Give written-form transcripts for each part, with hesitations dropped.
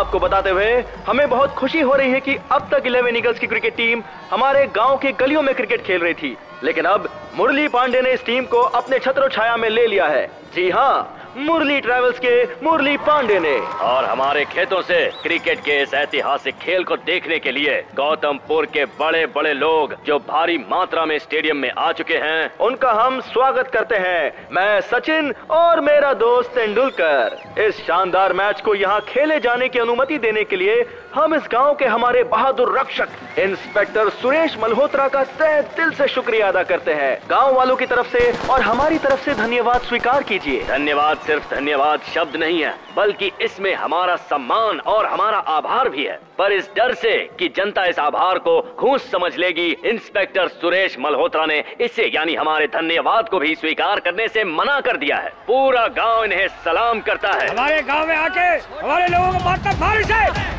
आपको बताते हुए हमें बहुत खुशी हो रही है कि अब तक 11 ईगल्स की क्रिकेट टीम हमारे गांव की गलियों में क्रिकेट खेल रही थी, लेकिन अब मुरली पांडे ने इस टीम को अपने छत्र छाया में ले लिया है। जी हाँ, मुरली ट्रैवल्स के मुरली पांडे ने। और हमारे खेतों से क्रिकेट के इस ऐतिहासिक खेल को देखने के लिए गौतमपुर के बड़े बड़े लोग जो भारी मात्रा में स्टेडियम में आ चुके हैं, उनका हम स्वागत करते हैं। मैं सचिन और मेरा दोस्त तेंदुलकर। इस शानदार मैच को यहाँ खेले जाने की अनुमति देने के लिए हम इस गांव के हमारे बहादुर रक्षक इंस्पेक्टर सुरेश मल्होत्रा का तहे दिल से शुक्रिया अदा करते हैं। गांव वालों की तरफ से और हमारी तरफ से धन्यवाद स्वीकार कीजिए। धन्यवाद सिर्फ धन्यवाद शब्द नहीं है, बल्कि इसमें हमारा सम्मान और हमारा आभार भी है। पर इस डर से कि जनता इस आभार को घूस समझ लेगी, इंस्पेक्टर सुरेश मल्होत्रा ने इसे यानी हमारे धन्यवाद को भी स्वीकार करने से मना कर दिया है। पूरा गांव इन्हें सलाम करता है। हमारे गांव में आके हमारे लोगों को मारता भारी से।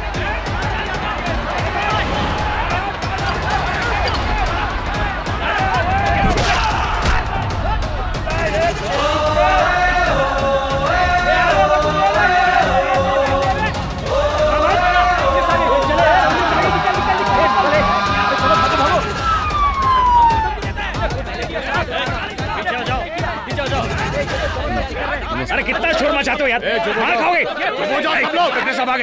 अरे कितना शोर मचाते हो यार, मार खाओगे। हो जाओ सब लोग, कितने सब आगे।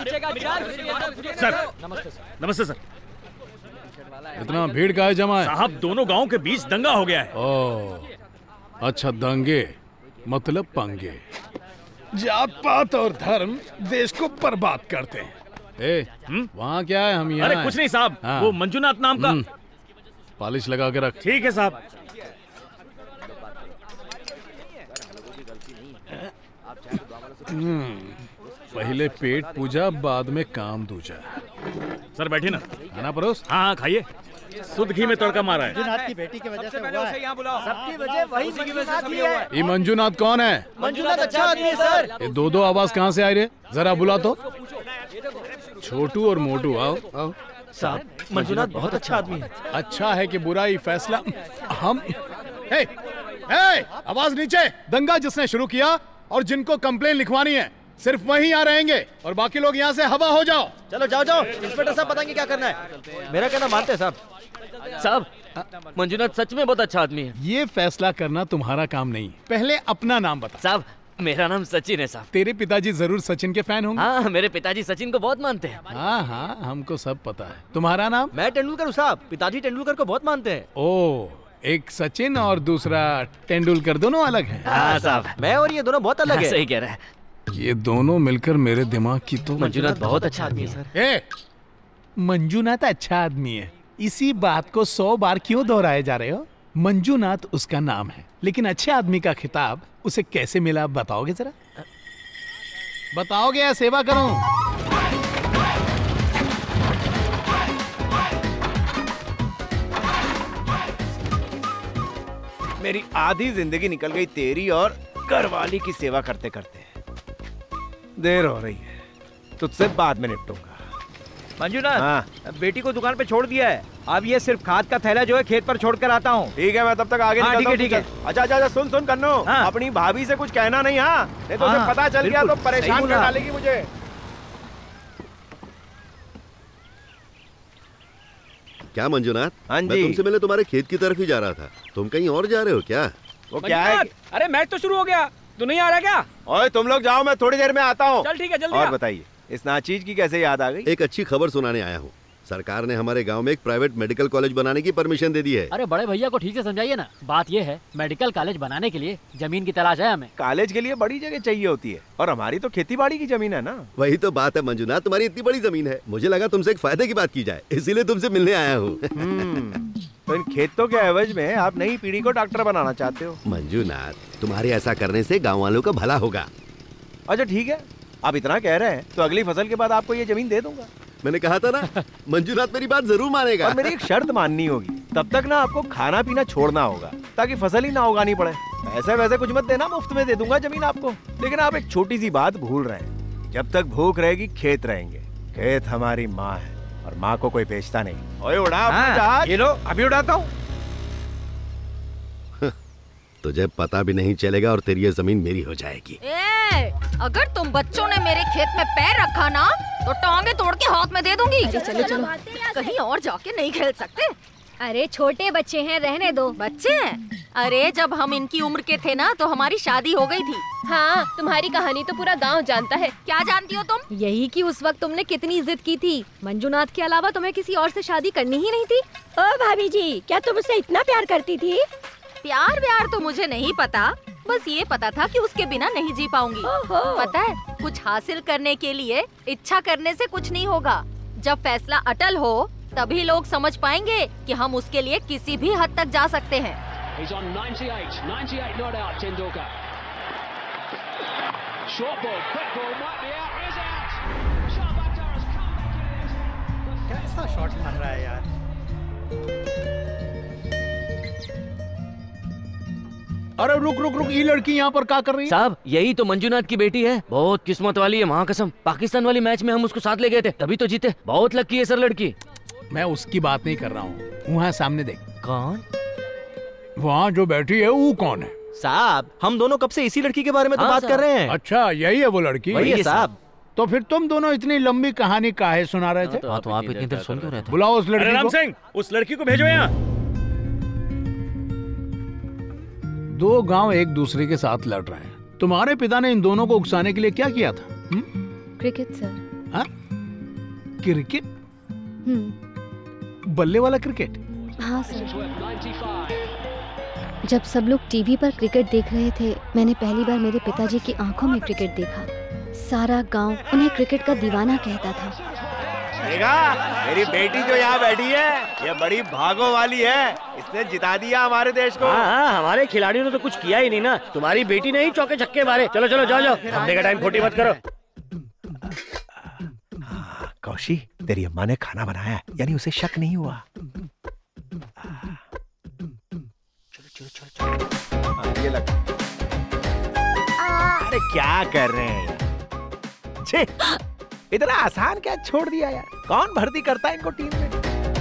सर नमस्ते सर। इतना भीड़ का है जमा है? साहब दोनों गांव के बीच दंगा हो गया है। ओह अच्छा, दंगे मतलब पंगे। जात पात और धर्म देश को बर्बाद करते हैं। वहाँ क्या है? हम यहाँ। अरे कुछ नहीं साहब, वो मंजूनाथ नाम का। पॉलिश लगा के रख। ठीक है साहब। पहले पेट पूजा, बाद में काम दूजा। सर बैठिए ना। खाना परोस। हाँ खाइए। शुद्ध घी में तड़का मारा है। मंजूनाथ की बेटी की वजह से हुआ है। सबकी वजह वही मंजूनाथ ही है। ये मंजूनाथ कौन है? मंजूनाथ अच्छा आदमी है सर। ये दो आवाज कहाँ से आ रही है? जरा बुला तो। छोटू और मोटू आओ आओ। साहब मंजूनाथ बहुत अच्छा आदमी है। अच्छा है कि बुरा ही फैसला हम। हे, हे, आवाज नीचे। दंगा जिसने शुरू किया और जिनको कंप्लेन लिखवानी है सिर्फ वही यहाँ रहेंगे और बाकी लोग यहाँ से हवा हो जाओ। चलो जाओ जाओ, इंस्पेक्टर साहब बताएंगे क्या करना है। मेरा कहना मानते हैं साहब। साहब मंजूनाथ सच में बहुत अच्छा आदमी है। ये फैसला करना तुम्हारा काम नहीं। पहले अपना नाम बता। साहब मेरा नाम सचिन है साहब। तेरे पिताजी जरूर सचिन के फैन होंगे। हाँ मेरे पिताजी सचिन को बहुत मानते हैं। हाँ हाँ हमको सब पता है। तुम्हारा नाम? मैं तेंदुलकर हूँ साहब। पिताजी तेंदुलकर को बहुत मानते हैं। ओ, एक सचिन और दूसरा तेंदुलकर, दोनों अलग हैं। हाँ साहब, मैं और ये दोनों बहुत अलग हैं। सही कह रहा है। ये दोनों मिलकर मेरे दिमाग की तो। मंजूनाथ बहुत अच्छा आदमी है सर। ए, मंजूनाथ अच्छा आदमी है, इसी बात को 100 बार क्यों दोहराए जा रहे हो? मंजूनाथ उसका नाम है, लेकिन अच्छे आदमी का खिताब उसे कैसे मिला बताओगे जरा? बताओगे या सेवा करूं? मेरी आधी जिंदगी निकल गई तेरी और घरवाली की सेवा करते करते। देर हो रही है, तुझसे बाद में निपटूंगा। मंजूनाथ, हाँ। बेटी को दुकान पे छोड़ दिया है। अब ये सिर्फ खाद का थैला जो है खेत पर छोड़ कर आता हूँ। ठीक है, मैं तब तक आगे निकलता हूँ। ठीक है। अच्छा अच्छा अच्छा, सुन सुन कन्नू, हाँ। अपनी भाभी से कुछ कहना नहीं। हाँ नहीं तो उसे पता चल गया तो परेशान कर डालेगी मुझे। क्या मंजूनाथ? हाँ जी। मैं तुमसे मिले तुम्हारे खेत की तरफ ही जा रहा था। तुम कहीं और जा रहे हो क्या? वो क्या है? अरे मैच तो शुरू हो गया, तू नहीं आ रहा क्या? ओए तुम लोग जाओ, मैं थोड़ी देर में आता हूँ। चल ठीक है, जल्दी और आ। बताइए, इस नाचीज की कैसे याद आ गई? एक अच्छी खबर सुनाने आया हूँ। सरकार ने हमारे गांव में एक प्राइवेट मेडिकल कॉलेज बनाने की परमिशन दे दी है। अरे बड़े भैया को ठीक से समझाइए ना। बात ये है, मेडिकल कॉलेज बनाने के लिए जमीन की तलाश है हमें। कॉलेज के लिए बड़ी जगह चाहिए होती है और हमारी तो खेती बाड़ी की जमीन है ना। वही तो बात है मंजूनाथ, तुम्हारी इतनी बड़ी जमीन है, मुझे लगा तुमसे एक फायदे की बात की जाए, इसीलिए तुमसे मिलने आया हूँ। तो इन खेतों के एवज में आप नई पीढ़ी को डॉक्टर बनाना चाहते हो? मंजूनाथ, तुम्हारे ऐसा करने से गाँव वालों का भला होगा। अच्छा ठीक है, आप इतना कह रहे हैं तो अगली फसल के बाद आपको ये जमीन दे दूंगा। मैंने कहा था ना, मंजूनाथ मेरी बात जरूर मानेगा। और मेरी एक शर्त माननी होगी, तब तक ना आपको खाना पीना छोड़ना होगा ताकि फसल ही ना उगानी पड़े। ऐसे वैसे कुछ मत देना, मुफ्त में दे दूंगा जमीन आपको। लेकिन आप एक छोटी सी बात भूल रहे हैं, जब तक भूख रहेगी खेत रहेंगे। खेत हमारी माँ है और माँ को कोई बेचता नहीं। ओए उड़ा अपना जहाज। ये लो, अभी उड़ाता हूँ। तुझे पता भी नहीं चलेगा और तेरी ये जमीन मेरी हो जाएगी। अगर तुम बच्चों ने मेरे खेत में पैर रखा ना तो टांगे तोड़ के हाथ में दे दूंगी। चलो चलो कहीं और जाके नहीं खेल सकते। अरे छोटे बच्चे हैं, रहने दो। बच्चे हैं? अरे जब हम इनकी उम्र के थे ना तो हमारी शादी हो गई थी। हाँ, तुम्हारी कहानी तो पूरा गांव जानता है। क्या जानती हो तुम? यही कि उस वक्त तुमने कितनी जिद की थी। मंजूनाथ के अलावा तुम्हें किसी और से शादी करनी ही नहीं थी। ओ भाभी जी, क्या तुम उससे इतना प्यार करती थी? प्यार तो मुझे नहीं पता, बस ये पता था कि उसके बिना नहीं जी पाऊंगी। पता है, कुछ हासिल करने के लिए इच्छा करने से कुछ नहीं होगा। जब फैसला अटल हो तभी लोग समझ पाएंगे कि हम उसके लिए किसी भी हद तक जा सकते हैं। He's on 98 not out, Tendulkar. Short ball, quick ball, might be out, is out. Shabakar has come back in. कैसा शॉट मार रहा है यार। अरे रुक रुक रुक, ये लड़की यहाँ पर क्या कर रही है? साहब, यही तो मंजूनाथ की बेटी है। बहुत किस्मत वाली है, वहाँ कसम। पाकिस्तान वाली मैच में हम उसको साथ ले गए थे, तभी तो जीते। बहुत लकी है सर लड़की। मैं उसकी बात नहीं कर रहा हूँ, वहाँ सामने देख। कौन? वहाँ जो बैठी है वो कौन है? साहब, हम दोनों कब से इसी लड़की के बारे में तो बात कर रहे हैं। अच्छा, यही है वो लड़की? वही है साहब। तो फिर तुम दोनों इतनी लंबी कहानी काहे सुना रहे थे? तो आप इतनी देर सुन क्यों रहे थे? बुलाओ उस लड़की को। राम सिंह, उस लड़की को भेजो यहाँ। दो गांव एक दूसरे के साथ लड़ रहे हैं। तुम्हारे पिता ने इन दोनों को उकसाने के लिए क्या किया था? Cricket sir. हाँ? क्रिकेट? बल्ले वाला क्रिकेट? हाँ सर। जब सब लोग टीवी पर क्रिकेट देख रहे थे, मैंने पहली बार मेरे पिताजी की आंखों में क्रिकेट देखा। सारा गांव उन्हें क्रिकेट का दीवाना कहता था। देखा, मेरी बेटी जो यहाँ बैठी है, ये बड़ी भागों वाली है। इसने जिता दिया हमारे देश को। हाँ, हमारे खिलाड़ियों ने तो कुछ किया ही नहीं ना। तुम्हारी बेटी ने ही चौके छक्के मारे। चलो चलो जाओ, घंटे का टाइम खोटी मत करो। कौशी, तेरी अम्मा ने खाना बनाया, यानी उसे शक नहीं हुआ। चलो चलो चलो, ये लग। अरे क्या कर रहे हैं? छे, इतना आसान क्या छोड़ दिया यार? कौन भर्ती करता है इनको टीम में?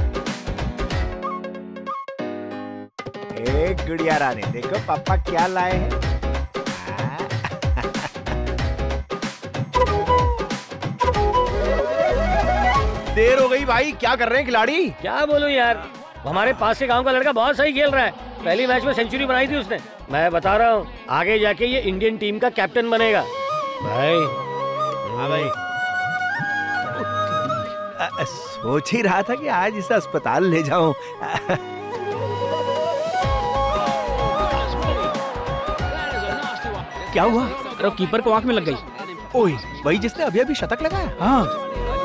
एक गुड़िया रानी, देखो पापा क्या लाए हैं। देर हो गई भाई, क्या कर रहे हैं खिलाड़ी? क्या बोलूं यार, हमारे पास के गांव का लड़का बहुत सही खेल रहा है। पहली मैच में सेंचुरी बनाई थी उसने। मैं बता रहा हूँ, आगे जाके ये इंडियन टीम का कैप्टन बनेगा भाई। हाँ भाई, सोच ही रहा था कि आज इसे अस्पताल ले जाऊं। क्या हुआ? अरे कीपर को आंख में लग गई। ओए, वही जिसने अभी अभी शतक लगाया। हाँ।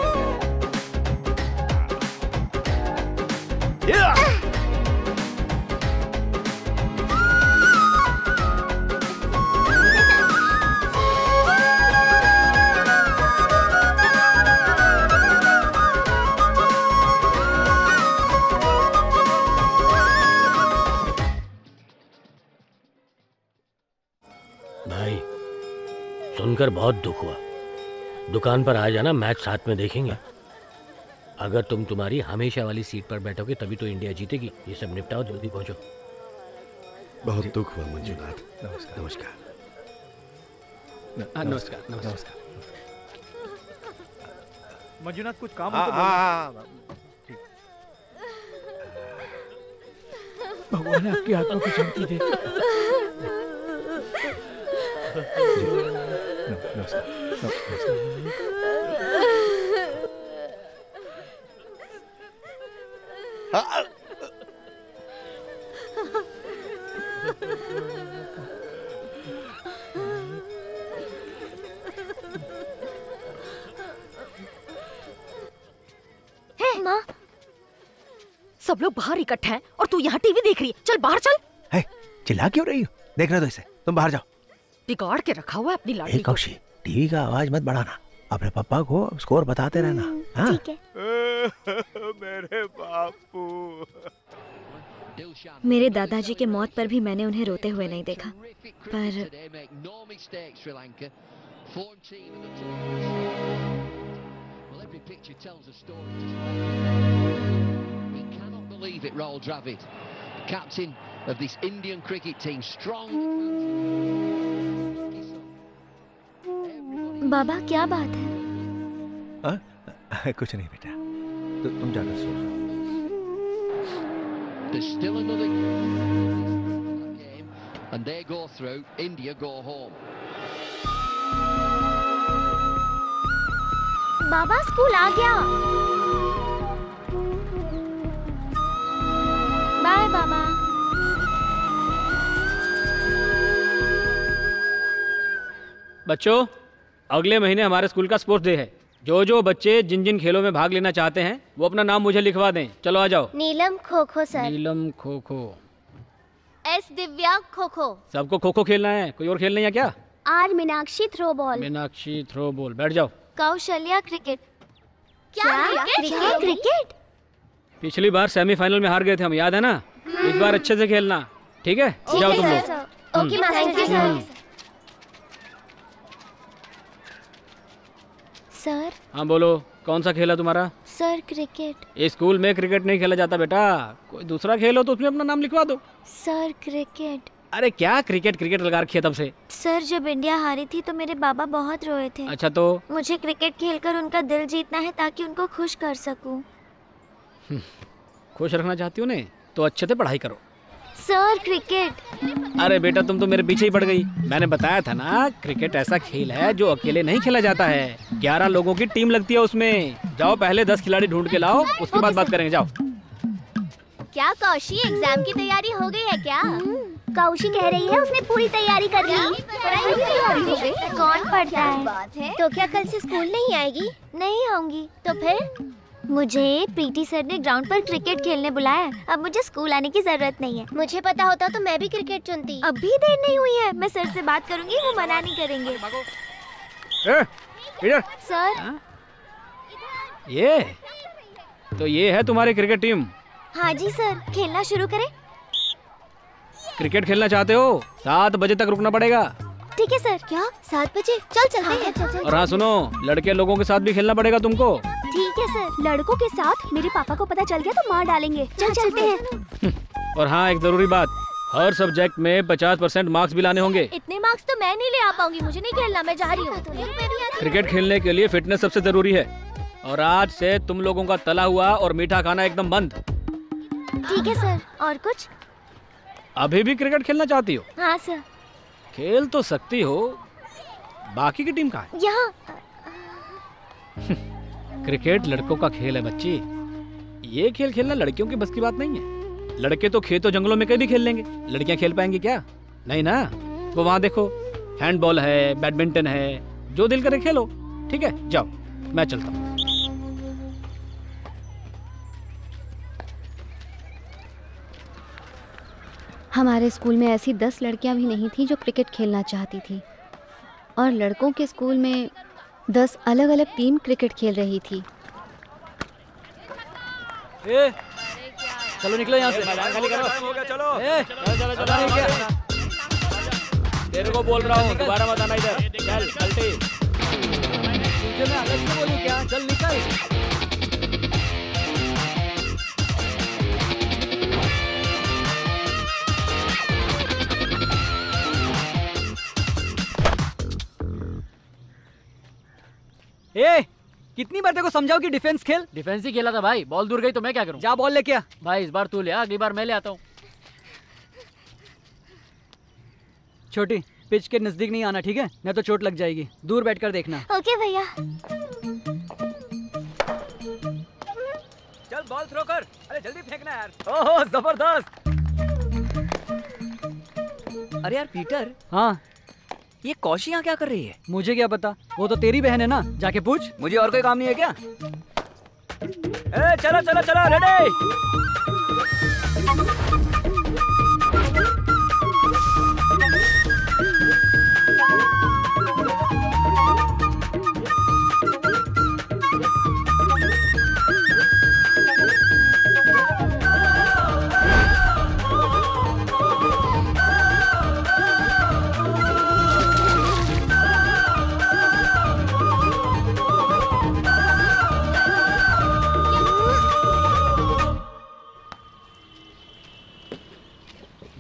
भाई, सुनकर बहुत दुख हुआ। दुकान पर आ जाना, मैच साथ में देखेंगे। अगर तुम तुम्हारी हमेशा वाली सीट पर बैठोगे तभी तो इंडिया जीतेगी। ये सब निपटाओ, जल्दी पहुंचो। बहुत दुख हुआ मंजूनाथ। नमस्कार। नमस्कार। नमस्कार। नमस्कार। मंजूनाथ, कुछ काम भगवान आपकी आत्मा को शांति दे। माँ, सब लोग बाहर इकट्ठे हैं और तू यहाँ टीवी देख रही है। चल बाहर चल। है, चिल्ला क्यों रही हो? देख रहे हो तो इसे, तुम बाहर जाओ। बिगाड़ के रखा हुआ है अपनी लाडली को। कौशी, टीवी का आवाज मत बढ़ाना, अपने पापा को स्कोर बताते रहना। हाँ? ठीक है। मेरे बापू। मेरे दादाजी के मौत पर भी मैंने उन्हें रोते हुए नहीं देखा, पर Captain of this Indian cricket team. Strong. बाबा क्या बात है? कुछ नहीं बेटा, तो तुम जाकर सो जाओ। There's still another game, and they go through. India go home. बाबा स्कूल आ गया। बाय बाबा। बच्चों, अगले महीने हमारे स्कूल का स्पोर्ट्स डे है। जो जो बच्चे जिन जिन खेलों में भाग लेना चाहते हैं वो अपना नाम मुझे लिखवा दें। चलो आ जाओ। नीलम खो खो सर। नीलम खो खो। एस दिव्या खो खो। सबको खो खो खेलना है, कोई और खेलना है क्या? आर Meenakshi throw ball. Meenakshi throw ball. बैठ जाओ। कौशल्या क्रिकेट। क्या क्रिकेट? पिछली बार सेमीफाइनल में हार गए थे हम, याद है ना? इस बार अच्छे से खेलना, ठीक है? जाओ तुम लोग। Okay master ji. सर। हाँ बोलो, कौन सा खेल है तुम्हारा? Sir cricket. स्कूल में क्रिकेट नहीं खेला जाता बेटा, कोई दूसरा खेल हो तो उसमें अपना नाम लिखवा दो। Sir cricket. अरे क्या क्रिकेट क्रिकेट लगा रखी है तब से। सर जब इंडिया हारी थी तो मेरे बाबा बहुत रोए थे। अच्छा तो? मुझे क्रिकेट खेलकर उनका दिल जीतना है ताकि उनको खुश कर सकूं। खुश रखना चाहती हो ने तो अच्छे से पढ़ाई करो। Sir cricket. अरे बेटा तुम तो मेरे पीछे ही पड़ गई। मैंने बताया था ना, क्रिकेट ऐसा खेल है जो अकेले नहीं खेला जाता है। 11 लोगों की टीम लगती है उसमें। जाओ पहले 10 खिलाड़ी ढूंढ के लाओ, उसके बाद बात करेंगे। जाओ। क्या कौशी एग्जाम की तैयारी हो गई है क्या? कौशी कह रही है उसने पूरी तैयारी कर ली। कौन पढ़ता है? तो क्या कल से स्कूल नहीं आएगी? नहीं आऊंगी। तो फिर? मुझे पीटी सर ने ग्राउंड पर क्रिकेट खेलने बुलाया। अब मुझे स्कूल आने की जरूरत नहीं है। मुझे पता होता तो मैं भी क्रिकेट चुनती। अभी देर नहीं हुई है, मैं सर से बात करूंगी, वो मना नहीं करेंगे। इधर। सर। ये है तुम्हारी क्रिकेट टीम? हाँ जी सर। खेलना शुरू करें? क्रिकेट खेलना चाहते हो? 7 बजे तक रुकना पड़ेगा। ठीक है सर। क्या 7 बजे? चल चलते हैं। और हाँ सुनो, लड़के लोगों के साथ भी खेलना पड़ेगा तुमको। ठीक है सर। लड़कों के साथ मेरे पापा को पता चल गया तो मार डालेंगे। चल चलते हैं। और हाँ एक जरूरी बात, हर सब्जेक्ट में 50% मार्क्स भी लाने होंगे। इतने मार्क्स तो मैं नहीं ले आ पाऊंगी, मुझे नहीं खेलना, मैं जा रही हूँ। क्रिकेट खेलने के लिए फिटनेस सबसे जरूरी है। और आज से तुम लोगों का तला हुआ और मीठा खाना एकदम बंद। ठीक है सर। और कुछ? अभी भी क्रिकेट खेलना चाहती हो? हाँ सर। खेल तो सकती हो, बाकी की टीम कहाँ है? यहाँ। क्रिकेट लड़कों का खेल है बच्ची, ये खेल खेलना लड़कियों की बस की बात नहीं है। लड़के तो खेतों जंगलों में कहीं भी खेल लेंगे, लड़कियां खेल पाएंगी क्या? नहीं ना। वो वहाँ देखो, हैंडबॉल है, बैडमिंटन है, जो दिल करे खेलो। ठीक है जाओ, मैं चलता हूँ। हमारे स्कूल में ऐसी 10 लड़कियां भी नहीं थी जो क्रिकेट खेलना चाहती थी, और लड़कों के स्कूल में 10 अलग अलग टीम क्रिकेट खेल रही थी। चलो निकलो यहाँ से। खाली करो। हो गया, चलो। चलो तेरे को बोल रहा हूँ, दोबारा मत आना इधर। चल पलटी। तुझे मैं अलग से बोलूँ क्या? चल निकल। कितनी बार तेरे को समझाओ कि डिफेंस खेल? डिफेंस ही खेला था भाई, बॉल दूर गई तो मैं क्या करूं? जा बॉल लेके आ। भाई इस बार तू ले आ, अगली बार मैं ले आता हूँ। छोटी, पिच के नजदीक नहीं आना, ठीक है? नहीं तो चोट लग जाएगी। दूर बैठकर देखना। ओके भैया। चल बॉल थ्रो कर। अरे जल्दी फेंकना यार। ओह जबरदस्त। अरे यार पीटर। हाँ ये कौशी यहाँ क्या कर रही है? मुझे क्या पता, वो तो तेरी बहन है ना, जाके पूछ। मुझे और कोई काम नहीं है क्या? चलो चलो चलो, रेडी।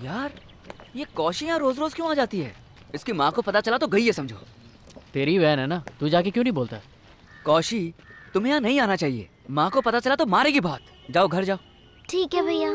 यार ये कौशी यहाँ रोज रोज क्यों आ जाती है? इसकी माँ को पता चला तो गई है समझो। तेरी बहन है ना, तू जाके क्यों नहीं बोलता? कौशी तुम्हें यहाँ नहीं आना चाहिए, माँ को पता चला तो मारेगी बहुत। जाओ घर जाओ। ठीक है भैया।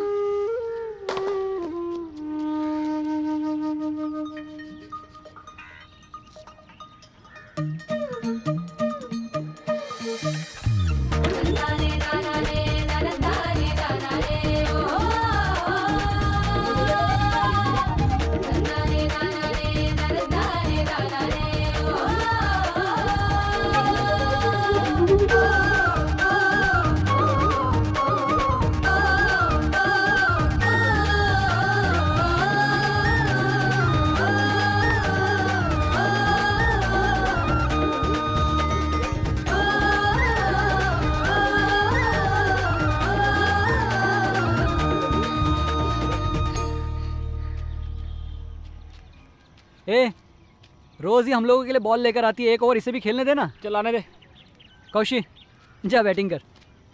ए, रोज ही हम लोगों के लिए बॉल लेकर आती है, एक ओवर इसे भी खेलने देना। चलाने दे। कौशी जा बैटिंग कर।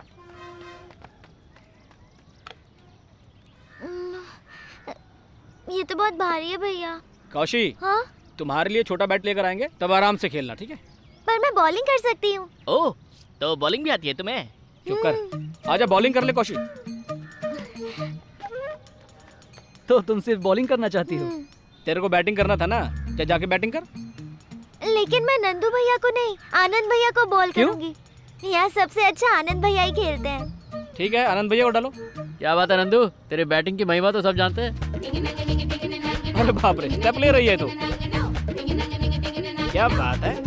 ये तो बहुत भारी है भैया। कौशी, हाँ? तुम्हारे लिए छोटा बैट लेकर आएंगे, तब आराम से खेलना, ठीक है? पर मैं बॉलिंग कर सकती हूँ। ओह, तो बॉलिंग भी आती है तुम्हें? चुप कर, आजा बॉलिंग कर ले कौशी। तो तुम सिर्फ बॉलिंग करना चाहती हो? तेरे को बैटिंग करना था ना, जाके बैटिंग कर। लेकिन मैं नंदू भैया को नहीं, आनंद भैया को बॉल करूंगी। यहाँ सबसे अच्छा आनंद भैया ही खेलते हैं। ठीक है, आनंद भैया को डालो। क्या बात है नंदू, तेरे बैटिंग की महिमा तो सब जानते हैं। अरे बाप रे, स्टेप ले रही है तो। क्या बात है।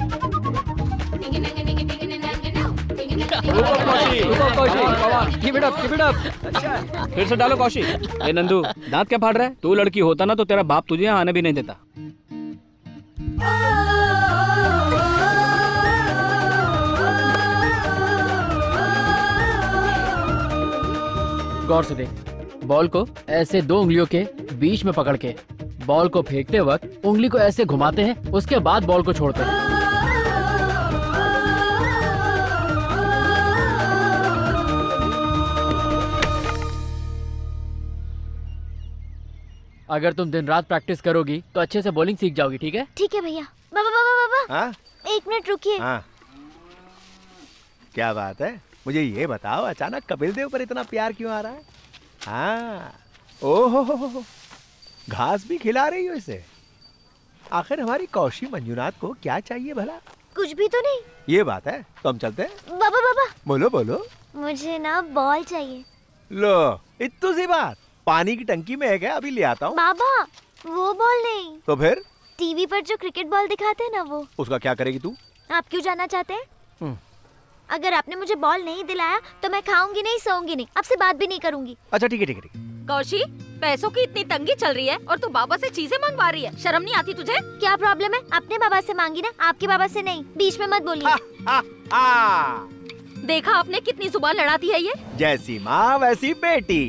फिर से डालो कौशी। ए नंदू, दांत क्या फाड़ रहा है? तू लड़की होता ना तो तेरा बाप तुझे यहाँ आने भी नहीं देता। गौर से देख, बॉल को ऐसे 2 उंगलियों के बीच में पकड़ के बॉल को फेंकते वक्त उंगली को ऐसे घुमाते हैं, उसके बाद बॉल को छोड़ते हैं। अगर तुम दिन रात प्रैक्टिस करोगी तो अच्छे से बॉलिंग सीख जाओगी, ठीक है? ठीक है भैया। बाबा बाबा बाबा, हाँ? 1 मिनट रुकिए। हाँ? क्या बात है, मुझे ये बताओ, अचानक कपिल देव पर इतना प्यार क्यों आ रहा है? हाँ, ओहो, घास भी खिला रही हो इसे। आखिर हमारी कौशी मंजुनाथ को क्या चाहिए भला? कुछ भी तो नहीं। ये बात है, तो हम चलते हैं। बाबा बाबा, बोलो बोलो। मुझे ना बॉल चाहिए। लो, इतनी सी बात। पानी की टंकी में है क्या? अभी ले आता हूँ। बाबा, वो बॉल नहीं। तो फिर? टीवी पर जो क्रिकेट बॉल दिखाते हैं ना, वो। उसका क्या करेगी तू? आप क्यों जानना चाहते हैं? अगर आपने मुझे बॉल नहीं दिलाया तो मैं खाऊंगी नहीं, सोऊंगी नहीं, आपसे बात भी नहीं करूंगी। अच्छा ठीक है ठीक है। कौशी, पैसों की इतनी तंगी चल रही है और तू बाबा से चीजें मंगवा रही है, शर्म नहीं आती तुझे? क्या प्रॉब्लम है? अपने बाबा से मांगी ना, आपके बाबा से नहीं। बीच में मत बोलिए। देखा आपने कितनी जुबान लड़ाती है ये। जैसी माँ वैसी बेटी।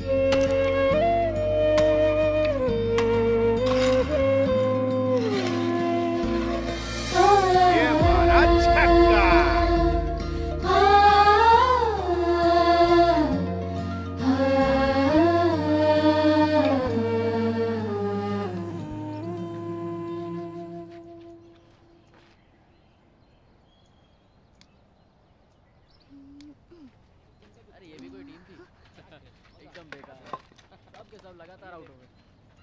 लगातार आउट हो गए।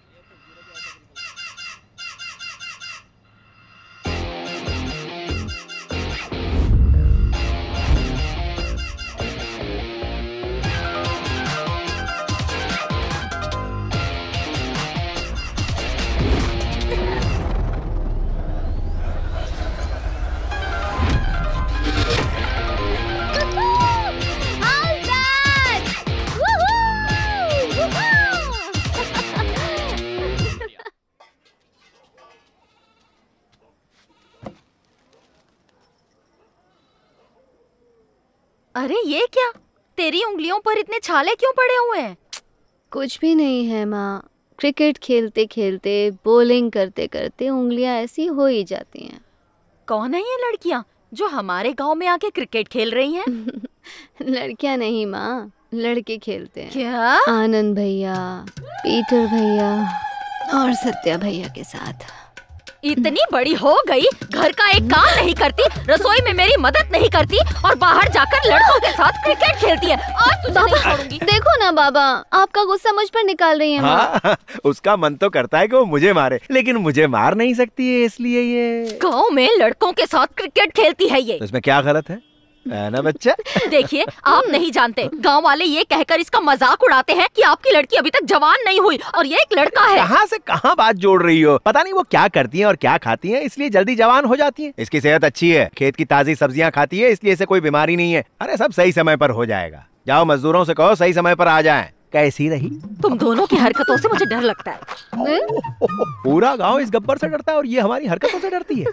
अरे ये क्या, तेरी उंगलियों पर इतने छाले क्यों पड़े हुए हैं? कुछ भी नहीं है माँ, क्रिकेट खेलते खेलते बॉलिंग करते करते उंगलियां ऐसी हो ही जाती हैं। कौन है ये लड़कियां जो हमारे गांव में आके क्रिकेट खेल रही हैं? लड़कियां नहीं माँ, लड़के खेलते हैं। क्या? आनंद भैया, पीटर भैया और सत्या भैया के साथ। इतनी बड़ी हो गई, घर का एक काम नहीं करती, रसोई में मेरी मदद नहीं करती और बाहर जाकर लड़कों के साथ क्रिकेट खेलती है। आज तुझे नहीं छोड़ूंगी। देखो ना बाबा, आपका गुस्सा मुझ पर निकाल रही हैं। हाँ, उसका मन तो करता है कि वो मुझे मारे, लेकिन मुझे मार नहीं सकती है, इसलिए ये गाँव में लड़कों के साथ क्रिकेट खेलती है ये। तो इसमें क्या गलत है ना बच्चा? देखिए, आप नहीं जानते, गांव वाले ये कहकर इसका मजाक उड़ाते हैं कि आपकी लड़की अभी तक जवान नहीं हुई और ये एक लड़का है। कहाँ से कहाँ बात जोड़ रही हो? पता नहीं वो क्या करती हैं और क्या खाती हैं, इसलिए जल्दी जवान हो जाती हैं। इसकी सेहत अच्छी है, खेत की ताजी सब्जियां खाती है, इसलिए इसे कोई बीमारी नहीं है। अरे सब सही समय पर हो जाएगा। जाओ मजदूरों से कहो सही समय पर आ जाएं। कैसी रही? तुम दोनों की हरकतों से मुझे डर लगता है। पूरा गांव इस गब्बर से डरता है और ये हमारी हरकतों से डरती है।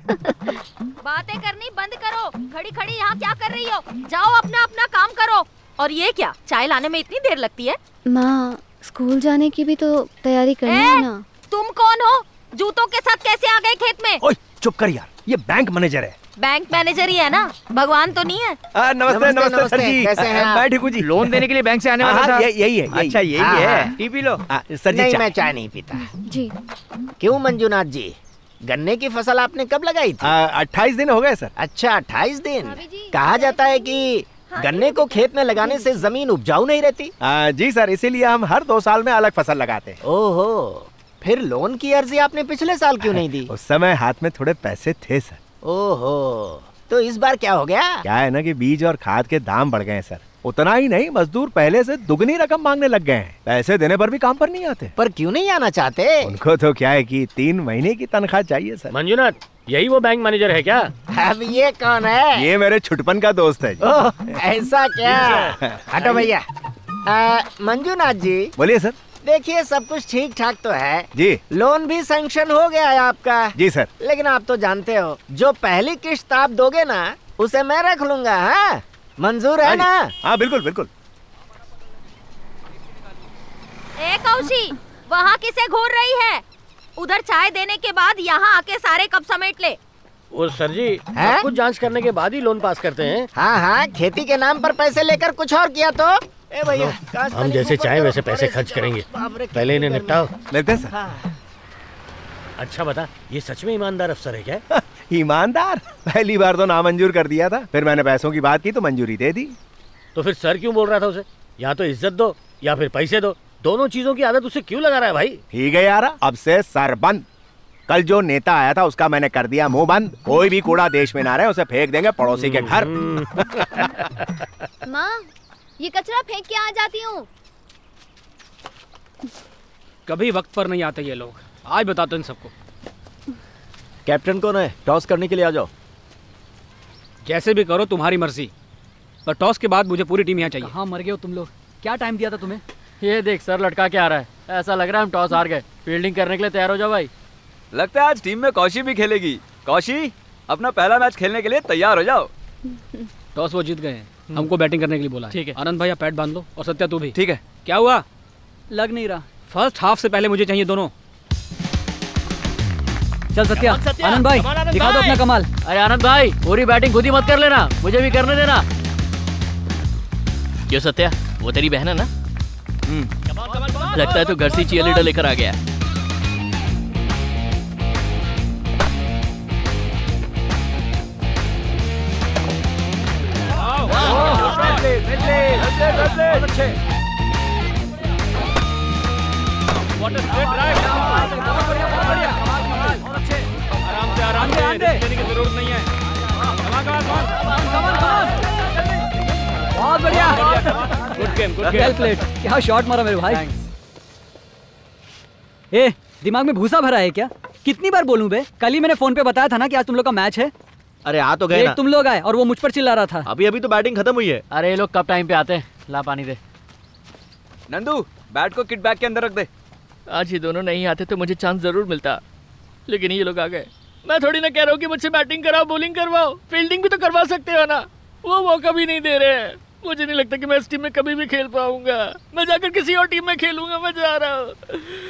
बातें करनी बंद करो, खड़ी खड़ी यहाँ क्या कर रही हो? जाओ अपना अपना काम करो। और ये क्या, चाय लाने में इतनी देर लगती है? माँ, स्कूल जाने की भी तो तैयारी करनी है ना। तुम कौन हो? जूतों के साथ कैसे आ गए खेत में? ओए चुप कर यार, ये बैंक मैनेजर है। बैंक मैनेजर ही है ना, भगवान तो नहीं है। नमस्ते सर जी, कैसे हैं आप? मैं ठीक हूँ जी। लोन देने के लिए बैंक से आने वाला था। यही है। अच्छा यही है, टी पी लो। सर जी, नहीं मैं चाय नहीं पीता जी। क्यों मंजुनाथ जी, गन्ने की फसल आपने कब लगाई थी? 28 दिन हो गए सर। अच्छा 28 दिन। कहा जाता है कि गन्ने को खेत में लगाने से जमीन उपजाऊ नहीं रहती। जी सर, इसीलिए हम हर 2 साल में अलग फसल लगाते हैं। ओहो, फिर लोन की अर्जी आपने पिछले साल क्यों नहीं दी? उस समय हाथ में थोड़े पैसे थे सर। ओहो, तो इस बार क्या हो गया? क्या है ना कि बीज और खाद के दाम बढ़ गए हैं सर। उतना ही नहीं, मजदूर पहले से दुगनी रकम मांगने लग गए हैं। पैसे देने पर भी काम पर नहीं आते। पर क्यों नहीं आना चाहते? उनको तो क्या है कि 3 महीने की तनख्वाह चाहिए सर। मंजुनाथ, यही वो बैंक मैनेजर है क्या? अब ये कौन है? ये मेरे छुटपन का दोस्त है। ओह, ऐसा क्या? हटो भैया। मंजुनाथ जी बोलिए सर। देखिए, सब कुछ ठीक ठाक तो है जी। लोन भी सैंक्शन हो गया है आपका। जी सर। लेकिन आप तो जानते हो, जो पहली किश्त आप दोगे ना, उसे मैं रख लूंगा। हाँ, मंजूर है ना? हाँ बिल्कुल बिल्कुल। ए कौशी, वहाँ किसे घूर रही है? उधर चाय देने के बाद यहाँ आके सारे कप समेट ले। वो सर जी, सब कुछ जांच करने के बाद ही लोन पास करते हैं। हाँ हाँ, खेती के नाम पर पैसे लेकर कुछ और किया तो? ए भैया, हम जैसे चाहे वैसे पैसे खर्च करेंगे, पहले इन्हें निपटाओ। मिलते हैं सर। अच्छा बता, ये सच में ईमानदार अफसर है क्या? ईमानदार? पहली बार तो नामंजूर कर दिया था, फिर मैंने पैसों की बात की तो मंजूरी दे दी। तो फिर सर क्यों बोल रहा था उसे? या तो इज्जत दो या फिर पैसे दो, दोनों चीजों की आदत उसे क्यों लगा रहा है भाई? ठीक है यार, अब से सर बंद। कल जो नेता आया था उसका मैंने कर दिया मुंह बंद। कोई भी कूड़ा देश में ना रहे, उसे फेंक देंगे पड़ोसी के घर। माँ, ये कचरा फेंक के आ जाती हूँ। कभी वक्त पर नहीं आते ये लोग। आज बताता हूँ इन सबको। कैप्टन कौन है? टॉस करने के लिए आ जाओ। जैसे भी करो, तुम्हारी मर्जी, पर टॉस के बाद मुझे पूरी टीम यहाँ चाहिए। हाँ, मर गए हो तुम लोग। क्या टाइम दिया था तुम्हें? ये देख सर, लटका के आ रहा है। ऐसा लग रहा है हम टॉस हार गए। फील्डिंग करने के लिए तैयार हो जाओ भाई। लगता है आज टीम में कौशी भी खेलेगी। कौशी, अपना पहला मैच खेलने के लिए तैयार हो जाओ। टॉस वो जीत गए हैं, हमको बैटिंग करने के लिए बोला। ठीक है। आनंद भैया पैड बांध लो, और सत्या तू भी। ठीक है। क्या हुआ? लग नहीं रहा। फर्स्ट हाफ से पहले मुझे चाहिए दोनों। चल सत्या, आनंद भाई दिखा दो अपना कमाल। अरे आनंद भाई, पूरी बैटिंग खुद ही मत कर लेना, मुझे भी करने देना। क्यों सत्या, वो तेरी बहन है ना? लगता है तू घर से चीयरलीडर लेकर आ गया। आराम से देने की जरूरत नहीं है। बहुत बढ़िया। Good game, good well played. क्या शॉट मारा मेरे भाई। ए, दिमाग में भूसा भरा है क्या? कितनी बार बोलूं बे? कल ही मैंने फोन पे बताया था ना कि आज तुम लोग का मैच है। अरे आ तो गए ना। तुम लोग आए और वो मुझ पर चिल्ला रहा था। अभी तो बैटिंग खत्म हुई है। अरे ये लोग कब टाइम पे आते हैं? ला पानी दे। नंदू, बैट को किट बैग के अंदर रख दे। आज ये दोनों नहीं आते तो मुझे चांस जरूर मिलता, लेकिन ये लोग आ गए। मैं थोड़ी ना कह रहा हूँ कि मुझसे बैटिंग कराओ, बॉलिंग करवाओ, फील्डिंग भी तो करवा सकते हो ना। वो मौका भी नहीं दे रहे हैं। मुझे नहीं लगता कि मैं इस टीम में कभी भी खेल पाऊंगा। मैं जाकर किसी और टीम में खेलूंगा। मैं जा रहा हूँ।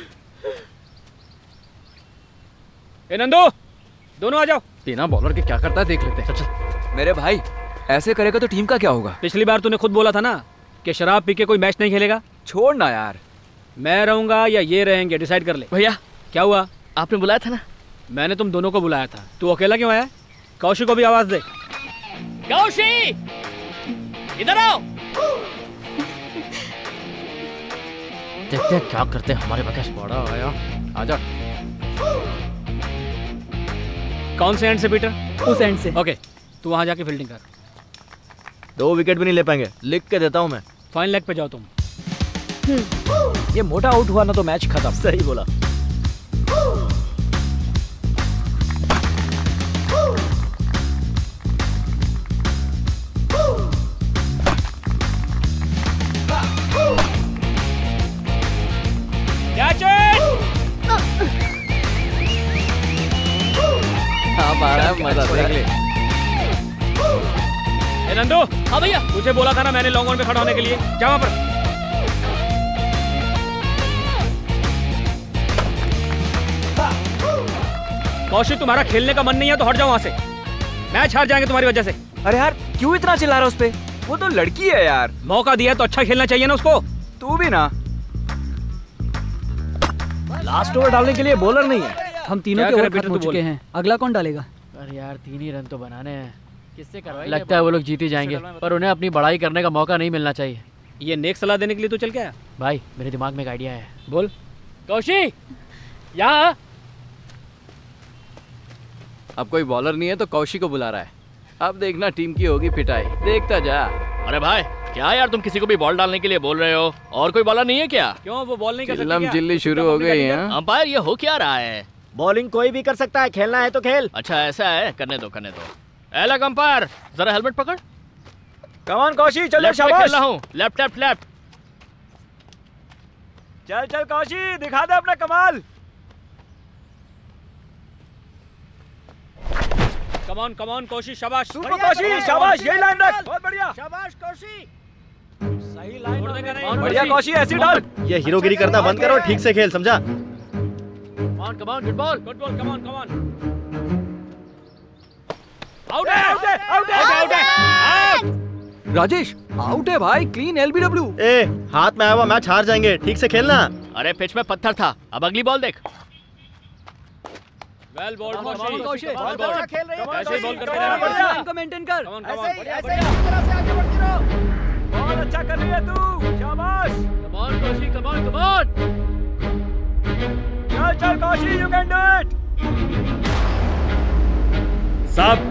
ए नंदू, दोनों आ जाओ। बिना बॉलर के क्या करता है देख लेते हैं। मेरे भाई, ऐसे करेगा तो टीम का क्या होगा? पिछली बार तूने खुद बोला था ना कि शराब पी के कोई मैच नहीं खेलेगा? छोड़ना यार। मैं रहूंगा या ये रहेंगे, डिसाइड कर ले। भैया क्या हुआ? आपने बुलाया था ना? मैंने तुम दोनों को बुलाया था, तू अकेला क्यों आया? कौशी को भी आवाज दे। कौशी, इधर आओ। देखते हैं क्या करते हैं हमारे बकेश। बड़ा आया, आजा। कौन से एंड से पीटर? उस एंड से। ओके, तू वहां जाके फील्डिंग कर। 2 विकेट भी नहीं ले पाएंगे, लिख के देता हूं मैं। फाइन लेग पे जाओ तुम। ये मोटा आउट हुआ ना तो मैच खत्म। सही बोला। मजा देख ले। नंदू। हाँ भैया। तुझे बोला था ना मैंने लॉन्ग ऑन पे खड़ा होने के लिए, जा वहां पर। कौशिक, तुम्हारा खेलने का मन नहीं है तो हट जाओ वहां से, मैच हार जाएंगे तुम्हारी वजह से। अरे यार क्यों इतना चिल्ला रहा उस पे? वो तो लड़की है यार। मौका दिया तो अच्छा खेलना चाहिए ना उसको। तू भी ना। लास्ट ओवर डालने के लिए बॉलर नहीं है। हम तीनों के ओवर खत्म हो चुके हैं, अगला कौन डालेगा? अरे यार 3 ही रन तो बनाने हैं, किससे करवाएंगे? लगता है वो लोग जीत ही जाएंगे, पर उन्हें अपनी बड़ाई करने का मौका नहीं मिलना चाहिए। ये नेक सलाह देने के लिए तो चल के आया? भाई मेरे दिमाग में एक आइडिया है। बोल। कौशी, यहाँ। अब कोई बॉलर नहीं है तो कौशी को बुला रहा है। अब देखना टीम की होगी पिटाई, देखता जा। अरे भाई क्या यार, तुम किसी को भी बॉल डालने के लिए बोल रहे हो? और कोई बॉलर नहीं है क्या? क्यों, वो बॉल नहीं कर सकती चिल्लम क्या? चिल्ली शुरू हो गई है। अंपायर ये हो क्या रहा है? बॉलिंग कोई भी कर सकता है, खेलना है तो खेल। अच्छा ऐसा है, करने दो करने दो। एलक अंपायर, जरा हेलमेट पकड़। कम ऑन कौशी, चलो लेफ्ट में शाबाश। खेल रहा हूँ, लेफ्ट लेफ्ट लेफ्ट। चल चल कौशी, दिखा दे अपना कमाल। कम ऑन कौशी, शाबाश। सुपर कौशी, शाबाश, यही लाइन रख। बहुत बढ़िया। शाबाश कौशी। सही लाइन। छोड़ देगा नहीं। बढ़िया कौशी, ऐसी डाल। ये हीरोगिरी करना बंद करो, ठीक से खेल, समझा? Come on, good ball. Come on. Out है, आउट है, आउट है, आउट है। राजेश आउट है भाई, क्लीन LBW। ए, हाथ में आया हुआ मैच हार जाएंगे, ठीक से खेलना। अरे पिच में पत्थर था, अब अगली बॉल देख। Well bowled Kaushi, Kaushi. बहुत बॉल खेल रही है। ऐसे ही बॉल करते बढ़िया, रहना। बढ़िया। इनको मेंटेन कर। ऐसे ही इस तरह से आगे बढ़ती रहो। बहुत अच्छा कर रही है तू, शाबाश। Come on Kaushi, come on. चल चल Kaushi, you can do it. साहब।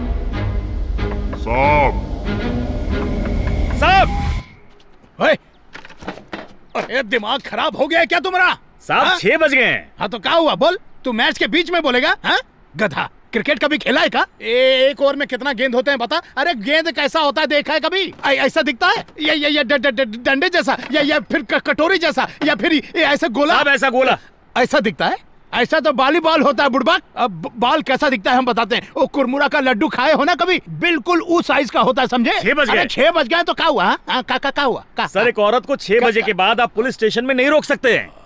अरे दिमाग खराब हो गया है क्या तुम्हारा? साहब 6 बज गए हैं। हाँ तो क्या हुआ बोल? तू मैच के बीच में बोलेगा? हाँ गधा, क्रिकेट कभी खेला है क्या? एक ओवर में कितना गेंद होते हैं बता? अरे गेंद कैसा होता है देखा है कभी? ऐसा दिखता है या डंडे जैसा या फिर कटोरी जैसा या फिर ऐसा गोला? साहब ऐसा गोला ऐसा दिखता है? ऐसा तो वॉलीबॉल होता है बुड़बक। अब बॉल कैसा दिखता है हम बताते हैं। वो कुरमुरा का लड्डू खाए हो ना कभी? बिल्कुल उस साइज का होता है, समझे? 6 बज गए। 6 बज गए तो क्या हुआ? क्या हुआ? सर एक औरत को 6 बजे के बाद आप पुलिस स्टेशन में नहीं रोक सकते हैं।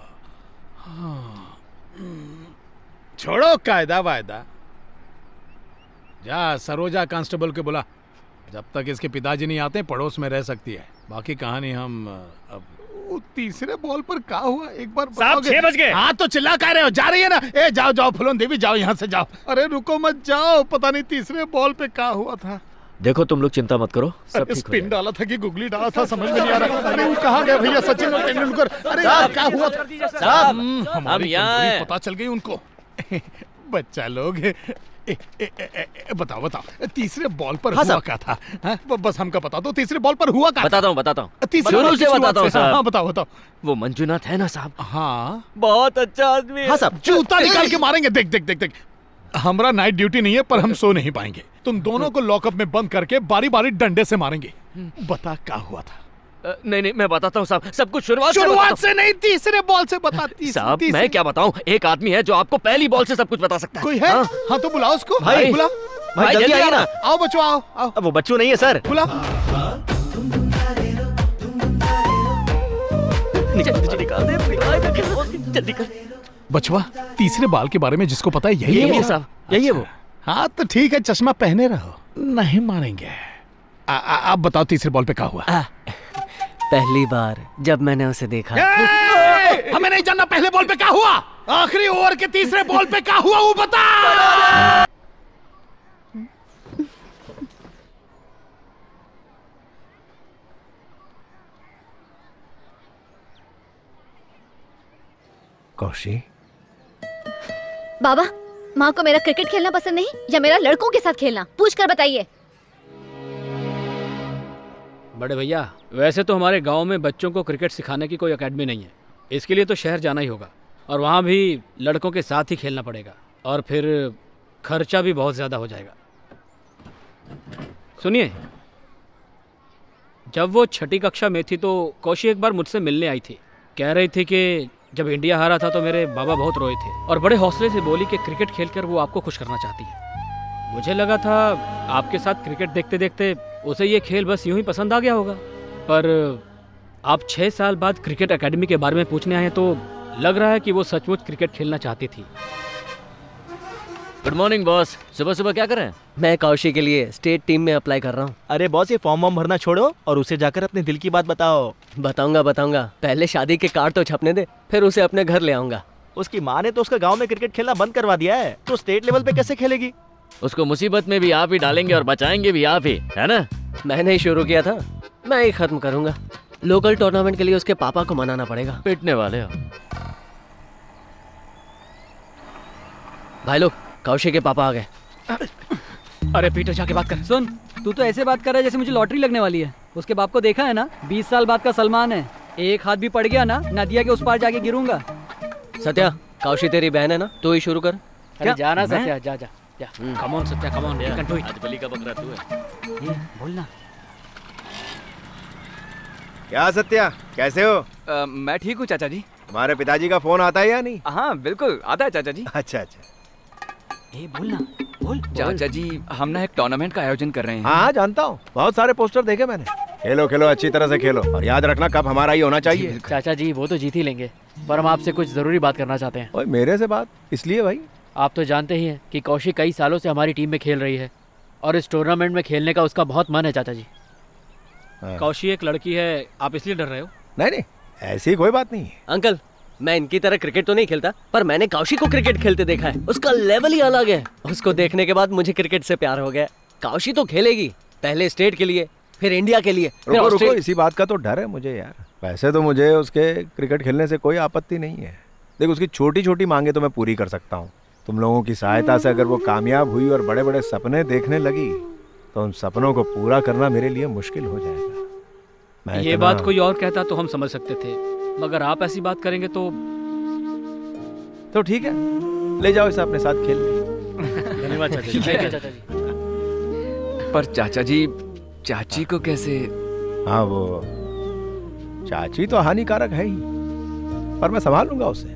छोड़ो कायदा वायदा, जा सरोजा कांस्टेबल के बुला। जब तक इसके पिताजी नहीं आते पड़ोस में रह सकती है, बाकी कहानी हम अब। तीसरे बॉल पर क्या हुआ एक बार साहब 6 बज गए। हाँ तो चिल्ला कह रहे हो? जा रही है ना? ए जाओ फुलन देवी, जाओ यहाँ से जाओ। अरे रुको मत जाओ, पता नहीं तीसरे बॉल पे क्या हुआ था। देखो तुम लोग चिंता मत करो, सब ठीक हो स्पिन डाला था कि गुगली डाला था समझ में नहीं आ रहा। अरे वो कहाँ गए भैया सचिन तेंदुलकर? अरे क्या हुआ था? हमारी कमजोरी पता चल गई उनको। बच्चा लोग बताओ तीसरे बॉल पर हुआ क्या था? बस हमका बता दो, तीसरे बॉल पर हुआ क्या? बताता हूँ शुरू से बताता हूँ साहब। हाँ बताओ। वो मंजुनाथ है ना साहब? हाँ बहुत अच्छा आदमी है। हाँ साहब, जूता निकाल के मारेंगे। देख हमारा नाइट ड्यूटी नहीं है पर हम सो नहीं पाएंगे। तुम दोनों को लॉकअप में बंद करके बारी बारी डंडे से मारेंगे। बता क्या हुआ था? नहीं मैं बताता हूँ साहब, सब कुछ शुरुआत से नहीं, तीसरे बॉल से बता। साहब मैं क्या बताऊँ, एक आदमी है जो आपको पहली बॉल से सब कुछ बता सकता है। कोई है? हाँ तो बुलाओ उसको। भाई बुला भाई जल्दी आइए ना। आओ बच्चों आओ। वो बच्चों नहीं है सर। बुला। जल्दी कर। बचवा तीसरे बॉल के बारे में जिसको पता है यही है साहब, यही है वो। हाँ तो ठीक है, चश्मा पहने रहो, नहीं मारेंगे। आप बताओ तीसरे बॉल पे क्या हुआ? पहली बार जब मैंने उसे देखा। हमें नहीं जानना पहले बॉल पे क्या हुआ, आखिरी ओवर के तीसरे बॉल पे क्या हुआ वो बता। कौशी, बाबा, माँ को मेरा क्रिकेट खेलना पसंद नहीं या मेरा लड़कों के साथ खेलना, पूछ कर बताइए। बड़े भैया, वैसे तो हमारे गांव में बच्चों को क्रिकेट सिखाने की कोई एकेडमी नहीं है। इसके लिए तो शहर जाना ही होगा और वहाँ भी लड़कों के साथ ही खेलना पड़ेगा और फिर खर्चा भी बहुत ज़्यादा हो जाएगा। सुनिए, जब वो छठी कक्षा में थी तो कौशी एक बार मुझसे मिलने आई थी। कह रही थी कि जब इंडिया हारा था तो मेरे बाबा बहुत रोए थे और बड़े हौसले से बोली कि क्रिकेट खेलकर वो आपको खुश करना चाहती है। मुझे लगा था आपके साथ क्रिकेट देखते देखते उसे ये खेल बस यूं ही पसंद आ गया होगा, पर आप 6 साल बाद क्रिकेट एकेडमी के बारे में पूछने आए हैं तो लग रहा है कि वो सचमुच क्रिकेट खेलना चाहती थी। गुड मॉर्निंग बॉस, सुबह सुबह क्या कर रहे हैं? मैं कौशी के लिए स्टेट टीम में अप्लाई कर रहा हूँ। अरे बॉस, ये फॉर्म वॉर्म भरना छोड़ो और उसे जाकर अपने दिल की बात बताओ। बताऊंगा। पहले शादी के कार्ड तो छपने दे, फिर उसे अपने घर ले आऊंगा। उसकी माँ ने तो उसका गांव में क्रिकेट खेलना बंद करवा दिया है, तो स्टेट लेवल पे कैसे खेलेगी? उसको मुसीबत में भी आप ही डालेंगे और बचाएंगे भी आप ही, है ना? मैंने ही शुरू किया था, मैं ही खत्म करूंगा। लोकल टूर्नामेंट के लिए उसके पापा को मनाना पड़ेगा। पिटने वाले हो भाई लोग, कौशी के पापा आ गए। अरे पीटर, जाके बात कर। सुन, तू तो ऐसे बात कर रहा है जैसे मुझे लॉटरी लगने वाली है। उसके बाप को देखा है ना, 20 साल बाद का सलमान है। एक हाथ भी पड़ गया ना, नदिया के उस पार जाके गिरूंगा। सत्या, कौशी तेरी बहन है ना, तू ही शुरू कर। अरे जाना सत्या, जा। Come on Satya, come on, you can do it. आज बलि का बकरा तू है। ये बोलना। क्या सत्या, कैसे हो? मैं ठीक हूँ चाचा जी। तुम्हारे पिताजी का फोन आता है या नहीं? हाँ बिल्कुल आता है चाचा जी। अच्छा। ये बोलना, बोल। चाचा जी, हम ना एक टूर्नामेंट का आयोजन कर रहे हैं। हाँ जानता हूँ, बहुत सारे पोस्टर देखे मैंने। खेलो अच्छी तरह से खेलो और याद रखना कप हमारा ही होना चाहिए। चाचा जी, वो तो जीत ही लेंगे, पर हम आपसे कुछ जरूरी बात करना चाहते हैं। ओए, मेरे से बात? इसलिए भाई, आप तो जानते ही हैं कि कौशी कई सालों से हमारी टीम में खेल रही है और इस टूर्नामेंट में खेलने का उसका बहुत मन है। चाचा जी, कौशी एक लड़की है, आप इसलिए डर रहे हो? नहीं, ऐसी कोई बात नहीं है। अंकल, मैं इनकी तरह क्रिकेट तो नहीं खेलता, पर मैंने कौशी को क्रिकेट खेलते देखा है। उसका लेवल ही अलग है। उसको देखने के बाद मुझे क्रिकेट से प्यार हो गया। कौशी तो खेलेगी, पहले स्टेट के लिए, फिर इंडिया के लिए। रुको, इसी बात का तो डर है मुझे यार। वैसे तो मुझे उसके क्रिकेट खेलने से कोई आपत्ति नहीं है। देख, उसकी छोटी छोटी मांगे तो मैं पूरी कर सकता हूँ। तुम लोगों की सहायता से अगर वो कामयाब हुई और बड़े बड़े सपने देखने लगी तो उन सपनों को पूरा करना मेरे लिए मुश्किल हो जाएगा। ये बात कोई और कहता तो हम समझ सकते थे, मगर आप ऐसी बात करेंगे तो ठीक है, ले जाओ इसे अपने साथ खेलने। धन्यवाद चाचा जी। पर चाचा जी, चाची को कैसे? हाँ, वो चाची तो हानिकारक है ही, पर मैं संभाल लूंगा उसे।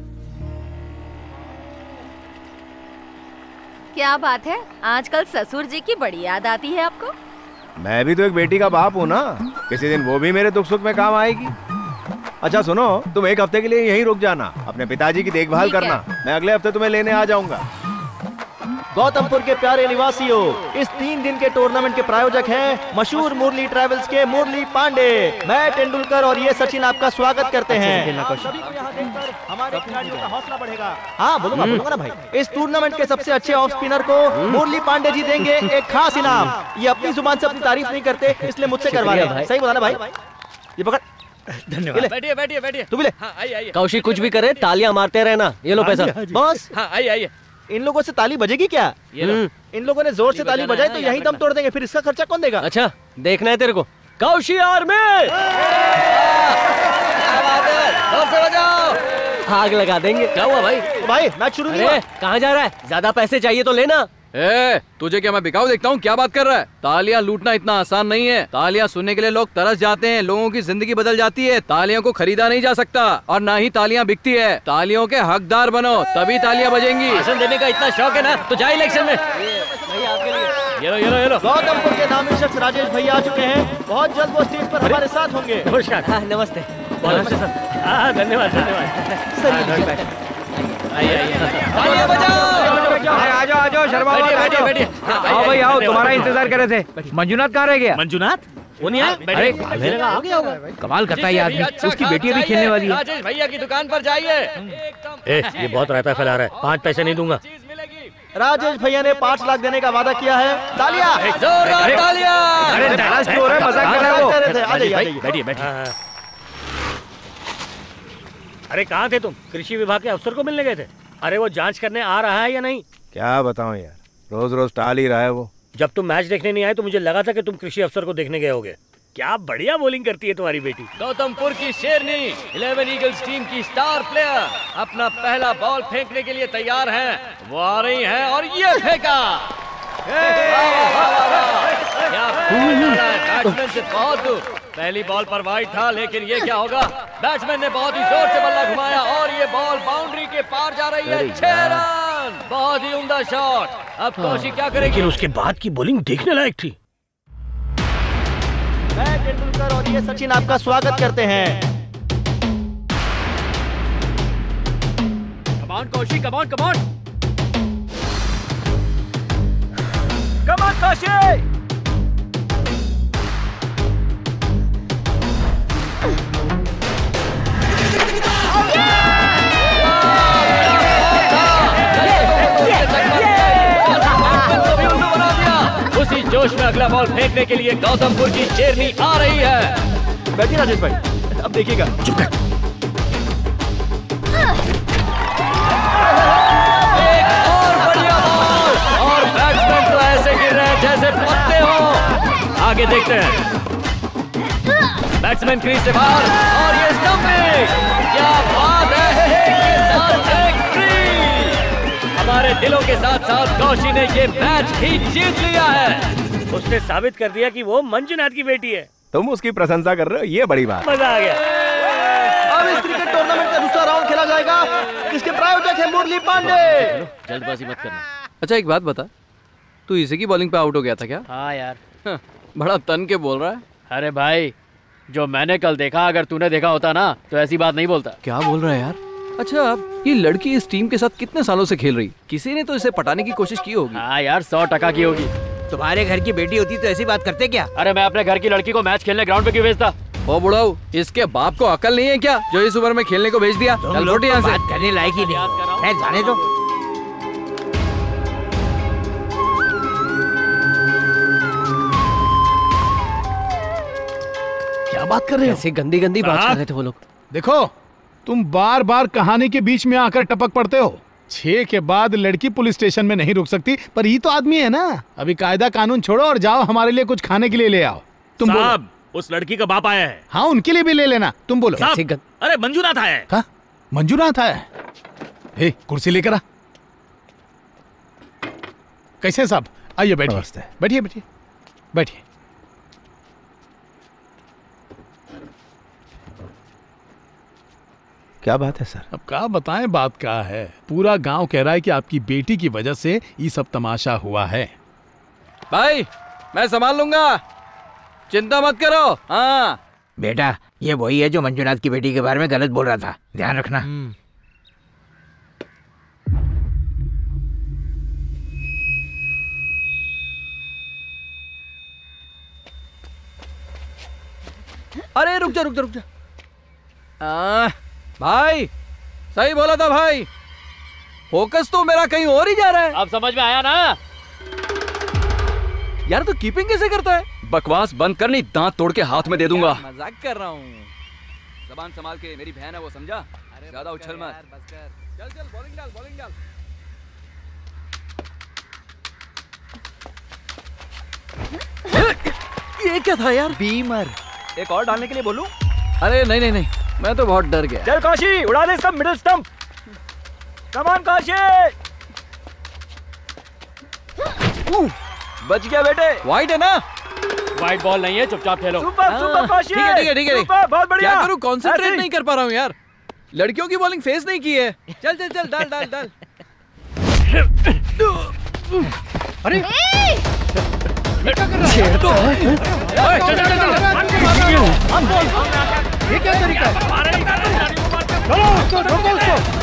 क्या बात है, आजकल ससुर जी की बड़ी याद आती है आपको? मैं भी तो एक बेटी का बाप हूँ ना, किसी दिन वो भी मेरे दुख सुख में काम आएगी। अच्छा सुनो, तुम एक हफ्ते के लिए यहीं रुक जाना, अपने पिताजी की देखभाल करना। मैं अगले हफ्ते तुम्हें लेने आ जाऊंगा। गौतमपुर के प्यारे निवासियों, इस 3 दिन के टूर्नामेंट के प्रायोजक हैं मशहूर मुरली ट्रैवल्स के मुरली पांडे। मैं तेंदुलकर और ये सचिन आपका स्वागत करते हैं। सभी को यहाँ देखकर हमारे खिलाड़ियों का हौसला बढ़ेगा। हाँ बोलूंगा ना भाई। इस टूर्नामेंट के सबसे अच्छे ऑफ स्पिनर को मुरली पांडे जी देंगे एक खास इनाम। ये अपनी जुबान से अपनी तारीफ नहीं करते, इसलिए मुझसे करवा रहे हैं। सही बोला ना भाई? ये पकड़। धन्यवाद। बैठिए। तू भी ले। हाँ, आइए। कौशी कुछ भी करे, तालियां मारते रहना। ये लो पैसा। बॉस, हाँ, आइए। इन लोगों से ताली बजेगी क्या? इन लोगों ने जोर से ताली बजाई तो यही दम तोड़ देंगे, फिर इसका खर्चा कौन देगा? अच्छा, देखना है तेरे को। कौशी आर्मी, जोर से बजाओ, आग लगा देंगे। क्या हुआ भाई? भाई मैच शुरू नहीं हुआ। कहाँ जा रहा है? ज्यादा पैसे चाहिए तो लेना। तुझे क्या मैं बिकाऊ देखता हूँ? क्या बात कर रहा है? तालियां लूटना इतना आसान नहीं है। तालियां सुनने के लिए लोग तरस जाते हैं, लोगों की जिंदगी बदल जाती है। तालियों को खरीदा नहीं जा सकता और ना ही तालियां बिकती है। तालियों के हकदार बनो, तभी तालियां बजेंगी। भाषण देने का इतना शौक है ना, तो जा इलेक्शन में। ये लो। गौतमपुर के नामी शख्स राजेश भैया आ चुके हैं, बहुत जल्द वो स्टेज पर हमारे साथ होंगे। नमस्कार। नमस्ते सर। धन्यवाद। तालियां बजाओ। आ जाओ शर्मा। बैठिए। आओ भाई आओ, तुम्हारा इंतजार कर रहे थे। मंजूनाथ कहाँ रह गया? मंजूनाथ? वो नहीं आया? अरे खेलेगा, आ गया होगा। कमाल करता है ये आदमी, उसकी बेटी भी खेलने वाली है। राजेश भैया की दुकान पर जाइए। ये बहुत रायता फैला रहा है, 5 पैसे नहीं दूंगा। राजेश भैया ने 5 लाख देने का वादा किया है। तालियां, जोरदार तालियां। अरे नाराज क्यों हो रहे हैं? मजाक कर रहे थे। आ जाइए, बैठिए बैठिए। अरे कहाँ थे तुम? कृषि विभाग के अफसर को मिलने गए थे? अरे वो जांच करने आ रहा है या नहीं? क्या बताऊं यार, रोज रोज टाल ही रहा है वो। जब तुम मैच देखने नहीं आए तो मुझे लगा था कि तुम कृषि अफसर को देखने गए होगे। क्या बढ़िया बॉलिंग करती है तुम्हारी बेटी। गौतमपुर की शेरनी 11 ईगल्स टीम की स्टार प्लेयर अपना पहला बॉल फेंकने के लिए तैयार हैं। वो आ रही हैं और ये फेंका। बैट्समैन से बहुत दूर। पहली बॉल पर वाइड था, लेकिन ये क्या होगा? बैट्समैन ने बहुत ही जोर से बल्ला घुमाया और ये बॉल बाउंड्री के पार जा रही है। 6 रन, बहुत ही उम्दा शॉट। अब कौशी क्या करेगी? लेकिन उसके बाद की बॉलिंग देखने लायक थी। मैं तेंदुलकर और ये सचिन आपका स्वागत करते हैं। Come on Kaushi, come on come on come on Kaushi. उसी जोश में अगला बॉल फेंकने के लिए गौतमपुर की शेरनी आ रही है। बैठिए राजेश भाई, अब देखिएगा। चुप कर। एक और बढ़िया बॉल और बैट्समैन तो ऐसे गिर रहे हैं जैसे पत्ते हो। आगे देखते हैं। बैट्समैन क्रीज से बाहर और ये स्टंपिंग। क्या बात है, हमारे दिलों के साथ साथ कौशी ने ये मैच भी जीत लिया है। उसने साबित कर दिया कि वो मंजुनाथ की बेटी है। तुम उसकी प्रशंसा कर रहे हो, ये बड़ी बात। मजा आ गया। अब इस क्रिकेट टूर्नामेंट का दूसरा राउंड खेला जाएगा, जिसके प्रायोजक है मुरली पांडे। जल्दबाजी मत करना। अच्छा एक बात बता, तू इसी की बॉलिंग पे आउट हो गया था क्या? हाँ यार। बड़ा तन के बोल रहा है। अरे भाई, जो मैंने कल देखा, अगर तूने देखा होता ना तो ऐसी बात नहीं बोलता। क्या बोल रहा है यार? अच्छा, ये लड़की इस टीम के साथ कितने सालों से खेल रही? किसी ने तो इसे पटाने की कोशिश की होगी। हाँ यार, 100% की होगी। तुम्हारे घर की बेटी होती तो ऐसी बात करते क्या? अरे मैं अपने घर की लड़की को मैच खेलने ग्राउंड पे क्यों भेजता? ओ बुढ़ाऊ, इसके बाप को अकल नहीं है क्या, जो इस उम्र में खेलने को भेज दिया? चल छोटी यहाँ से। बात करने लायक ही नहीं है, जाने दो। क्या बात कर रहे हो? ऐसी गंदी गंदी बात कर रहे थे वो लोग। देखो, तुम बार बार कहानी के बीच में आकर टपक पड़ते हो। 6 के बाद लड़की पुलिस स्टेशन में नहीं रुक सकती, पर ये तो आदमी है ना। अभी कायदा कानून छोड़ो और जाओ हमारे लिए कुछ खाने के लिए ले आओ। तुम साहब, उस लड़की का बाप आया है। हाँ, उनके लिए भी ले लेना। तुम बोलो। अरे मंजूनाथ आया है। मंजूनाथ आया है? हे, कुर्सी लेकर आ। कैसे साहब? आइए बैठिए बैठिए बैठिए बैठिए। क्या बात है सर? अब क्या बताएं, बात क्या है। पूरा गांव कह रहा है कि आपकी बेटी की वजह से ये सब तमाशा हुआ है। भाई, मैं संभाल लूंगा, चिंता मत करो। हाँ बेटा, ये वही है जो मंजुनाथ की बेटी के बारे में गलत बोल रहा था, ध्यान रखना। अरे रुक जा रुक जा रुक जा। भाई, सही बोला था भाई, फोकस तो मेरा कहीं और ही जा रहा है। अब समझ में आया ना? यार तो कीपिंग कैसे करता है? बकवास बंद कर, नहीं दांत तोड़ के हाथ में दे दूंगा। मजाक कर रहा हूँ। जबान संभाल के, मेरी बहन है वो, समझा? ज्यादा उछल मत। चल चल, बॉलिंग डाल, बॉलिंग डाल। ये क्या था यार? बीमर। एक और डालने के लिए बोलूं? अरे नहीं नहीं नहीं, मैं तो बहुत डर गया। चल कौशी, उड़ा दे इसका middle stump. Come on Kaushi. बच गया बेटे। वाइड है ना? वाइड बॉल नहीं है, चुपचाप खेलो। Super super Kaushi. ठीक है ठीक है ठीक है। सुपर, बहुत बढ़िया। क्या करूं, कंसंट्रेट नहीं कर पा रहा हूं यार। लड़कियों की बॉलिंग फेस नहीं की है। चल चल चल, डाल डाल डाल। अरे ये क्या कर रहा है? छेड़ तो है। चल चल चल, ये क्या तरीका है? चलो उसको, रोको उसको।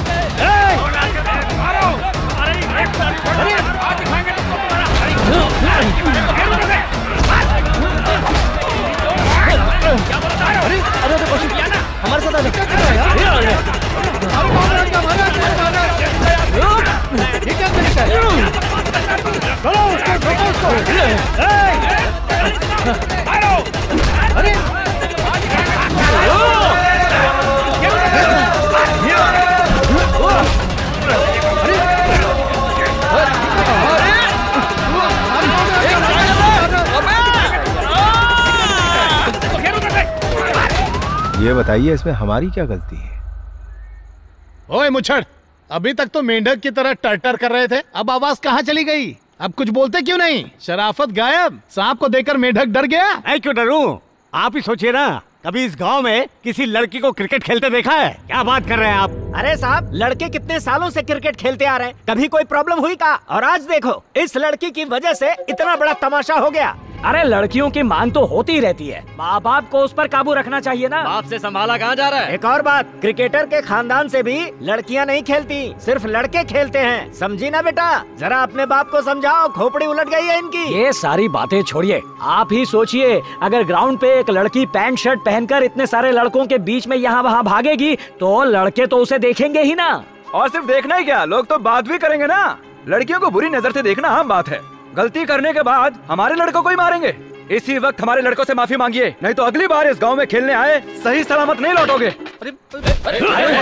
ये बताइए इसमें हमारी क्या गलती है? ओए मुच्छड़, अभी तक तो मेंढक की तरह टर्टर कर रहे थे, अब आवाज कहाँ चली गई? अब कुछ बोलते क्यों नहीं? शराफत गायब। सांप को देखकर मेंढक डर गया। ऐ क्यों डरूं? आप ही सोचिए ना, कभी इस गांव में किसी लड़की को क्रिकेट खेलते देखा है? क्या बात कर रहे हैं आप? अरे साहब, लड़के कितने सालों से क्रिकेट खेलते आ रहे हैं, कभी कोई प्रॉब्लम हुई का? और आज देखो, इस लड़की की वजह से इतना बड़ा तमाशा हो गया। अरे लड़कियों की मांग तो होती रहती है, माँ बाप को उस पर काबू रखना चाहिए ना। बाप से संभाला कहाँ जा रहा है? एक और बात, क्रिकेटर के खानदान से भी लड़कियां नहीं खेलती, सिर्फ लड़के खेलते हैं। समझी ना बेटा? जरा अपने बाप को समझाओ, खोपड़ी उलट गई है इनकी। ये सारी बातें छोड़िए, आप ही सोचिए, अगर ग्राउंड पे एक लड़की पैंट शर्ट पहनकर इतने सारे लड़कों के बीच में यहाँ वहाँ भागेगी तो लड़के तो उसे देखेंगे ही ना। और सिर्फ देखना ही क्या, लोग तो बात भी करेंगे ना। लड़कियों को बुरी नजर से देखना आम बात है। गलती करने के बाद हमारे लड़कों को ही मारेंगे। इसी वक्त हमारे लड़कों से माफी मांगिए, नहीं तो अगली बार इस गांव में खेलने आए सही सलामत नहीं लौटोगे। क्या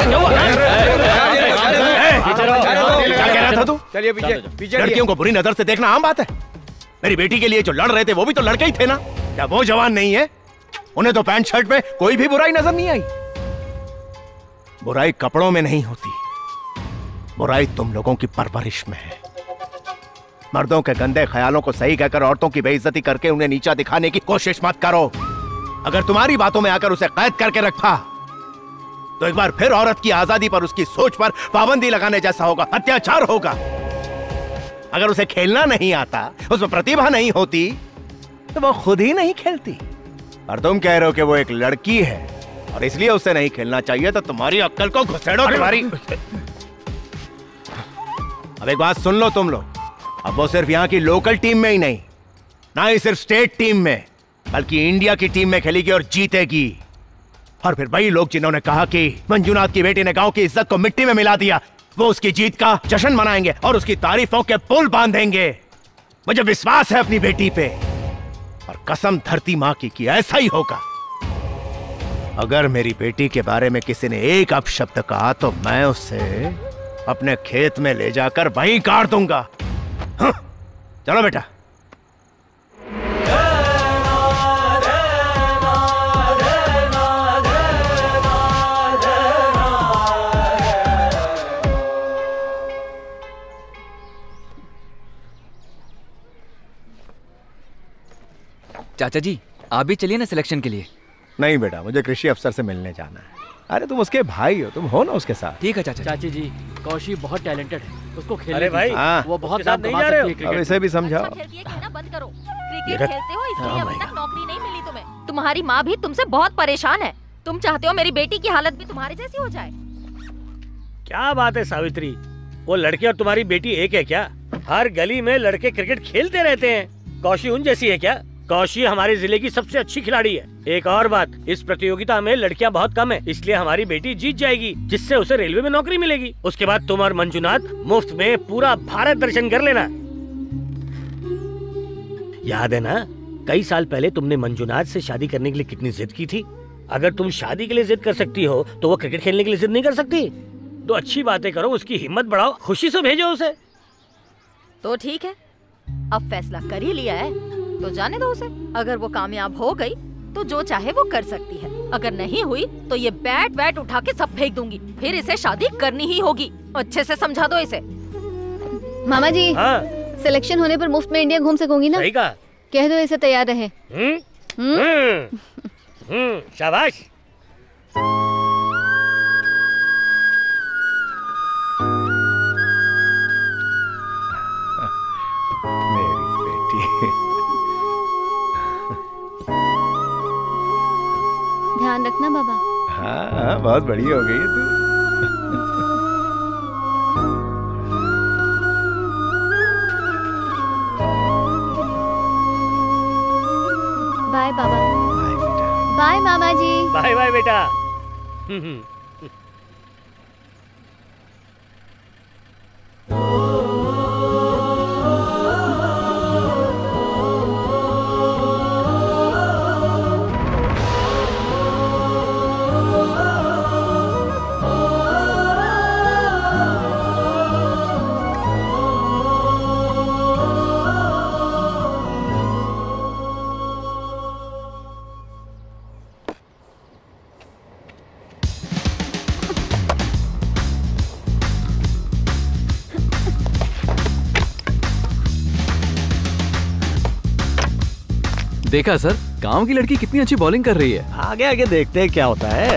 कह रहा था तू? चलिए पीछे। लड़कियों को बुरी नजर से देखना आम बात है। मेरी बेटी के लिए जो लड़ रहे थे वो भी तो लड़के ही थे ना। क्या वो जवान नहीं है? उन्हें तो पैंट शर्ट में कोई भी बुराई नजर नहीं आई। बुराई कपड़ों में नहीं होती, बुराई तुम लोगों की परवरिश में है। मर्दों के गंदे ख्यालों को सही कहकर औरतों की बेइज्जती करके उन्हें नीचा दिखाने की कोशिश मत करो। अगर तुम्हारी बातों में आकर उसे कैद करके रखा तो एक बार फिर औरत की आजादी पर, उसकी सोच पर पाबंदी लगाने जैसा होगा, अत्याचार होगा। अगर उसे खेलना नहीं आता, उसमें प्रतिभा नहीं होती, तो वो खुद ही नहीं खेलती। और तुम कह रहे हो कि वो एक लड़की है और इसलिए उसे नहीं खेलना चाहिए, तो तुम्हारी अक्ल को घुसेड़ो तुम्हारी। अब एक बात सुन लो तुम लोग, अब वो सिर्फ यहाँ की लोकल टीम में ही नहीं, ना ही सिर्फ स्टेट टीम में, बल्कि इंडिया की टीम में खेलेगी और जीतेगी। और फिर वही लोग जिन्होंने कहा कि मंजुनाथ की बेटी ने गांव की इज्जत को मिट्टी में मिला दिया, वो उसकी जीत का जश्न मनाएंगे और उसकी तारीफों के पुल बांधेंगे। मुझे विश्वास है अपनी बेटी पे, और कसम धरती माँ की कि ऐसा ही होगा। अगर मेरी बेटी के बारे में किसी ने एक अपशब्द कहा तो मैं उसे अपने खेत में ले जाकर वहीं काट दूंगा। हाँ, चलो बेटा। चाचा जी, आप भी चलिए ना सिलेक्शन के लिए। नहीं बेटा, मुझे कृषि अफसर से मिलने जाना है। अरे तुम उसके भाई हो, तुम हो ना उसके साथ। ठीक है चाचा। चाची जी, कौशी बहुत टैलेंटेड है, उसको खेलने अरे भाई, हाँ। वो बहुत नाम कमा सकती है क्रिकेट। अब इसे भी समझाओ। बंद करो। क्रिकेट खेलते हो इसलिए अभी तक नौकरी नहीं मिली तुम्हें। तुम्हारी माँ भी तुमसे बहुत परेशान है। तुम चाहते हो मेरी बेटी की हालत भी तुम्हारी जैसी हो जाए। क्या बात है सावित्री, वो लड़के और तुम्हारी बेटी एक है क्या? हर गली में लड़के क्रिकेट खेलते रहते हैं। कौशी उन जैसी है क्या? कौशी हमारे जिले की सबसे अच्छी खिलाड़ी है। एक और बात, इस प्रतियोगिता में लड़कियां बहुत कम है, इसलिए हमारी बेटी जीत जाएगी, जिससे उसे रेलवे में नौकरी मिलेगी। उसके बाद तुम और मंजुनाथ मुफ्त में पूरा भारत दर्शन कर लेना। याद है ना, कई साल पहले तुमने मंजुनाथ से शादी करने के लिए कितनी जिद की थी। अगर तुम शादी के लिए जिद कर सकती हो तो वो क्रिकेट खेलने के लिए जिद नहीं कर सकती? तो अच्छी बातें करो, उसकी हिम्मत बढ़ाओ, खुशी से भेजो उसे। तो ठीक है, अब फैसला कर ही लिया है तो जाने दो उसे। अगर वो कामयाब हो गई तो जो चाहे वो कर सकती है, अगर नहीं हुई तो ये बैट वैट उठा के सब फेंक दूंगी। फिर इसे शादी करनी ही होगी। अच्छे से समझा दो इसे। मामा जी, हाँ? सिलेक्शन होने पर मुफ्त में इंडिया घूम सकोगी ना? सही कहा। कह दो इसे तैयार रहे। शाबाश। ध्यान रखना बाबा। हाँ, बहुत बड़ी हो गई है तू। बाय बाबा। बाय मामा जी। बाय बाय बेटा। देखा सर, गांव की लड़की कितनी अच्छी बॉलिंग कर रही है। आगे आगे देखते हैं क्या होता है।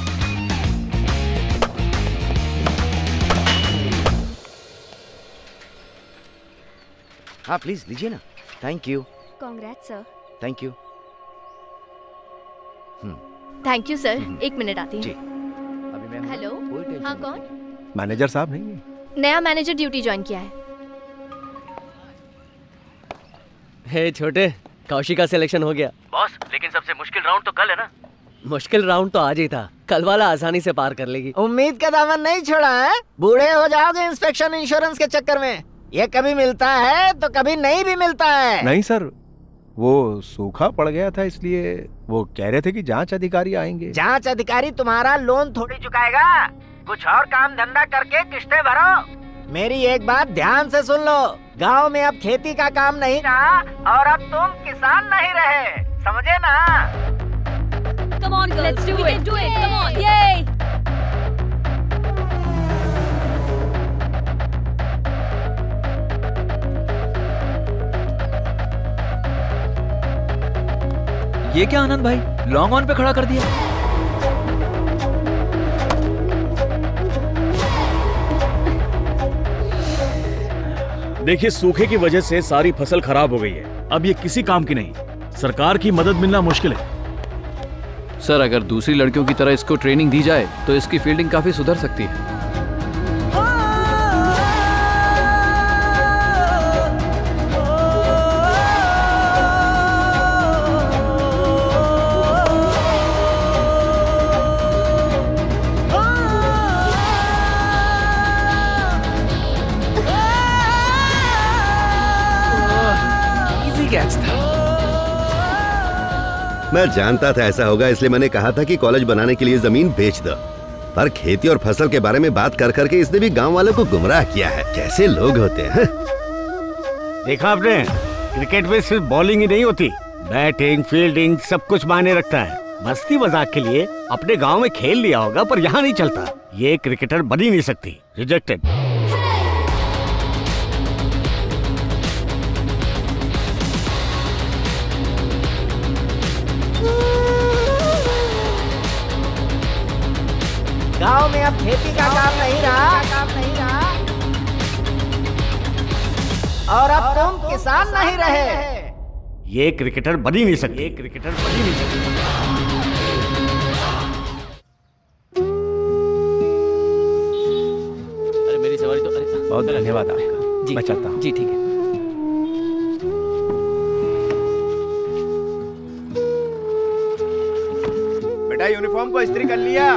हाँ प्लीज लीजिए ना। Thank you. Congrats sir. Thank you. Thank you sir. एक मिनट आती जी। हूँ। हेलो, हाँ कौन? मैनेजर साहब नहीं? नया मैनेजर ड्यूटी ज्वाइन किया है। हे छोटे, कौशिक का सिलेक्शन हो गया। बॉस, लेकिन सबसे मुश्किल राउंड तो कल है ना। मुश्किल राउंड तो आज ही था, कल वाला आसानी से पार कर लेगी। उम्मीद का दामन नहीं छोड़ा है। बूढ़े हो जाओगे इंस्पेक्शन इंश्योरेंस के चक्कर में। ये कभी मिलता है तो कभी नहीं भी मिलता है। नहीं सर, वो सूखा पड़ गया था, इसलिए वो कह रहे थे कि जांच अधिकारी आएंगे। जांच अधिकारी तुम्हारा लोन थोड़ी चुकाएगा। कुछ और काम धंधा करके किस्तें भरो। मेरी एक बात ध्यान से सुन लो, गांव में अब खेती का काम नहीं रहा और अब तुम किसान नहीं रहे, समझे ना? Come on girls, let's do it. Come on, yay! ये क्या आनंद भाई, लॉन्ग ऑन पे खड़ा कर दिया। देखिए, सूखे की वजह से सारी फसल खराब हो गई है। अब ये किसी काम की नहीं। सरकार की मदद मिलना मुश्किल है। सर, अगर दूसरी लड़कियों की तरह इसको ट्रेनिंग दी जाए तो इसकी फील्डिंग काफी सुधर सकती है। मैं जानता था ऐसा होगा, इसलिए मैंने कहा था कि कॉलेज बनाने के लिए जमीन बेच दो। पर खेती और फसल के बारे में बात कर करके इसने भी गांव वालों को गुमराह किया है। कैसे लोग होते हैं। देखा आपने, क्रिकेट में सिर्फ बॉलिंग ही नहीं होती, बैटिंग फील्डिंग सब कुछ मायने रखता है। मस्ती मजाक के लिए अपने गांव में खेल लिया होगा, पर यहाँ नहीं चलता। ये क्रिकेटर बन ही नहीं सकती। रिजेक्टेड। गांव में अब खेती का काम नहीं रहा और अब तुम किसान नहीं रहे। ये क्रिकेटर बन ही नहीं सकती। अरे मेरी सवारी तो बहुत धन्यवाद आपका। जी, मैं चलता हूँ। जी ठीक है। बेटा, यूनिफॉर्म को इस्त्री कर लिया?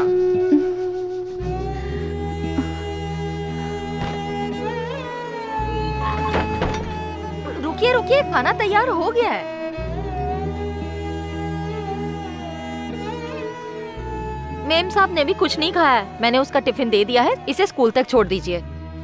रुकिए रुकिए, खाना तैयार हो गया है। मेम साहब ने भी कुछ नहीं खाया है। मैंने उसका टिफिन दे दिया है, इसे स्कूल तक छोड़ दीजिए।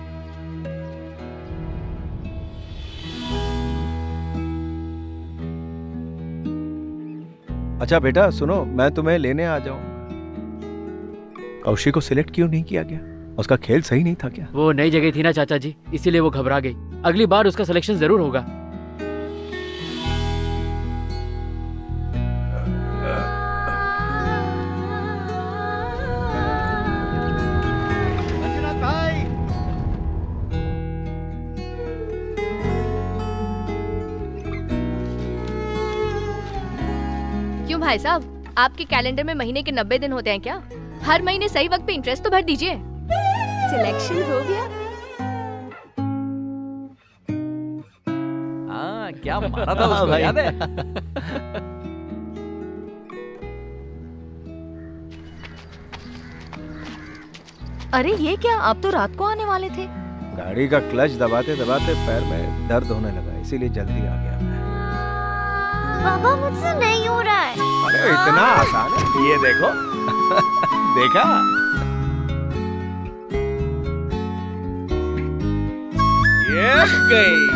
अच्छा बेटा सुनो, मैं तुम्हें लेने आ जाऊं। कौशिक को सिलेक्ट क्यों नहीं किया गया? उसका खेल सही नहीं था क्या? वो नई जगह थी ना चाचा जी, इसीलिए वो घबरा गई। अगली बार उसका सिलेक्शन जरूर होगा। क्यों भाई साहब, आपके कैलेंडर में महीने के 90 दिन होते हैं क्या? हर महीने सही वक्त पे इंटरेस्ट तो भर दीजिए। सिलेक्शन हो गया। हाँ, क्या मारा था उसको, याद है? अरे ये क्या, आप तो रात को आने वाले थे। गाड़ी का क्लच दबाते दबाते पैर में दर्द होने लगा, इसीलिए जल्दी आ गया। पापा मुझसे नहीं हो रहा है। अरे इतना आसान है, ये देखो। देखा? ये गई।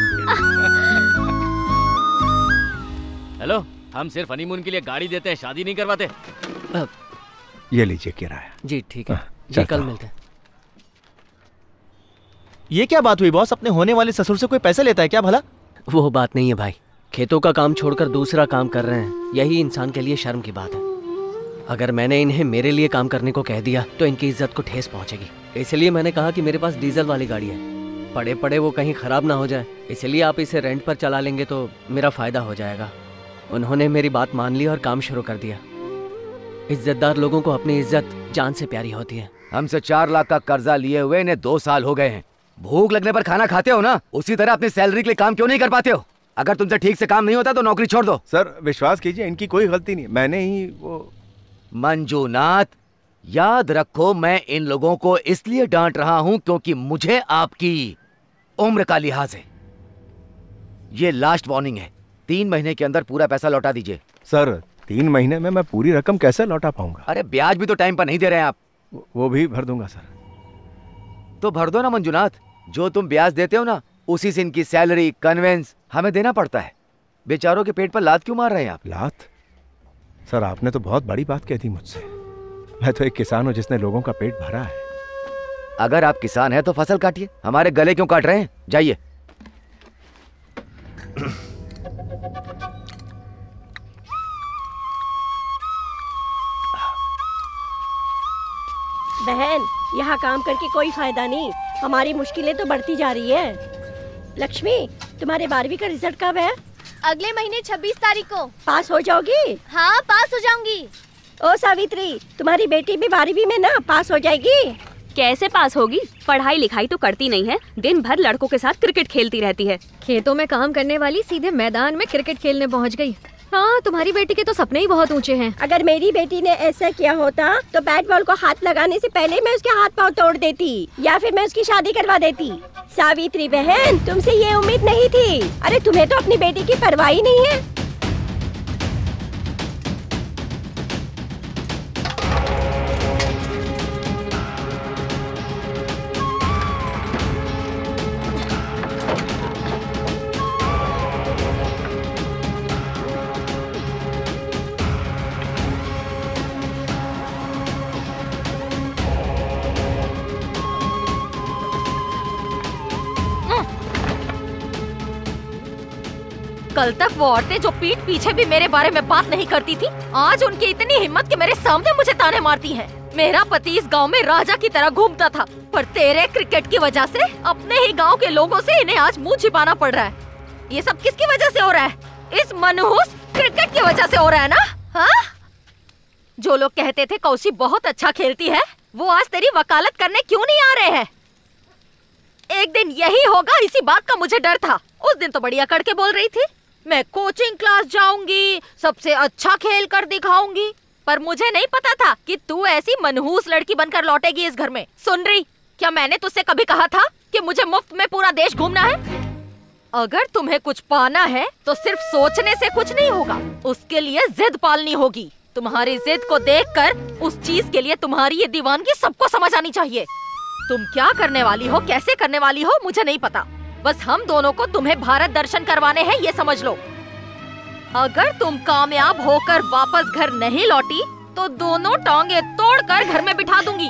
हेलो, हम सिर्फ हनीमून के लिए गाड़ी देते हैं, शादी नहीं करवाते। ये लीजिए किराया। जी ठीक है, जी कल मिलते हैं। ये क्या बात हुई बॉस, अपने होने वाले ससुर से कोई पैसे लेता है क्या भला? वो बात नहीं है भाई, खेतों का काम छोड़कर दूसरा काम कर रहे हैं, यही इंसान के लिए शर्म की बात है। अगर मैंने इन्हें मेरे लिए काम करने को कह दिया तो इनकी इज्जत को ठेस पहुंचेगी। इसलिए मैंने कहा कि मेरे पास डीजल वाली गाड़ी है, पड़े पड़े वो कहीं खराब ना हो जाए, इसलिए आप इसे रेंट पर चला लेंगे तो मेरा फायदा हो जाएगा। उन्होंने मेरी बात मान ली और काम शुरू कर दिया। इज्जतदार लोगों को अपनी इज्जत जान से प्यारी होती है। हमसे 4 लाख का कर्जा लिए हुए इन्हें 2 साल हो गए हैं। भूख लगने पर खाना खाते हो ना, उसी तरह अपनी सैलरी के लिए काम क्यों नहीं कर पाते हो? अगर तुमसे ठीक से काम नहीं होता तो नौकरी छोड़ दो। सर विश्वास कीजिए, इनकी कोई गलती नहीं, मैंने ही वो। मंजूनाथ, याद रखो मैं इन लोगों को इसलिए डांट रहा हूं क्योंकि मुझे आपकी उम्र का लिहाज है। ये लास्ट वार्निंग है, 3 महीने के अंदर पूरा पैसा लौटा दीजिए। सर 3 महीने में मैं पूरी रकम कैसे लौटा पाऊंगा? अरे ब्याज भी तो टाइम पर नहीं दे रहे हैं आप। वो भी भर दूंगा सर। तो भर दो ना मंजूनाथ, जो तुम ब्याज देते हो ना उसी से इनकी सैलरी कन्वेंस हमें देना पड़ता है। बेचारों के पेट पर लात क्यों मार रहे हैं आप? लात? सर आपने तो बहुत बड़ी बात कह दी मुझसे। मैं तो एक किसान हूं जिसने लोगों का पेट भरा है। अगर आप किसान हैं तो फसल काटिए, हमारे गले क्यों काट रहे हैं? जाइए। बहन, यहाँ काम करके कोई फायदा नहीं, हमारी मुश्किलें तो बढ़ती जा रही है। लक्ष्मी, तुम्हारे 12वीं का रिजल्ट कब है? अगले महीने 26 तारीख को। पास हो जाओगी? हाँ पास हो जाऊंगी। ओ सावित्री, तुम्हारी बेटी भी 12वीं में ना पास हो जाएगी। कैसे पास होगी? पढ़ाई लिखाई तो करती नहीं है, दिन भर लड़कों के साथ क्रिकेट खेलती रहती है। खेतों में काम करने वाली सीधे मैदान में क्रिकेट खेलने पहुंच गई। हाँ, तुम्हारी बेटी के तो सपने ही बहुत ऊंचे हैं। अगर मेरी बेटी ने ऐसा किया होता तो बैट बॉल को हाथ लगाने से पहले मैं उसके हाथ पांव तोड़ देती या फिर मैं उसकी शादी करवा देती। सावित्री बहन, तुमसे ये उम्मीद नहीं थी। अरे तुम्हें तो अपनी बेटी की परवाह ही नहीं है। कल तक वो औरतें जो पीठ पीछे भी मेरे बारे में बात नहीं करती थी, आज उनकी इतनी हिम्मत कि मेरे सामने मुझे ताने मारती हैं। मेरा पति इस गांव में राजा की तरह घूमता था, पर तेरे क्रिकेट की वजह से अपने ही गांव के लोगों से इन्हें आज मुंह छिपाना पड़ रहा है। ये सब किसकी वजह से हो रहा है? इस मनहूस क्रिकेट की वजह से हो रहा है ना? हाँ? जो लोग कहते थे कौशी बहुत अच्छा खेलती है, वो आज तेरी वकालत करने क्यों नहीं आ रहे हैं? एक दिन यही होगा, इसी बात का मुझे डर था। उस दिन तो बड़ी अकड़ के बोल रही थी, मैं कोचिंग क्लास जाऊंगी, सबसे अच्छा खेल कर दिखाऊंगी, पर मुझे नहीं पता था कि तू ऐसी मनहूस लड़की बनकर लौटेगी इस घर में। सुन रही, क्या मैंने तुझसे कभी कहा था कि मुझे मुफ्त में पूरा देश घूमना है? अगर तुम्हें कुछ पाना है तो सिर्फ सोचने से कुछ नहीं होगा, उसके लिए जिद पालनी होगी। तुम्हारी जिद को देखकर उस चीज के लिए तुम्हारी ये दीवानगी सबको समझ आनी चाहिए। तुम क्या करने वाली हो, कैसे करने वाली हो, मुझे नहीं पता, बस हम दोनों को तुम्हें भारत दर्शन करवाने हैं, ये समझ लो। अगर तुम कामयाब होकर वापस घर नहीं लौटी तो दोनों टांगे तोड़कर घर में बिठा दूंगी।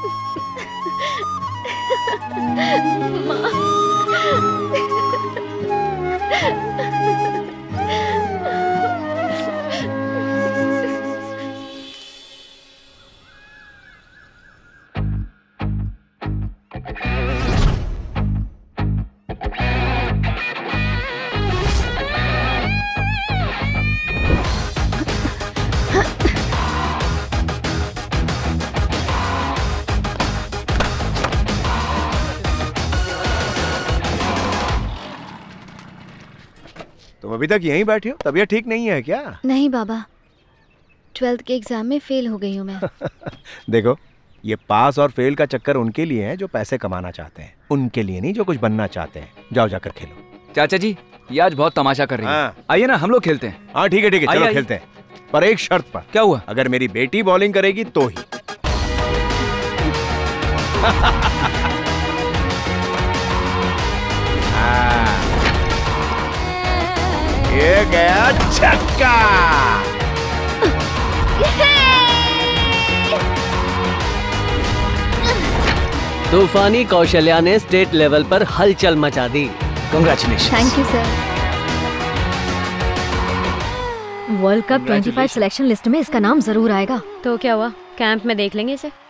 तुम अभी तक यहीं बैठे हो? तबीयत ठीक नहीं है क्या? नहीं बाबा, 12th के एग्जाम में फेल हो गई हूँ मैं। देखो, ये पास और फेल का चक्कर उनके लिए है जो पैसे कमाना चाहते हैं, उनके लिए नहीं जो कुछ बनना चाहते हैं। जाओ जाकर खेलो। चाचा जी, ये आज बहुत तमाशा कर रही है। आइए ना, हम लोग खेलते हैं। हाँ ठीक है, चलो खेलते हैं, पर एक शर्त पर। क्या हुआ? अगर मेरी बेटी बॉलिंग करेगी तो ही। ये गया छक्का। तूफानी कौशल्या ने स्टेट लेवल पर हलचल मचा दी। Congratulation. Thank you sir. World cup 25 selection list में इसका नाम जरूर आएगा। तो क्या हुआ, कैंप में देख लेंगे इसे।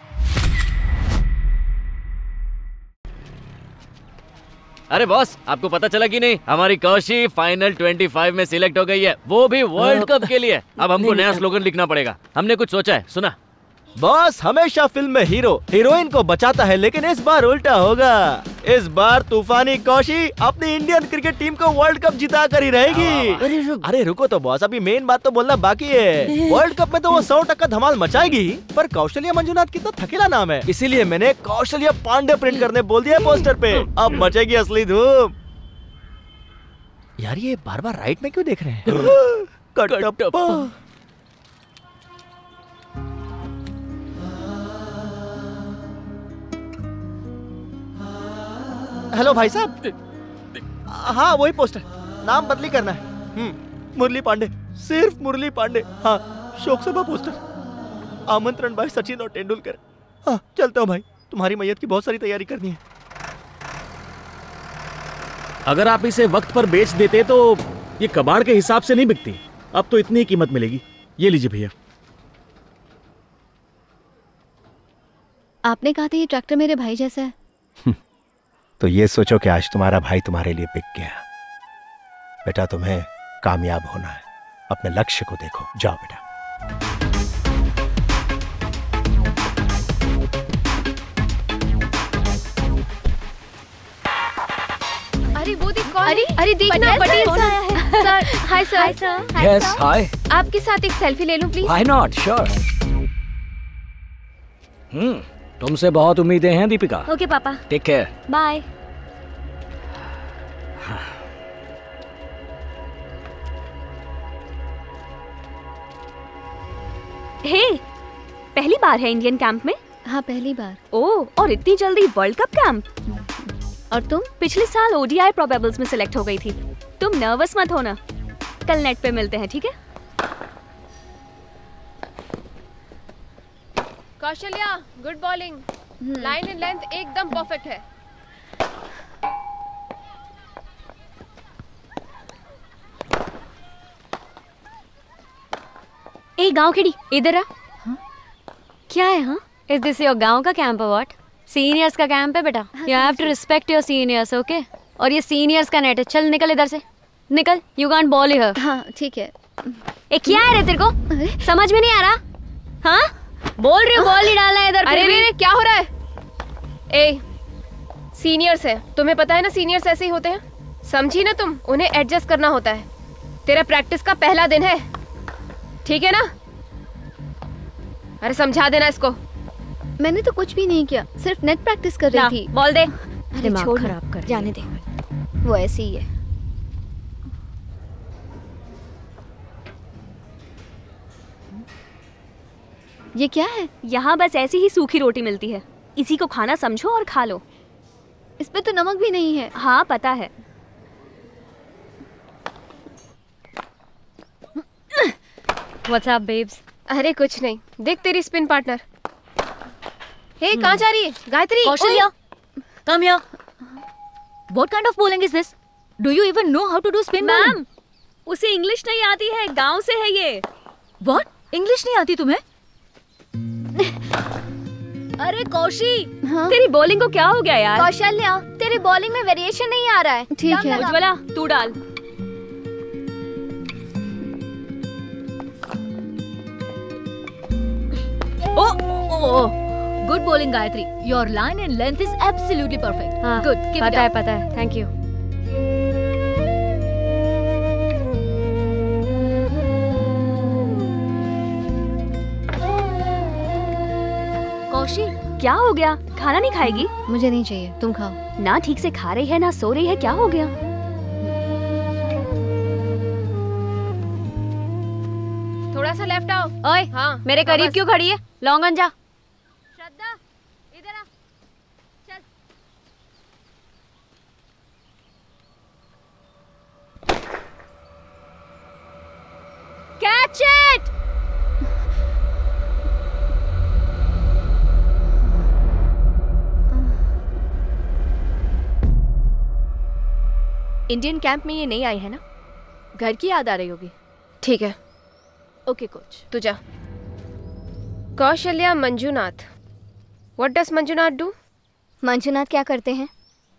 अरे बॉस, आपको पता चला कि नहीं, हमारी कौशी फाइनल 25 में सिलेक्ट हो गई है, वो भी वर्ल्ड कप के लिए। अब हमको नया स्लोगन लिखना पड़ेगा। हमने कुछ सोचा है, सुना। बॉस हमेशा फिल्म में हीरो हीरोइन को बचाता है, लेकिन इस बार उल्टा होगा। इस बार तूफानी कौशी अपनी इंडियन क्रिकेट टीम को वर्ल्ड कप जिता कर ही रहेगी। अरे रुको तो बॉस, अभी मेन बात तो बोलना बाकी है। वर्ल्ड कप में तो वो 100% धमाल मचाएगी, पर कौशल्या मंजुनाथ कितना थकेला नाम है, इसीलिए मैंने कौशल्या पांडे प्रिंट करने बोल दिया पोस्टर पे। अब मचेगी असली धूम। यार ये बार बार राइट में क्यों देख रहे हैं? कटप्पा। हेलो भाई साहब। हाँ वही पोस्टर, नाम बदली करना है। मुरली पांडे, सिर्फ मुरली पांडे। हाँ शोक सभा पोस्टर, आमंत्रण भाई सचिन और तेंदुलकर। हाँ चलता हूँ भाई, तुम्हारी मैयत की बहुत सारी तैयारी करनी है। अगर आप इसे वक्त पर बेच देते तो ये कबाड़ के हिसाब से नहीं बिकती। अब तो इतनी ही कीमत मिलेगी। ये लीजिए भैया। आपने कहा था ये ट्रैक्टर मेरे भाई जैसा है। तो ये सोचो कि आज तुम्हारा भाई तुम्हारे लिए बिक गया। बेटा तुम्हें कामयाब होना है, अपने लक्ष्य को देखो। जाओ बेटा। अरे वो देख कौन? अरे देखना, Patel sir. Sir hi sir. Yes hi. आपके साथ एक सेल्फी ले लूं प्लीज? Why not, sure. तुमसे बहुत उम्मीदें हैं दीपिका। ओके पापा, टेक केयर। बाय। हे, पहली बार है इंडियन कैंप में? हाँ पहली बार। ओह, और इतनी जल्दी वर्ल्ड कप कैंप? और तुम? पिछले साल ओडीआई प्रोबेबल्स में सिलेक्ट हो गई थी। तुम नर्वस मत होना, कल नेट पे मिलते हैं, ठीक है? Kaushalya good bowling, line and length एकदम परफेक्ट है। ए गांव खेड़ी, इधर आ। क्या है? हाँ, इज दिस योर गांव का कैंप है? व्हाट? सीनियर्स का कैंप है बेटा। You have to respect your seniors, okay? और ये सीनियर्स का नेट है। चल निकल इधर से, निकल। You can't ball here. हाँ ठीक है। ए क्या है रे तेरे को? समझ में नहीं आ रहा? हाँ बोल रही हो, बॉल नहीं डालना है इधर। अरे क्या हो रहा है? ए सीनियर्स है, तुम्हें पता है ना, सीनियर्स ऐसे ही होते हैं, समझी ना तुम? उन्हें एडजस्ट करना होता है। तेरा प्रैक्टिस का पहला दिन है, ठीक है ना? अरे समझा देना इसको। मैंने तो कुछ भी नहीं किया, सिर्फ नेट प्रैक्टिस कर रही थी। बॉल दे। अरे दिमाग खराब कर, जाने दे, वो ऐसे ही है। ये क्या है? यहाँ बस ऐसी ही सूखी रोटी मिलती है, इसी को खाना समझो और खा लो। इस पे तो नमक भी नहीं है। हाँ पता है। What's up, babes? अरे कुछ नहीं, देख तेरी स्पिन पार्टनर। हे कहाँ जा रही है? Gayatri. Kaushalya, come here. What kind of bowling is this? Do you even know how to do spin bowling? मैम, उसे इंग्लिश नहीं आती है, गांव से है ये। What? इंग्लिश नहीं आती तुम्हें? अरे कौशी, हाँ? तेरी बॉलिंग को क्या हो गया यार? कौशल्या, तेरी बॉलिंग में वेरिएशन नहीं आ रहा है। ठीक है। उज्ज्वला, तू डाल। Good bowling Gayatri, your line and length is absolutely perfect. Good, पता है, थैंक यू। कौशी, क्या हो गया? खाना नहीं खाएगी? मुझे नहीं चाहिए, तुम खाओ। ना ठीक से खा रही है ना सो रही है, क्या हो गया? थोड़ा सा लेफ्ट आओ। ओए, हाँ, मेरे करीब क्यों खड़ी है? लॉन्गन जा। श्रद्धा, इधर आ। चल। Catch it. इंडियन कैंप में ये नहीं आई है ना? घर की याद आ रही होगी। ठीक है। Okay coach. तू जा। Kaushalya Manjunath, what does Manjunath do? Manjunath क्या करते हैं?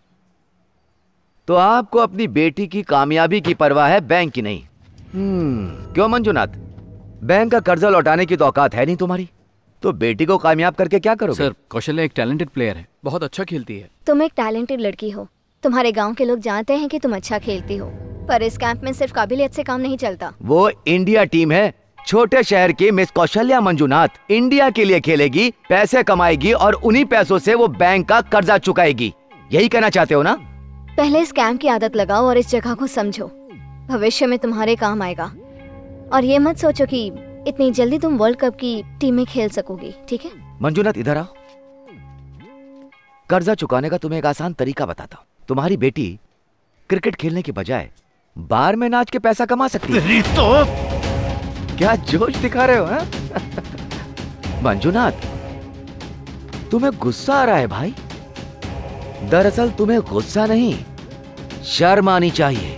तो आपको अपनी बेटी की कामयाबी की परवाह है, बैंक की नहीं। क्यों मंजुनाथ, बैंक का कर्जा लौटाने की तो औकात है नहीं तुम्हारी, तो बेटी को कामयाब करके क्या करोगे? सर, कौशल्या एक टैलेंटेड प्लेयर है, बहुत अच्छा खेलती है। तुम एक टैलेंटेड लड़की हो, तुम्हारे गांव के लोग जानते हैं कि तुम अच्छा खेलती हो, पर इस कैंप में सिर्फ काबिलियत से काम नहीं चलता। वो इंडिया टीम है, छोटे शहर की मिस कौशल्या मंजुनाथ इंडिया के लिए खेलेगी, पैसे कमाएगी और उन्हीं पैसों से वो बैंक का कर्जा चुकाएगी। यही कहना चाहते हो ना? पहले इस कैंप की आदत लगाओ और इस जगह को समझो, भविष्य में तुम्हारे काम आएगा। और ये मत सोचो कि इतनी जल्दी तुम वर्ल्ड कप की टीम में खेल सकोगी, ठीक है? मंजुनाथ इधर आओ, कर्जा चुकाने का तुम्हें एक आसान तरीका बताता हूँ। तुम्हारी बेटी क्रिकेट खेलने के बजाय बार में नाच के पैसा कमा सकती है। तो क्या जोश दिखा रहे हो हा? मंजुनाथ, तुम्हें गुस्सा आ रहा है भाई? दरअसल तुम्हें गुस्सा नहीं, शर्म आनी चाहिए।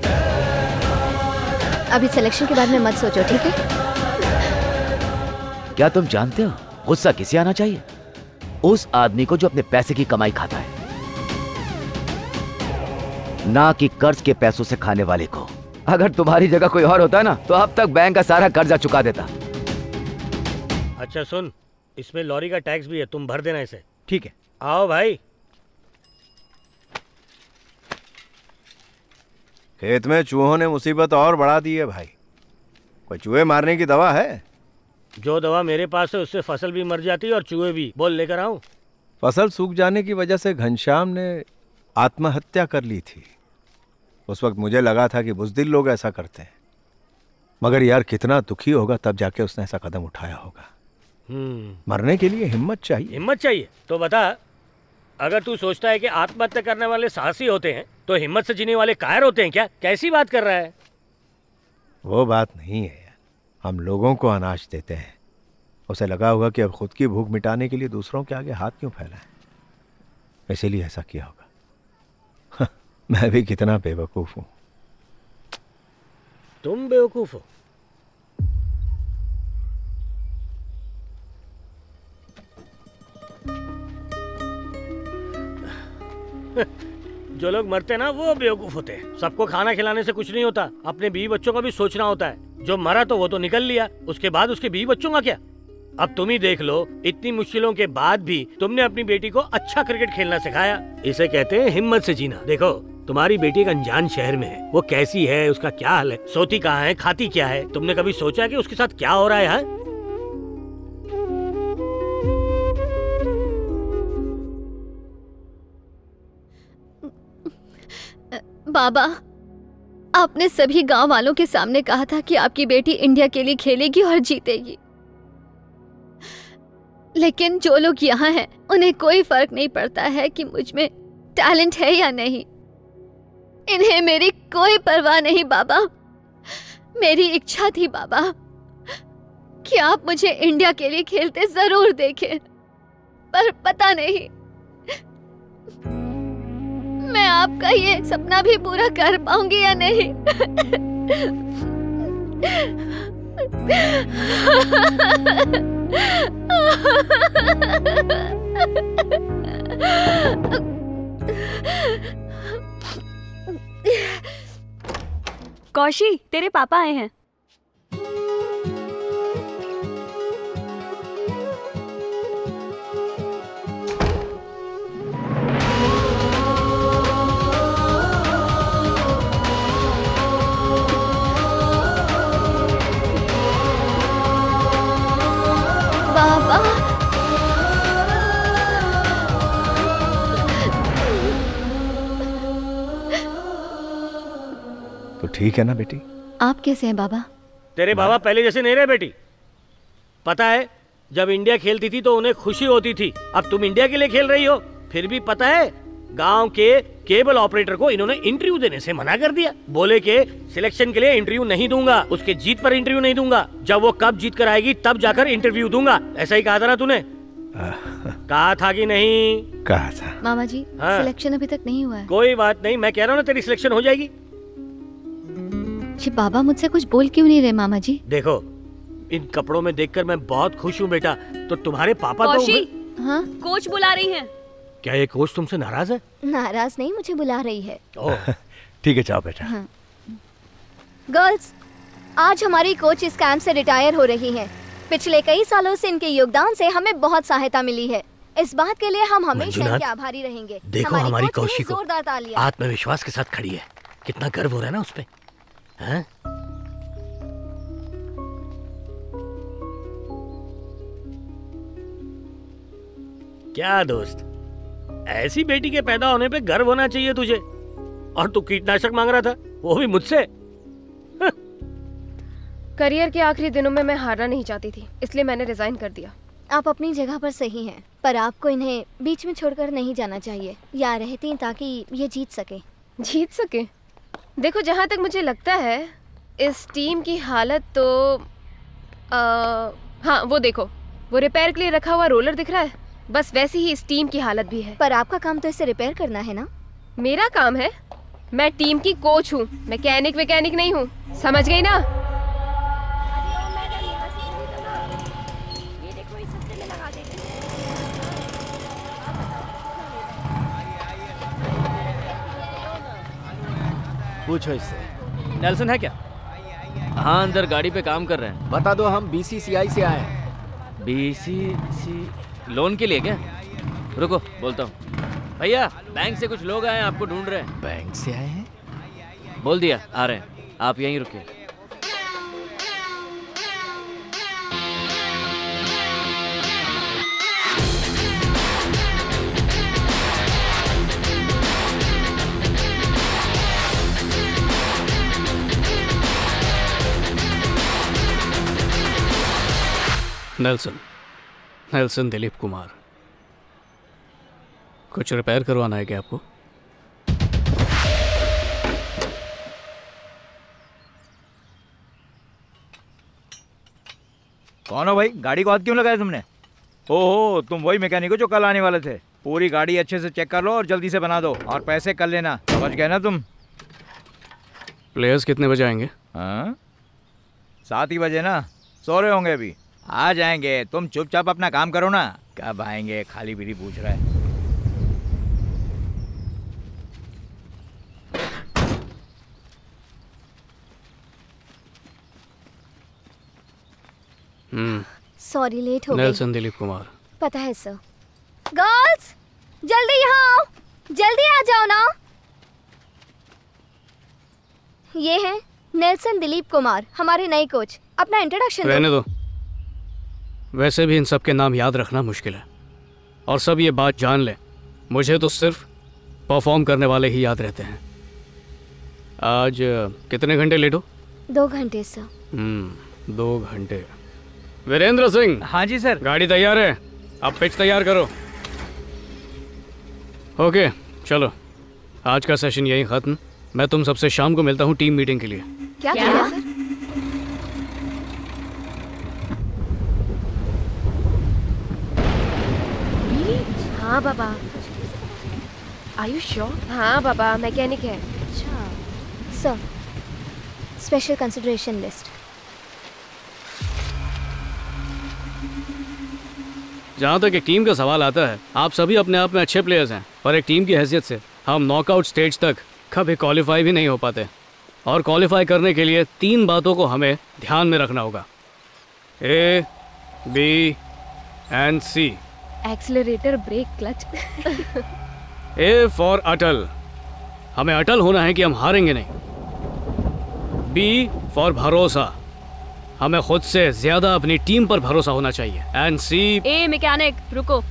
अभी सिलेक्शन के बारे में मत सोचो, ठीक है? क्या तुम जानते हो गुस्सा किसे आना चाहिए? उस आदमी को जो अपने पैसे की कमाई खाता है, ना कि कर्ज के पैसों से खाने वाले को। अगर तुम्हारी जगह कोई और होता ना तो अब तक बैंक का सारा कर्जा चुका देता। अच्छा सुन, इसमें लॉरी का टैक्स भी है, तुम भर देना इसे। ठीक है। आओ भाई। खेत में चूहों ने मुसीबत और बढ़ा दी है भाई। कोई चूहे मारने की दवा है? जो दवा मेरे पास है उससे फसल भी मर जाती है और चूहे भी। बोल लेकर आऊं? फसल सूख जाने की वजह से घनश्याम ने आत्महत्या कर ली थी। उस वक्त मुझे लगा था कि बुज़दिल लोग ऐसा करते हैं, मगर यार कितना दुखी होगा तब जाके उसने ऐसा कदम उठाया होगा। मरने के लिए हिम्मत चाहिए। हिम्मत चाहिए तो बता, अगर तू सोचता है कि आत्महत्या करने वाले साहसी होते हैं तो हिम्मत से जीने वाले कायर होते हैं क्या? कैसी बात कर रहा है? वो बात नहीं है। हम लोगों को अनाज देते हैं, उसे लगा होगा कि अब खुद की भूख मिटाने के लिए दूसरों के आगे हाथ क्यों फैलाएं, इसीलिए ऐसा किया होगा। मैं भी कितना बेवकूफ हूं। तुम बेवकूफ हो? जो लोग मरते ना वो बेवकूफ होते हैं। सबको खाना खिलाने से कुछ नहीं होता, अपने बीवी बच्चों का भी सोचना होता है। जो मरा तो वो तो निकल लिया, उसके बाद उसके बीवी बच्चों का क्या? अब तुम ही देख लो, इतनी मुश्किलों के बाद भी तुमने अपनी बेटी को अच्छा क्रिकेट खेलना सिखाया। इसे कहते हैं हिम्मत से जीना। देखो, तुम्हारी बेटी एक अनजान शहर में है, वो कैसी है, उसका क्या हाल है, सोती कहाँ है, खाती क्या है, तुमने कभी सोचा कि उसके साथ क्या हो रहा है? बाबा, आपने सभी गांव वालों के सामने कहा था कि आपकी बेटी इंडिया के लिए खेलेगी और जीतेगी, लेकिन जो लोग यहाँ हैं उन्हें कोई फर्क नहीं पड़ता है कि मुझ में टैलेंट है या नहीं। इन्हें मेरी कोई परवाह नहीं बाबा। मेरी इच्छा थी बाबा कि आप मुझे इंडिया के लिए खेलते जरूर देखें, पर पता नहीं मैं आपका ये सपना भी पूरा कर पाऊंगी या नहीं। कौशी, तेरे पापा आए हैं। बाबा, तो ठीक है ना बेटी? आप कैसे हैं बाबा? तेरे बाबा पहले जैसे नहीं रहे बेटी। पता है, जब इंडिया खेलती थी तो उन्हें खुशी होती थी, अब तुम इंडिया के लिए खेल रही हो। फिर भी पता है, गांव के केबल ऑपरेटर को इन्होंने इंटरव्यू देने से मना कर दिया। बोले कि सिलेक्शन के लिए इंटरव्यू नहीं दूंगा, उसके जीत पर इंटरव्यू नहीं दूंगा, जब वो कब जीत कर आएगी तब जाकर इंटरव्यू दूंगा। ऐसा ही कहा था ना तूने? कहा था कि नहीं? कहा था। मामा जी, सिलेक्शन अभी तक नहीं हुआ है। कोई बात नहीं, मैं कह रहा हूँ ना तेरी सिलेक्शन हो जाएगी। ये बाबा मुझसे कुछ बोल क्यों नहीं रहे मामा जी? देखो, इन कपड़ों में देखकर मैं बहुत खुश हूँ बेटा। तो तुम्हारे पापा कौशी, हाँ? कोच बुला रही हैं। क्या ये कोच तुमसे नाराज है? नाराज नहीं, मुझे बुला रही है। ठीक है, जाओ बेटा। हाँ। गर्ल्स, आज हमारी कोच इस कैंप से रिटायर हो रही हैं। पिछले कई सालों से इनके योगदान से हमें बहुत सहायता मिली है। इस बात के लिए हम हमेशा इनके आभारी रहेंगे। देखो हमारी कौशी को जोरदार तालियां। आत्मविश्वास के साथ खड़ी है। कितना गर्व हो रहा है ना उस पे। हाँ? क्या दोस्त, ऐसी बेटी के पैदा होने पे गर्व होना चाहिए तुझे। और तू कीटनाशक मांग रहा था, वो भी मुझसे। करियर के आखिरी दिनों में मैं हारना नहीं चाहती थी, इसलिए मैंने रिजाइन कर दिया। आप अपनी जगह पर सही हैं, पर आपको इन्हें बीच में छोड़कर नहीं जाना चाहिए। या रहती ताकि ये जीत सके। जीत सके? देखो, जहाँ तक मुझे लगता है इस टीम की हालत तो हाँ, वो देखो, वो रिपेयर के लिए रखा हुआ रोलर दिख रहा है। बस वैसी ही इस टीम की हालत भी है। पर आपका काम तो इसे रिपेयर करना है ना? मेरा काम है? मैं टीम की कोच हूँ, मैकेनिक नहीं हूँ। समझ गई ना? पूछो इससे। नेल्सन है क्या? हाँ, अंदर गाड़ी पे काम कर रहे हैं। बता दो, हम BCCI से आए हैं। BCC लोन के लिए क्या? रुको, बोलता हूँ। भैया, बैंक से कुछ लोग आए हैं, आपको ढूंढ रहे हैं। बैंक से आए हैं? बोल दिया, आ रहे हैं। आप यहीं रुकिए। नेल्सन दिलीप कुमार। कुछ रिपेयर करवाना है क्या आपको? कौन हो भाई? गाड़ी को हाथ क्यों लगाया तुमने? ओहो, तुम वही मैकेनिक हो जो कल आने वाले थे। पूरी गाड़ी अच्छे से चेक कर लो और जल्दी से बना दो, और पैसे कर लेना। समझ गए ना तुम? प्लेयर्स कितने बजे आएंगे? हाँ, 7 ही बजे ना। सो रहे होंगे अभी। आ जाएंगे, तुम चुपचाप अपना काम करो ना। कब आएंगे, खाली बीड़ी पूछ रहा है। सॉरी, लेट हो गई। नेल्सन दिलीप कुमार। पता है सर। गर्ल्स, जल्दी यहाँ आओ, जल्दी आ जाओ ना। ये हैं नेल्सन दिलीप कुमार, हमारे नए कोच। अपना इंट्रोडक्शन रहने दो। वैसे भी इन सब के नाम याद रखना मुश्किल है, और सब ये बात जान ले, मुझे तो सिर्फ परफॉर्म करने वाले ही याद रहते हैं। आज कितने घंटे लेट हो? 2 घंटे सर। 2 घंटे। वीरेंद्र सिंह। हाँ जी सर। गाड़ी तैयार है, अब पिच तैयार करो। ओके, चलो, आज का सेशन यही खत्म। मैं तुम सबसे शाम को मिलता हूँ टीम मीटिंग के लिए। क्या? सर? हाँ बाबा। Are you sure? हाँ बाबा, मैकेनिक है। अच्छा सर, स्पेशल कंसिडरेशन लिस्ट। जहाँ तक एक टीम का सवाल आता है, आप सभी अपने आप में अच्छे प्लेयर्स हैं, और एक टीम की हैसियत से हम नॉकआउट स्टेज तक कभी क्वालिफाई भी नहीं हो पाते। और क्वालिफाई करने के लिए 3 बातों को हमें ध्यान में रखना होगा। A, B and C। Accelerator, brake, clutch. A for Atal, हमें अटल होना है कि हम हारेंगे नहीं। B फॉर भरोसा, हमें खुद से ज्यादा अपनी टीम पर भरोसा होना चाहिए। And C। ए मैकेनिक, रुको।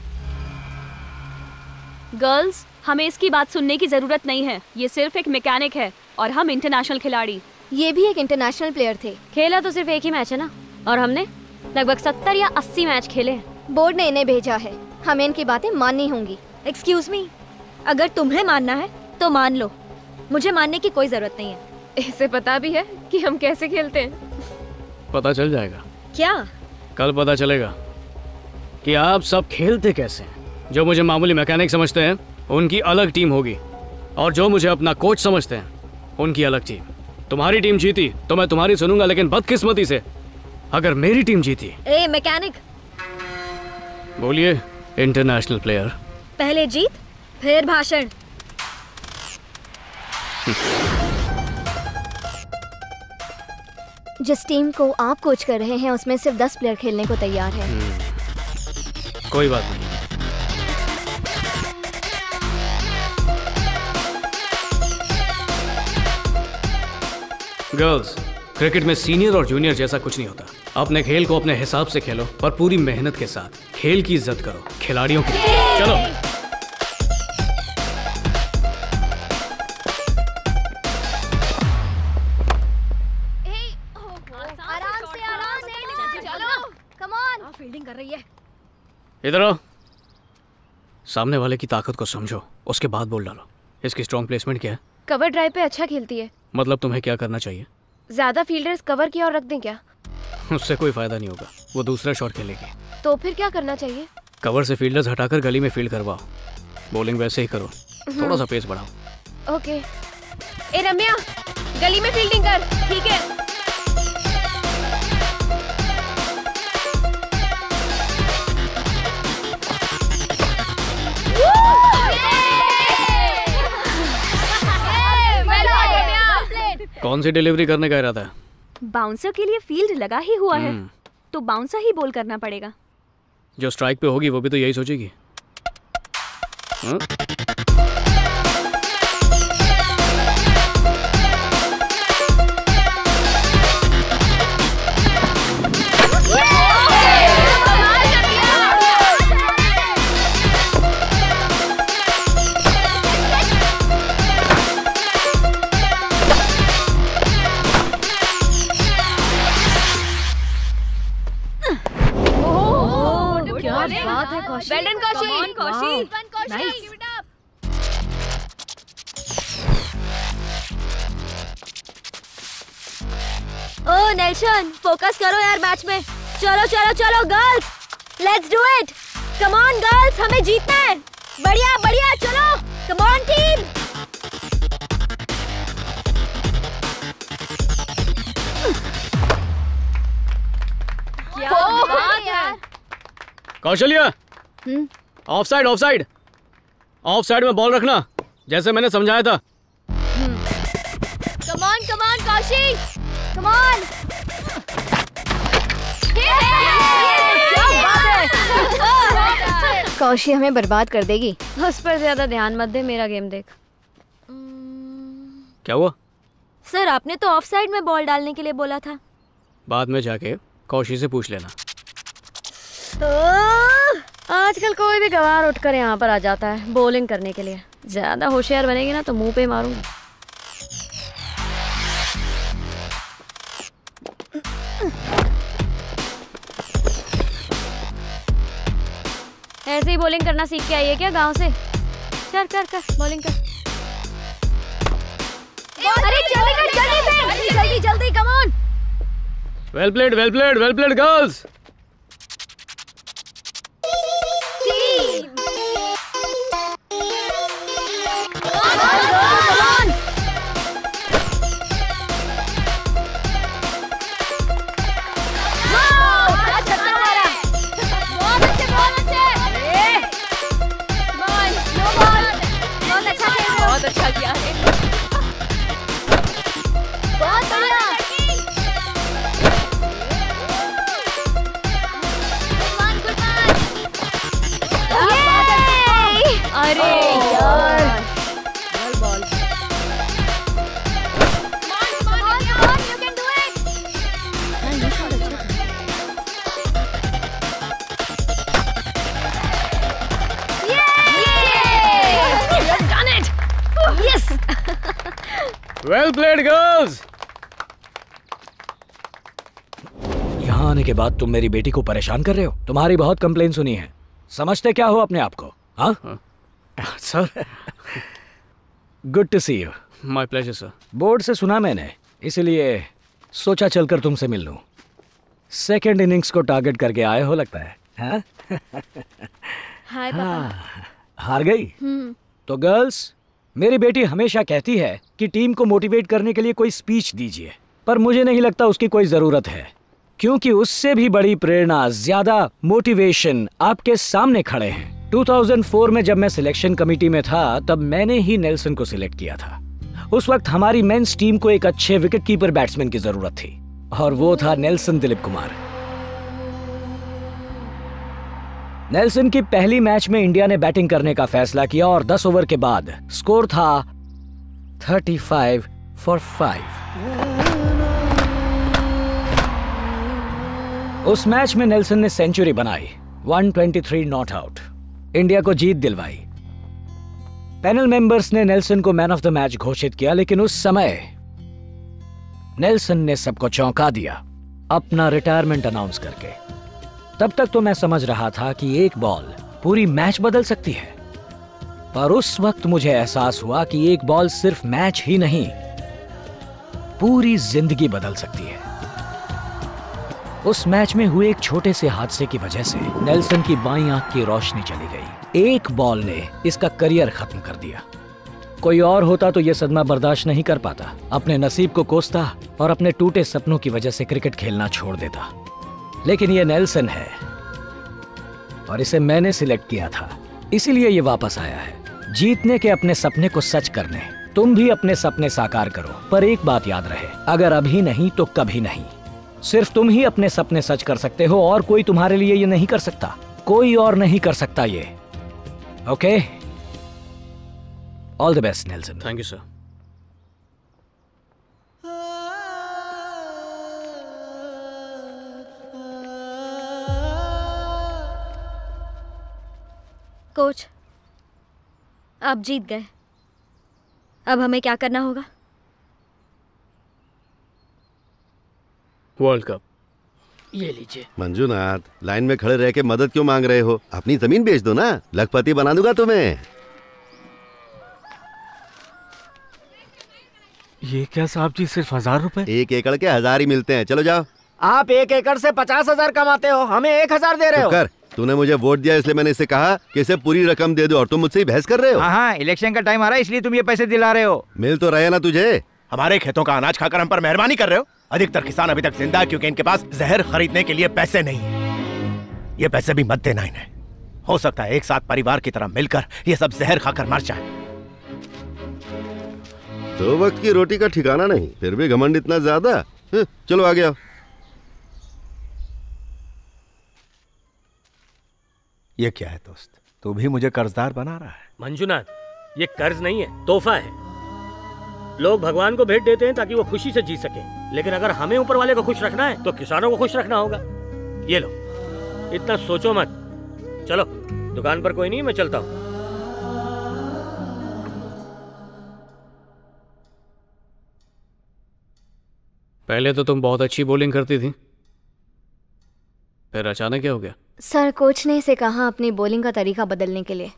गर्ल्स, हमें इसकी बात सुनने की जरूरत नहीं है। ये सिर्फ एक मैकेनिक है और हम इंटरनेशनल खिलाड़ी। ये भी एक इंटरनेशनल प्लेयर थे। खेला तो सिर्फ एक ही मैच है ना, और हमने लगभग 70 या 80 मैच खेले। बोर्ड ने इन्हें भेजा है, हमें इनकी बातें माननी होंगी। एक्सक्यूज मी, अगर तुम्हें मानना है तो मान लो, मुझे मानने की कोई जरूरत नहीं है। इसे पता भी है कि हम कैसे खेलते हैं। पता चल जाएगा। क्या? कल पता चलेगा कि आप सब खेलते कैसे हैं। जो मुझे मामूली मैकेनिक समझते हैं, उनकी अलग टीम होगी, और जो मुझे अपना कोच समझते हैं, उनकी अलग टीम। तुम्हारी टीम जीती तो मैं तुम्हारी सुनूंगा, लेकिन बदकिस्मती से अगर मेरी टीम जीती। ए मैकेनिक, बोलिए इंटरनेशनल प्लेयर। पहले जीत फिर भाषण। जिस टीम को आप कोच कर रहे हैं उसमें सिर्फ 10 प्लेयर खेलने को तैयार है। कोई बात नहीं। गर्ल्स, क्रिकेट में सीनियर और जूनियर जैसा कुछ नहीं होता। अपने खेल को अपने हिसाब से खेलो, पर पूरी मेहनत के साथ। खेल की इज्जत करो, खिलाड़ियों की। चलो फील्डिंग कर रही है। इधर आओ। सामने वाले की ताकत को समझो, उसके बाद बोल डालो। इसकी स्ट्रॉन्ग प्लेसमेंट क्या है? कवर ड्राइव पे अच्छा खेलती है। मतलब तुम्हें क्या करना चाहिए? ज्यादा फील्डर्स कवर की ओर रख दें क्या? उससे कोई फायदा नहीं होगा, वो दूसरा शॉट खेलेगी। तो फिर क्या करना चाहिए? कवर से फील्डर्स हटाकर गली में फील्ड करवाओ। बॉलिंग वैसे ही करो, थोड़ा सा पेस बढ़ाओ। ओके। ए रम्या, गली में फील्डिंग कर। ठीक है। कौन सी डिलीवरी करने का इरादा है? बाउंसर के लिए फील्ड लगा ही हुआ है, तो बाउंसर ही बोल करना पड़ेगा। जो स्ट्राइक पे होगी वो भी तो यही सोचेगी। हाँ? Well done, Kaushi. Come on, Kaushi. Wow. Nice. Give it up. Oh Nelson, focus करो यार मैच में। चलो चलो चलो girls, let's do it. Come on girls, हमें जीतना है। बढ़िया बढ़िया, चलो कम ऑन टीम। क्या बात है यार। कौशल्या, ऑफसाइड ऑफसाइड ऑफसाइड में बॉल रखना, जैसे मैंने समझाया था। Come on Kaushi, come on. Kaushi हमें बर्बाद कर देगी। उस पर ज्यादा ध्यान मत दे, मेरा गेम देख। क्या हुआ? सर आपने तो ऑफसाइड में बॉल डालने के लिए बोला था। बाद में जाके कौशी से पूछ लेना। आजकल कोई भी गवार उठकर यहाँ पर आ जाता है बॉलिंग करने के लिए। ज्यादा होशियार बनेगी ना तो मुंह पे मारूंगी। ऐसे ही बॉलिंग करना सीख के आई है क्या गांव से? कर कर कर बॉलिंग कर। अरे जल्दी कर, जल्दी जल्दी जल्दी, come on. Well played girls. बहुत अच्छा किया है, बहुत बढ़िया। अरे यार, बॉल वेल प्लेड गर्ल्स। यहाँ आने के बाद तुम मेरी बेटी को परेशान कर रहे हो। तुम्हारी बहुत कंप्लेन सुनी है, समझते क्या हो अपने आप को? हाँ sir. Good to see you. My pleasure sir. Board से सुना मैंने, इसलिए सोचा चलकर तुमसे मिल लूं। सेकेंड इनिंग्स को टारगेट करके आए हो लगता है। हाँ? हाय पापा। हार गई? तो गर्ल्स, मेरी बेटी हमेशा कहती है कि टीम को मोटिवेट करने के लिए कोई स्पीच दीजिए, पर मुझे नहीं लगता उसकी कोई जरूरत है, क्योंकि उससे भी बड़ी प्रेरणा, ज्यादा मोटिवेशन आपके सामने खड़े हैं। 2004 में जब मैं सिलेक्शन कमेटी में था, तब मैंने ही नेल्सन को सिलेक्ट किया था। उस वक्त हमारी मेंस टीम को एक अच्छे विकेट कीपर बैट्समैन की जरूरत थी, और वो था नेल्सन दिलीप कुमार। नेल्सन की पहली मैच में इंडिया ने बैटिंग करने का फैसला किया और 10 ओवर के बाद स्कोर था 35 for 5। उस मैच में नेल्सन ने सेंचुरी बनाई, 123 नॉट आउट, इंडिया को जीत दिलवाई। पैनल मेंबर्स ने नेल्सन को मैन ऑफ द मैच घोषित किया, लेकिन उस समय नेल्सन ने सबको चौंका दिया अपना रिटायरमेंट अनाउंस करके। तब तक तो मैं समझ रहा था कि एक बॉल पूरी मैच बदल सकती है, पर उस वक्त मुझे एहसास हुआ कि एक बॉल सिर्फ मैच ही नहीं, पूरी जिंदगी बदल सकती है। उस मैच में हुए एक छोटे से हादसे की वजह से नेल्सन की बाईं आंख की रोशनी चली गई। एक बॉल ने इसका करियर खत्म कर दिया। कोई और होता तो यह सदमा बर्दाश्त नहीं कर पाता, अपने नसीब को कोसता और अपने टूटे सपनों की वजह से क्रिकेट खेलना छोड़ देता। लेकिन ये नेल्सन है और इसे मैंने सिलेक्ट किया था, इसीलिए ये वापस आया है जीतने के अपने सपने को सच करने। तुम भी अपने सपने साकार करो, पर एक बात याद रहे, अगर अभी नहीं तो कभी नहीं। सिर्फ तुम ही अपने सपने सच कर सकते हो और कोई तुम्हारे लिए ये नहीं कर सकता, कोई और नहीं कर सकता ये। Okay, all the best Nelson. Thank you sir. Coach, आप जीत गए, अब हमें क्या करना होगा? World cup. ये लीजिए। मंजूनाथ, लाइन में खड़े रह के मदद क्यों मांग रहे हो? अपनी जमीन बेच दो ना, लखपति बना दूंगा तुम्हें। ये क्या साहब जी, सिर्फ 1000 रुपए? 1 एकड़ के 1000 ही मिलते हैं, चलो जाओ। आप 1 एकड़ से 50,000 कमाते हो, हमें 1000 दे रहे हो। कर, तूने मुझे वोट दिया इसलिए मैंने इसे कहा कि इसे पूरी रकम दे दो और तुम मुझसे ही बहस कर रहे हो। हाँ, इलेक्शन का टाइम आ रहा है इसलिए तुम ये पैसे दिला रहे हो। मिल तो रहे ना तुझे। हमारे खेतों का अनाज खाकर हम पर मेहरबानी कर रहे हो। अधिकतर किसान अभी तक जिंदा है क्योंकि इनके पास जहर खरीदने के लिए पैसे नहीं है। ये पैसे भी मत देना इन्हें, हो सकता है एक साथ परिवार की तरह मिलकर ये सब जहर खाकर मर जाए। 2 वक्त की रोटी का ठिकाना नहीं, फिर भी घमंड इतना ज्यादा। चलो आ गया। ये क्या है दोस्त, तू भी मुझे कर्जदार बना रहा है? मंजूनाथ, ये कर्ज नहीं है, तोहफा है। लोग भगवान को भेंट देते हैं ताकि वो खुशी से जी सके, लेकिन अगर हमें ऊपर वाले को खुश रखना है तो किसानों को खुश रखना होगा। ये लो, इतना सोचो मत। चलो, दुकान पर कोई नहीं, मैं चलता हूँ। पहले तो तुम बहुत अच्छी बॉलिंग करती थी, फिर अचानक क्या हो गया? सर, कोच ने इसे कहा अपनी बॉलिंग का तरीका बदलने के लिए।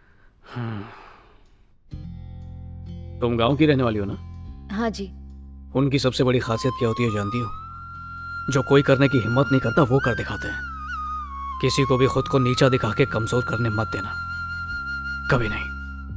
तुम गांव की रहने वाली हो ना? हाँ जी। उनकी सबसे बड़ी खासियत क्या होती है जानती हो? जो कोई करने की हिम्मत नहीं करता वो कर दिखाते हैं। किसी को भी खुद को नीचा दिखा के कमजोर करने मत देना, कभी नहीं।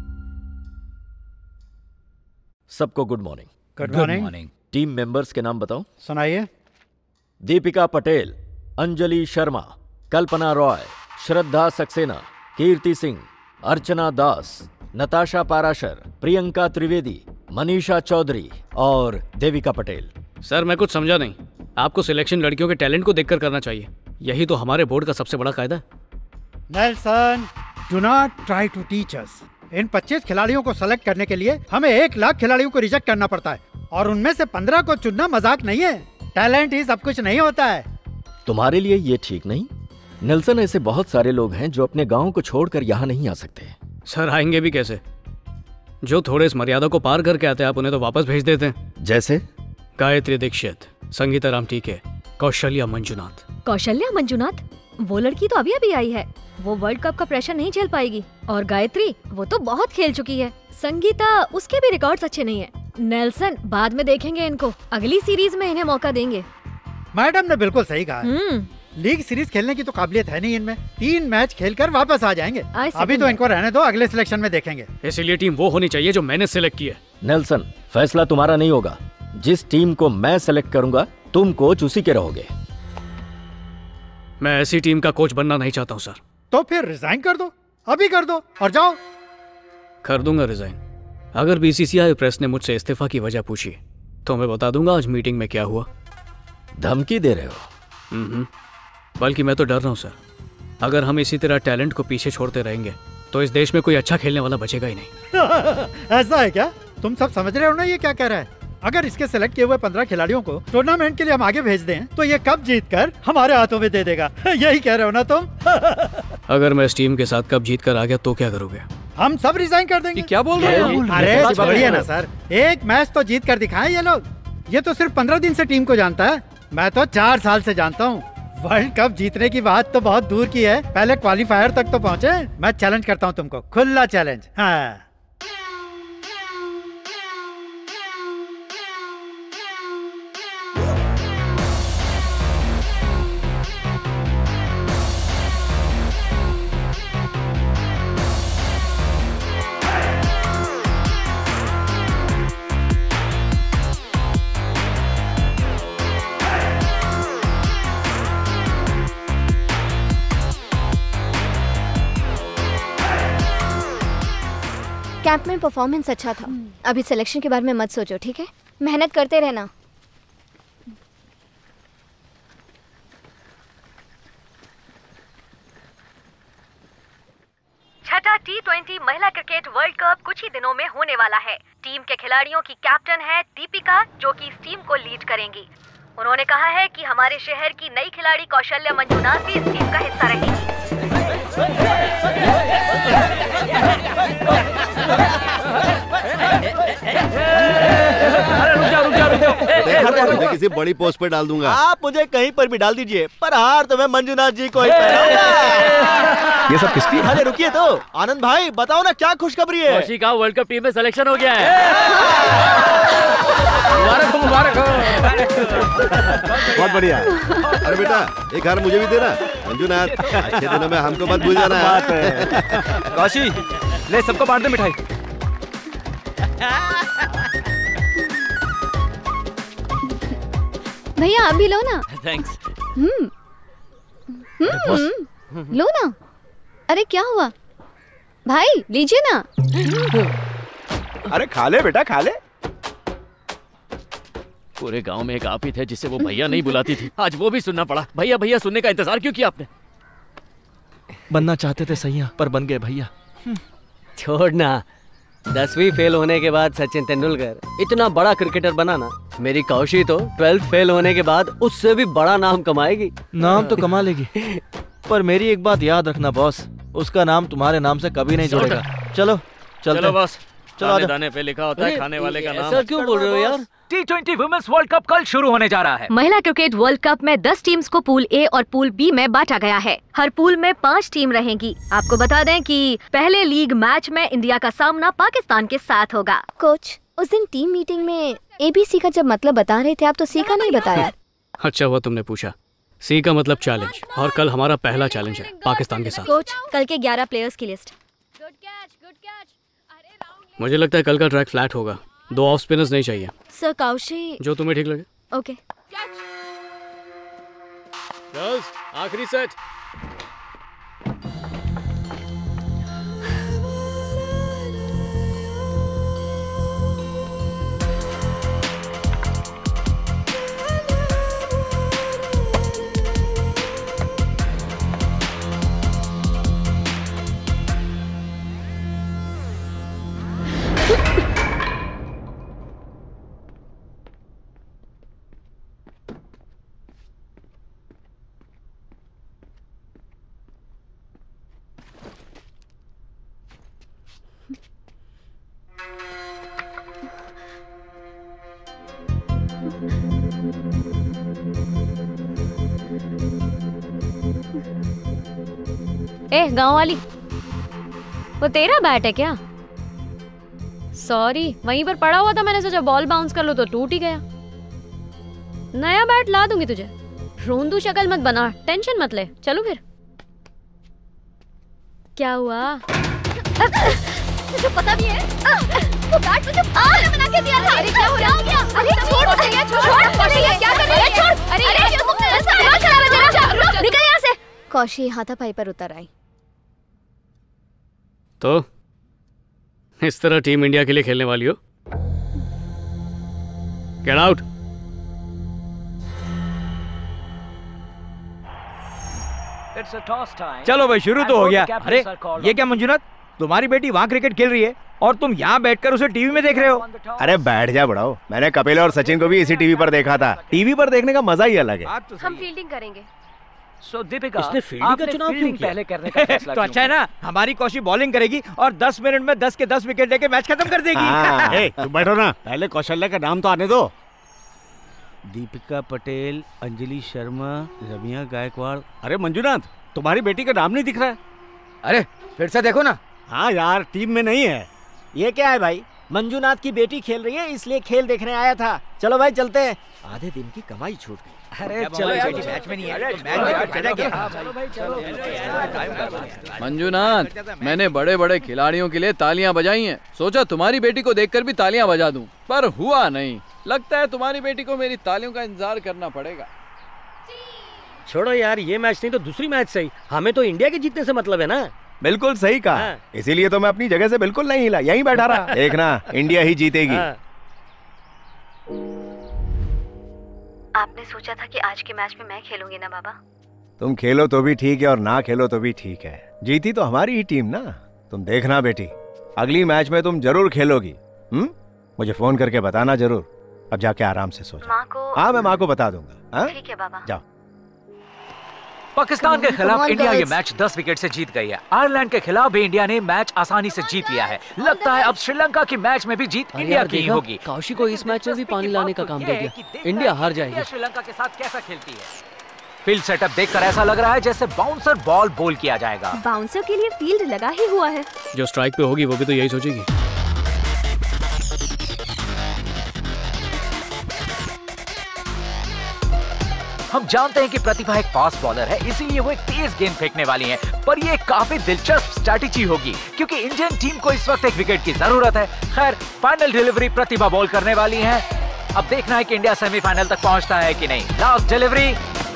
सबको good morning. Good morning. Team members के नाम बताओ। सुनाइए। दीपिका पटेल, अंजलि शर्मा, कल्पना रॉय, श्रद्धा सक्सेना, कीर्ति सिंह, अर्चना दास, नताशा पाराशर, प्रियंका त्रिवेदी, मनीषा चौधरी और देविका पटेल। सर, मैं कुछ समझा नहीं। आपको सिलेक्शन लड़कियों के टैलेंट को देखकर करना चाहिए, यही तो हमारे बोर्ड का सबसे बड़ा कायदा है। Nelson, do not try to teach us. इन 25 खिलाड़ियों को सेलेक्ट करने के लिए हमें 1 लाख खिलाड़ियों को रिजेक्ट करना पड़ता है और उनमें से 15 को चुनना मजाक नहीं है। टैलेंट ही सब कुछ नहीं होता है। तुम्हारे लिए ये ठीक नहीं। नेल्सन, ऐसे बहुत सारे लोग हैं जो अपने गांव को छोड़कर यहाँ नहीं आ सकते। सर, आएंगे भी कैसे? जो थोड़े इस मर्यादा को पार करके आते हैं आप उन्हें तो वापस भेज देते हैं। जैसे गायत्री दीक्षित, संगीता राम टीके, कौशल्या मंजुनाथ। कौशल्या मंजुनाथ? वो लड़की तो अभी अभी आई है, वो वर्ल्ड कप का प्रेशर नहीं झेल पाएगी। और गायत्री, वो तो बहुत खेल चुकी है। संगीता, उसके भी रिकॉर्ड्स अच्छे नहीं है। नेल्सन, बाद में देखेंगे इनको, अगली सीरीज में इन्हें मौका देंगे। मैडम ने बिल्कुल सही कहा है। लीग सीरीज खेलने की तो काबिलियत है नहीं इनमें। 3 मैच खेलकर वापस आ जाएंगे। अभी तो इनको रहने दो, अगले सिलेक्शन में देखेंगे। इसीलिए टीम वो होनी चाहिए जो मैंने सिलेक्ट की है। नेल्सन, फैसला तुम्हारा नहीं होगा। जिस टीम को मैं सेलेक्ट करूंगा तुम कोच उसी के रहोगे। मैं ऐसी टीम का कोच बनना नहीं चाहता हूँ सर। तो फिर रिजाइन कर दो, अभी कर दो और जाओ। कर दूंगा रिजाइन। अगर बीसीसीआई प्रेस ने मुझसे इस्तीफा की वजह पूछी तो मैं बता दूंगा आज मीटिंग में क्या हुआ। धमकी दे रहे हो? बल्कि मैं तो डर रहा हूँ सर। अगर हम इसी तरह टैलेंट को पीछे छोड़ते रहेंगे तो इस देश में कोई अच्छा खेलने वाला बचेगा ही नहीं। ऐसा है क्या? तुम सब समझ रहे हो ना ये क्या कह रहा है? अगर इसके सेलेक्ट किए हुए 15 खिलाड़ियों को टूर्नामेंट के लिए हम आगे भेज दें तो ये कप जीत कर हमारे हाथों में दे देगा। यही कह रहे हो ना तुम? अगर मैं इस टीम के साथ कप जीत कर आ गया तो क्या करोगे? हम सब रिजाइन कर देंगे। क्या बोल रहे हो? अरे बढ़िया ना सर, एक मैच तो जीत कर दिखाएं ये लोग। ये तो सिर्फ 15 दिन से टीम को जानता है, मैं तो 4 साल से जानता हूँ। वर्ल्ड कप जीतने की बात तो बहुत दूर की है, पहले क्वालीफायर तक तो पहुँचे। मैं चैलेंज करता हूँ तुमको, खुला चैलेंज। हाँ कैंप में परफॉर्मेंस अच्छा था। अभी सिलेक्शन के बारे में मत सोचो, ठीक है? मेहनत करते रहना। छठा T20 महिला क्रिकेट वर्ल्ड कप कुछ ही दिनों में होने वाला है। टीम के खिलाड़ियों की कैप्टन है दीपिका, जो कि इस टीम को लीड करेंगी। उन्होंने कहा है कि हमारे शहर की नई खिलाड़ी कौशल्या मंजुनाथ भी इस टीम का हिस्सा रहेगी। मुझे किसी बड़ी पोस्ट पे डाल दूंगा। आप मुझे कहीं पर भी डाल दीजिए, पर हार तो मैं मंजुनाथ जी को ही पहनाऊंगा। ये सब किसकी? अरे रुकिए तो, आनंद भाई बताओ ना क्या खुशखबरी है? कौशी का वर्ल्ड कप टीम में सिलेक्शन हो गया है। मुबारक हो, मुबारक हो। बहुत बढ़िया। अरे बेटा एक हार मुझे भी देना। मंजुनाथ, अच्छे दिनों में हमको मत भूल जाना। कौशी, ले सबको बांट दे मिठाई। भैया आप भी लो ना। थैंक्स। लो ना। अरे क्या हुआ भाई, लीजिए ना। अरे खा ले बेटा, खा ले। पूरे गांव में एक आप ही थे जिसे वो भैया नहीं बुलाती थी, आज वो भी सुनना पड़ा। भैया भैया सुनने का इंतजार क्यों किया आपने? बनना चाहते थे सैया, पर बन गए भैया। छोड़ना, 10वीं फेल होने के बाद सचिन तेंदुलकर इतना बड़ा क्रिकेटर बना ना, मेरी कौशी तो 12th फेल होने के बाद उससे भी बड़ा नाम कमाएगी। नाम तो कमा लेगी, पर मेरी एक बात याद रखना बॉस, उसका नाम तुम्हारे नाम से कभी नहीं जुड़ेगा। चलो चलो बॉस, चलो दाने पे लिखा होता है खाने वाले का नाम। ऐसा क्यों बोल रहे हो यार? T20 वुमेन्स वर्ल्ड कप कल शुरू होने जा रहा है। महिला क्रिकेट वर्ल्ड कप में 10 टीम्स को पूल ए और पूल बी में बांटा गया है। हर पूल में 5 टीम रहेंगी। आपको बता दें कि पहले लीग मैच में इंडिया का सामना पाकिस्तान के साथ होगा। कोच, उस दिन टीम मीटिंग में ABC का जब मतलब बता रहे थे आप, तो C का नहीं बताया। अच्छा हुआ तुमने पूछा। C का मतलब चैलेंज, और कल हमारा पहला चैलेंज है पाकिस्तान के साथ। कोच, कल के 11 प्लेयर्स की लिस्ट। मुझे लगता है कल का ट्रैक फ्लैट होगा, 2 ऑफ स्पिनर्स नहीं चाहिए। सर कौशी, जो तुम्हें ठीक लगे। ओके। गर्ल्स, आखिरी सेट। ए गांव वाली, वो तेरा बैट है क्या? सॉरी, वहीं पर पड़ा हुआ था, मैंने सोचा बॉल बाउंस कर लो तो टूट ही गया। नया बैट ला दूंगी तुझे। रोंदू शक्ल मत बना, टेंशन मत ले। चलो फिर। क्या हुआ? तुझे पता भी है वो बैट मुझे पागल बना के दिया था। अरे क्या हो रहा है? अरे छोड़ मुझे, छोड़ कौशी, क्या कर रही है? छोड़। अरे तुम दिमाग खराब है तेरा, निकल यहाँ से। कौशी हाथापाई पर उतर आई। तो इस तरह टीम इंडिया के लिए खेलने वाली हो? Get out. चलो भाई, शुरू तो हो गया। अरे ये क्या मंजुनाथ, तुम्हारी बेटी वहाँ क्रिकेट खेल रही है और तुम यहाँ बैठकर उसे टीवी में देख रहे हो? अरे बैठ जा बड़ाओ, मैंने कपिल और सचिन को भी इसी टीवी पर देखा था। टीवी पर देखने का मजा ही अलग है। हम फील्डिंग करेंगे। दीपिका, इसने फील्डिंग का चुनाव क्यों किया? पहले करने का फैसला तो अच्छा है ना, हमारी कौशी बॉलिंग करेगी और 10 मिनट में 10 के 10 विकेट लेके मैच खत्म कर देगी। तुम बैठो ना, पहले कौशल्या का नाम तो आने दो। दीपिका पटेल, अंजलि शर्मा, रमिया गायकवाड़। अरे मंजुनाथ, तुम्हारी बेटी का नाम नहीं दिख रहा है। अरे फिर से देखो ना। हाँ यार, टीम में नहीं है। ये क्या है भाई? मंजुनाथ की बेटी खेल रही है इसलिए खेल देखने आया था। चलो भाई चलते हैं। आधे दिन की कमाई छूट गई। अरे चलो यार, मैच में नहीं है। मंजुनाथ, मैंने बड़े बड़े खिलाड़ियों के लिए तालियां बजाई हैं। सोचा तुम्हारी बेटी को देखकर भी तालियां बजा दूं, पर हुआ नहीं। लगता है तुम्हारी बेटी को मेरी तालियों का इंतजार करना पड़ेगा। छोड़ो यार, ये मैच नहीं तो दूसरी मैच सही। हमें तो इंडिया के जीतने से मतलब है ना। बिल्कुल सही कहा। इसीलिए तो मैं अपनी जगह से बिल्कुल नहीं हिला, यहीं बैठा रहा। देखना, इंडिया ही जीतेगी। आपने सोचा था कि आज के मैच में मैं खेलूंगी ना बाबा? तुम खेलो तो भी ठीक है और ना खेलो तो भी ठीक है। जीती तो हमारी ही टीम ना। तुम देखना बेटी, अगली मैच में तुम जरूर खेलोगी। मुझे फोन करके बताना जरूर। अब जाके आराम से सो जाओ। हाँ, मैं माँ को बता दूंगा। ठीक है बाबा। जाओ। पाकिस्तान के खिलाफ इंडिया ये मैच 10 विकेट से जीत गई है। आयरलैंड के खिलाफ भी इंडिया ने मैच आसानी से जीत लिया है। लगता है अब श्रीलंका की मैच में भी जीत इंडिया की होगी। कौशी को इस मैच में भी पानी लाने का काम दे दिया। इंडिया हार जाएगी। श्रीलंका के साथ कैसा खेलती है? फील्ड सेटअप देखकर ऐसा लग रहा है जैसे बाउंसर बॉल बोल किया जाएगा। बाउंसर के लिए फील्ड लगा ही हुआ है। जो स्ट्राइक पे होगी वो भी तो यही सोचेगी। हम जानते हैं कि प्रतिभा एक फास्ट बॉलर है, इसीलिए वो एक तेज गेंद फेंकने वाली हैं। पर ये काफी दिलचस्प स्ट्रैटेजी होगी क्योंकि इंडियन टीम को इस वक्त एक विकेट की जरूरत है। खैर, फाइनल डिलीवरी प्रतिभा बॉल करने वाली है। अब देखना है कि इंडिया सेमीफाइनल तक पहुंचता है कि नहीं। लास्ट डिलीवरी,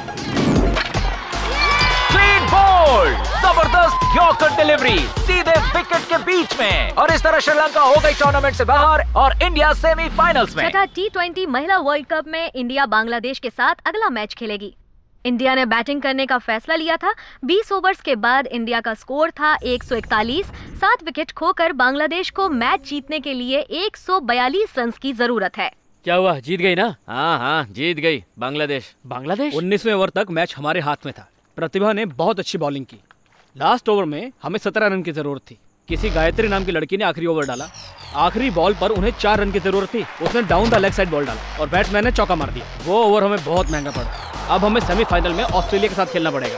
क्लीन बॉल, जबरदस्त यॉर्कर डिलीवरी सीधे विकेट के बीच में। और इस तरह श्रीलंका हो गई टूर्नामेंट से बाहर और इंडिया सेमीफाइनल्स में। छठा T20 महिला वर्ल्ड कप में इंडिया बांग्लादेश के साथ अगला मैच खेलेगी। इंडिया ने बैटिंग करने का फैसला लिया था। 20 ओवर्स के बाद इंडिया का स्कोर था 141। 7 विकेट खोकर बांग्लादेश को मैच जीतने के लिए 142 रन की जरूरत है। क्या हुआ, जीत गई ना? हाँ, जीत गई बांग्लादेश। 19वें ओवर तक मैच हमारे हाथ में था। प्रतिभा ने बहुत अच्छी बॉलिंग की। लास्ट ओवर में हमें 17 रन की जरूरत थी। किसी गायत्री नाम की लड़की ने आखिरी ओवर डाला। आखिरी बॉल पर उन्हें 4 रन की जरूरत थी। उसने down the leg side ball डाला और बैट्समैन ने चौका मार दिया। वो ओवर हमें बहुत महंगा पड़ा। अब हमें सेमीफाइनल में ऑस्ट्रेलिया के साथ खेलना पड़ेगा।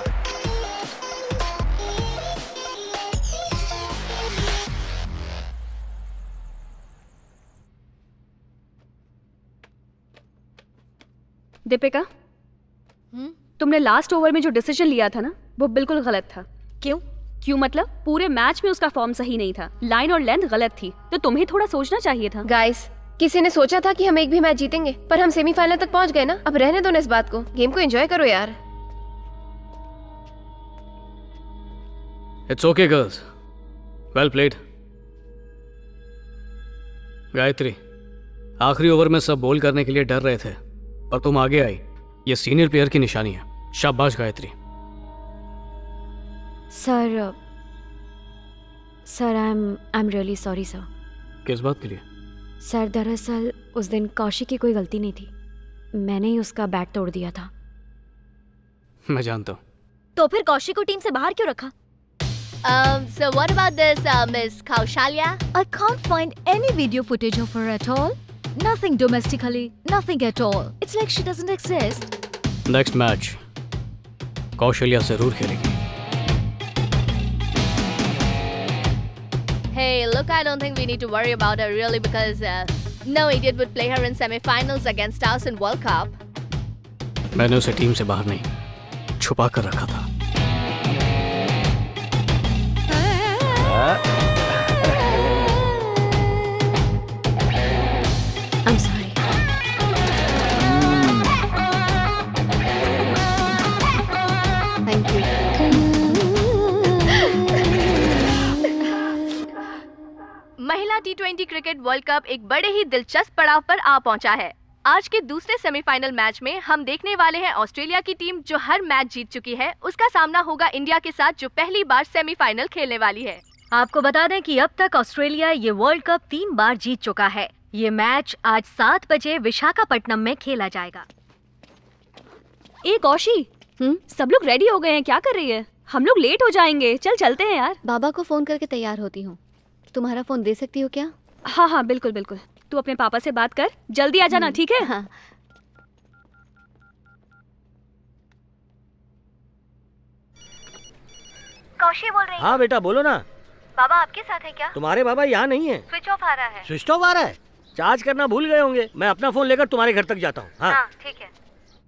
दीपिका, तुमने लास्ट ओवर में जो डिसीजन लिया था ना, वो बिल्कुल गलत था। क्यों मतलब? पूरे मैच में उसका फॉर्म सही नहीं था। लाइन और लेंथ गलत थी, तो तुम्हें थोड़ा सोचना चाहिए था। गाइस, किसी ने सोचा था कि हम एक भी मैच जीतेंगे, पर हम सेमीफाइनल तक पहुंच गए ना। अब रहने दो ना इस बात को। गेम को एंजॉय करो यार। It's okay girls, well played. Gayatri, आखिरी ओवर में सब बॉल करने के लिए डर रहे थे और तुम आगे आई। ये सीनियर प्लेयर की निशानी है। शाबाश Gayatri. Sir I am really sorry sir. किस बात के लिए? सर, दरअसल उस दिन कौशी की कोई गलती नहीं थी। मैंने ही उसका बैट तोड़ दिया था। मैं जानता हूँ। तो फिर कौशी को टीम से बाहर क्यों रखा? So what about this, Miss Kaushalya? I can't find any video footage of her at all. Nothing domestically, nothing at all. It's like she doesn't exist. Next match Kaushalya जरूर खेलेगी। Hey, look, I don't think we need to worry about her really because no idiot would play her in semi-finals against us in World Cup. मैंने उसे team से बाहर नहीं, छुपा कर रखा था। I'm sorry. Thank you. महिला T20 क्रिकेट वर्ल्ड कप एक बड़े ही दिलचस्प पड़ाव पर आ पहुंचा है। आज के दूसरे सेमीफाइनल मैच में हम देखने वाले हैं ऑस्ट्रेलिया की टीम जो हर मैच जीत चुकी है, उसका सामना होगा इंडिया के साथ जो पहली बार सेमीफाइनल खेलने वाली है। आपको बता दें कि अब तक ऑस्ट्रेलिया ये वर्ल्ड कप 3 बार जीत चुका है। ये मैच आज 7 बजे विशाखापट्टनम में खेला जाएगा। ए कौशी, सब लोग रेडी हो गए हैं, क्या कर रही है? हम लोग लेट हो जाएंगे, चल चलते हैं यार। बाबा को फोन करके तैयार होती हूँ। तुम्हारा फोन दे सकती हो क्या? हाँ हाँ बिल्कुल बिल्कुल, तू अपने पापा से बात कर, जल्दी आ जाना, ठीक है? हाँ। कौशी बोल रही। हाँ बेटा बोलो ना। बाबा आपके साथ है क्या? तुम्हारे बाबा यहाँ नहीं है। स्विच ऑफ आ रहा है। स्विच ऑफ आ रहा है? चार्ज करना भूल गए होंगे। मैं अपना फोन लेकर तुम्हारे घर तक जाता हूँ। हाँ ठीक है।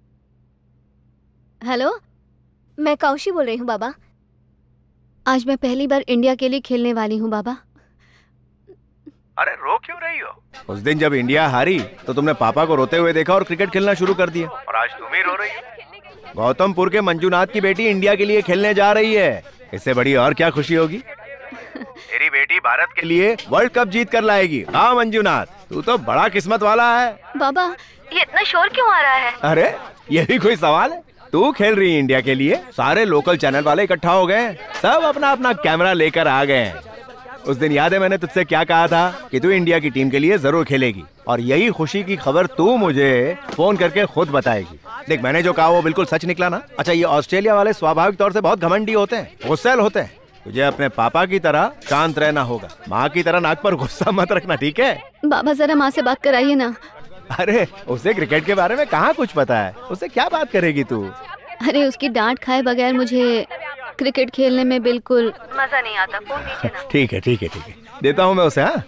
हेलो, मैं कौशी बोल रही हूँ बाबा। आज मैं पहली बार इंडिया के लिए खेलने वाली हूँ बाबा। अरे रो क्यों रही हो? उस दिन जब इंडिया हारी तो तुमने पापा को रोते हुए देखा और क्रिकेट खेलना शुरू कर दिया, और आज तुम ही रो रही हो। गौतमपुर के मंजूनाथ की बेटी इंडिया के लिए खेलने जा रही है, इससे बड़ी और क्या खुशी होगी? तेरी बेटी भारत के लिए वर्ल्ड कप जीत कर लाएगी। हाँ मंजूनाथ, तू तो बड़ा किस्मत वाला है। बाबा ये इतना शोर क्यों आ रहा है? अरे ये भी कोई सवाल है? तू खेल रही है इंडिया के लिए, सारे लोकल चैनल वाले इकट्ठा हो गए, सब अपना अपना कैमरा लेकर आ गए हैं। उस दिन याद है मैंने तुझसे क्या कहा था कि तू इंडिया की टीम के लिए जरूर खेलेगी, और यही खुशी की खबर तू मुझे फोन करके खुद बताएगी। देख मैंने जो कहा वो बिल्कुल सच निकला ना? अच्छा, ये ऑस्ट्रेलिया वाले स्वाभाविक तौर से बहुत घमंडी होते हैं, गुस्सैल होते हैं। तुझे अपने पापा की तरह शांत रहना होगा, माँ की तरह नाक पर गुस्सा मत रखना, ठीक है? बाबा जरा माँ से बात कराइए ना। अरे उसे क्रिकेट के बारे में कहाँ कुछ पता है, उससे क्या बात करेगी तू? अरे उसकी डांट खाए बगैर मुझे क्रिकेट खेलने में बिल्कुल मजा नहीं आता। फोन दीजिए ना। ठीक है ठीक है ठीक है, देता हूँ मैं उसे। हाँ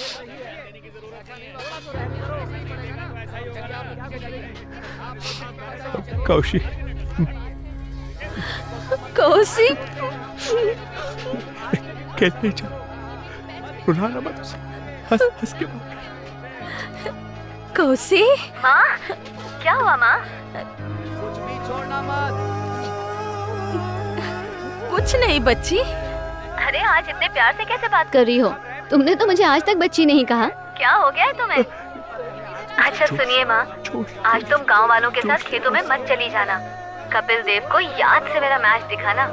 कौशी, कौशी कहते जा, रुलाना मत उसे, हंस हंस के बात। कौशी माँ, क्या हुआ माँ? कुछ नहीं बच्ची। अरे आज इतने प्यार से कैसे बात कर रही हो? तुमने तो मुझे आज तक बच्ची नहीं कहा। क्या हो गया है तुम्हें? अच्छा सुनिए माँ, आज तुम गांव वालों के साथ खेतों में मत चली जाना। कपिल देव को याद से मेरा मैच दिखाना,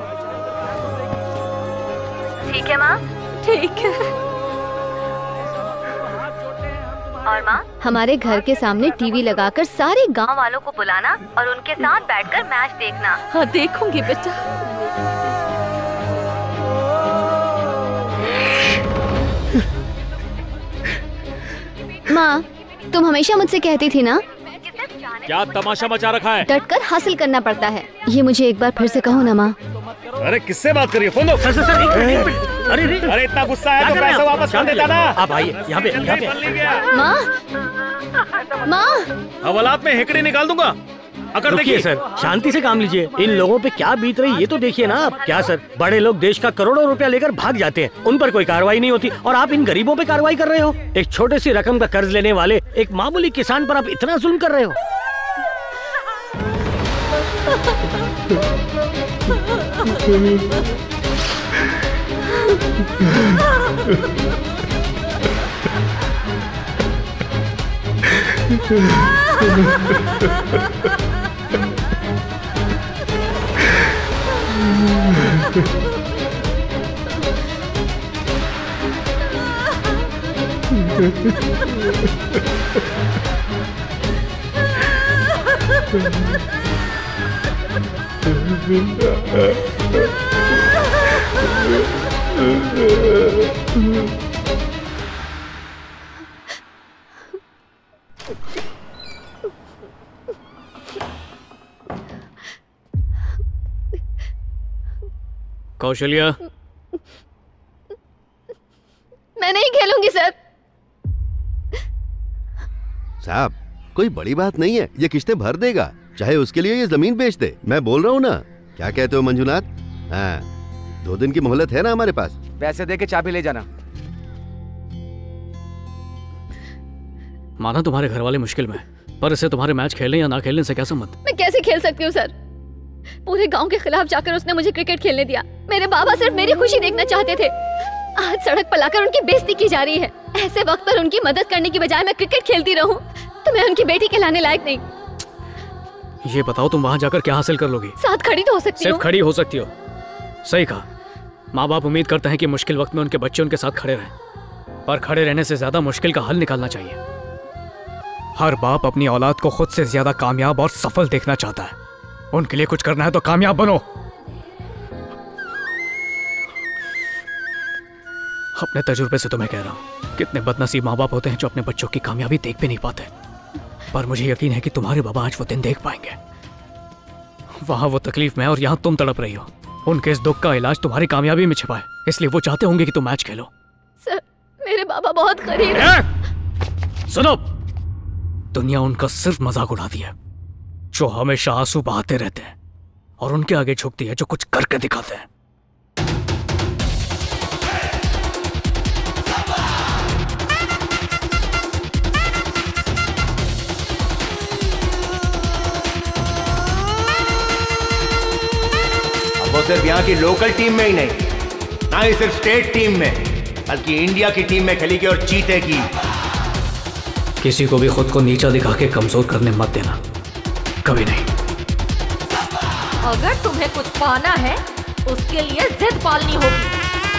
ठीक है माँ? ठीक है। और माँ, हमारे घर के सामने टीवी लगाकर सारे गांव वालों को बुलाना और उनके साथ बैठकर मैच देखना। हाँ देखूंगी बेटा। माँ, तुम हमेशा मुझसे कहती थी ना, क्या तमाशा मचा रखा है? डटकर हासिल करना पड़ता है। ये मुझे एक बार फिर से कहो ना माँ। अरे किससे बात कर रही है? फोन दो। सर अरे इतना गुस्सा है तो पैसा वापस कर देता ना। आप आइए यहाँ पे। माँ, माँ, हवालात में हेकड़ी निकाल दूंगा। अगर देखिए सर, शांति से काम लीजिए। इन लोगों पे क्या बीत रही ये तो देखिए ना आप। क्या सर, बड़े लोग देश का करोड़ों रुपया लेकर भाग जाते हैं, उन पर कोई कार्रवाई नहीं होती, और आप इन गरीबों पे कार्रवाई कर रहे हो। एक छोटे सी रकम का कर्ज लेने वाले एक मामूली किसान पर आप इतना जुल्म कर रहे हो। कौशल्या, मैं नहीं खेलूंगी सर। साहब कोई बड़ी बात नहीं है, ये किस्तें भर देगा, चाहे उसके लिए ये जमीन बेच दे। मैं बोल रहा हूँ ना, क्या कहते हो मंजुनाथ? हाँ, 2 दिन की मोहलत है ना हमारे पास। पैसे दे के चाबी ले जाना। माना तुम्हारे घर वाले मुश्किल में, पर इसे तुम्हारे मैच खेलने या ना खेलने से क्या संबंध? मैं कैसे खेल सकती हूँ सर? पूरे गांव के खिलाफ जाकर उसने मुझे क्रिकेट खेलने दिया। मेरे बाबा सिर्फ मेरी खुशी देखना चाहते थे। आज सड़क पर लाकर उनकी बेइज्जती की जा रही है। ऐसे वक्त पर उनकी मदद करने की बजाय मैं क्रिकेट खेलती रहूं तो मैं उनकी बेटी कहलाने लायक नहीं। ये बताओ तुम वहां जाकर क्या हासिल कर लोगी? साथ खड़ी तो हो सकती हूँ। सिर्फ खड़ी हो सकती हो। सही कहा। माँ बाप उम्मीद करते हैं कि मुश्किल वक्त में उनके बच्चे उनके साथ खड़े रहें, पर खड़े रहने से ज्यादा मुश्किल का हल निकालना चाहिए। हर बाप अपनी औलाद को खुद से ज्यादा कामयाब और सफल देखना चाहता है। उनके लिए कुछ करना है तो कामयाब बनो। अपने तजुर्बे से तो मैं कह रहा हूं, कितने बदनसीब माँ बाप होते हैं जो अपने बच्चों की कामयाबी देख भी नहीं पाते। पर मुझे यकीन है कि तुम्हारे बाबा आज वो दिन देख पाएंगे। वहां वो तकलीफ में और यहां तुम तड़प रही हो। उनके इस दुख का इलाज तुम्हारी कामयाबी में छिपा है, इसलिए वो चाहते होंगे कि तुम मैच खेलो। सर, मेरे बाबा बहुत गरीब हैं। सुनो, दुनिया उनका सिर्फ मजाक उड़ाती है, जो हमेशा आंसू बहाते रहते हैं, और उनके आगे झुकती है जो कुछ करके दिखाते हैं। वो सिर्फ यहाँ की लोकल टीम में ही नहीं, ना ही सिर्फ स्टेट टीम में, बल्कि इंडिया की टीम में खेलेगी और जीतेगी। किसी को भी खुद को नीचा दिखा के कमजोर करने मत देना, कभी नहीं। अगर तुम्हें कुछ पाना है उसके लिए जिद पालनी होगी।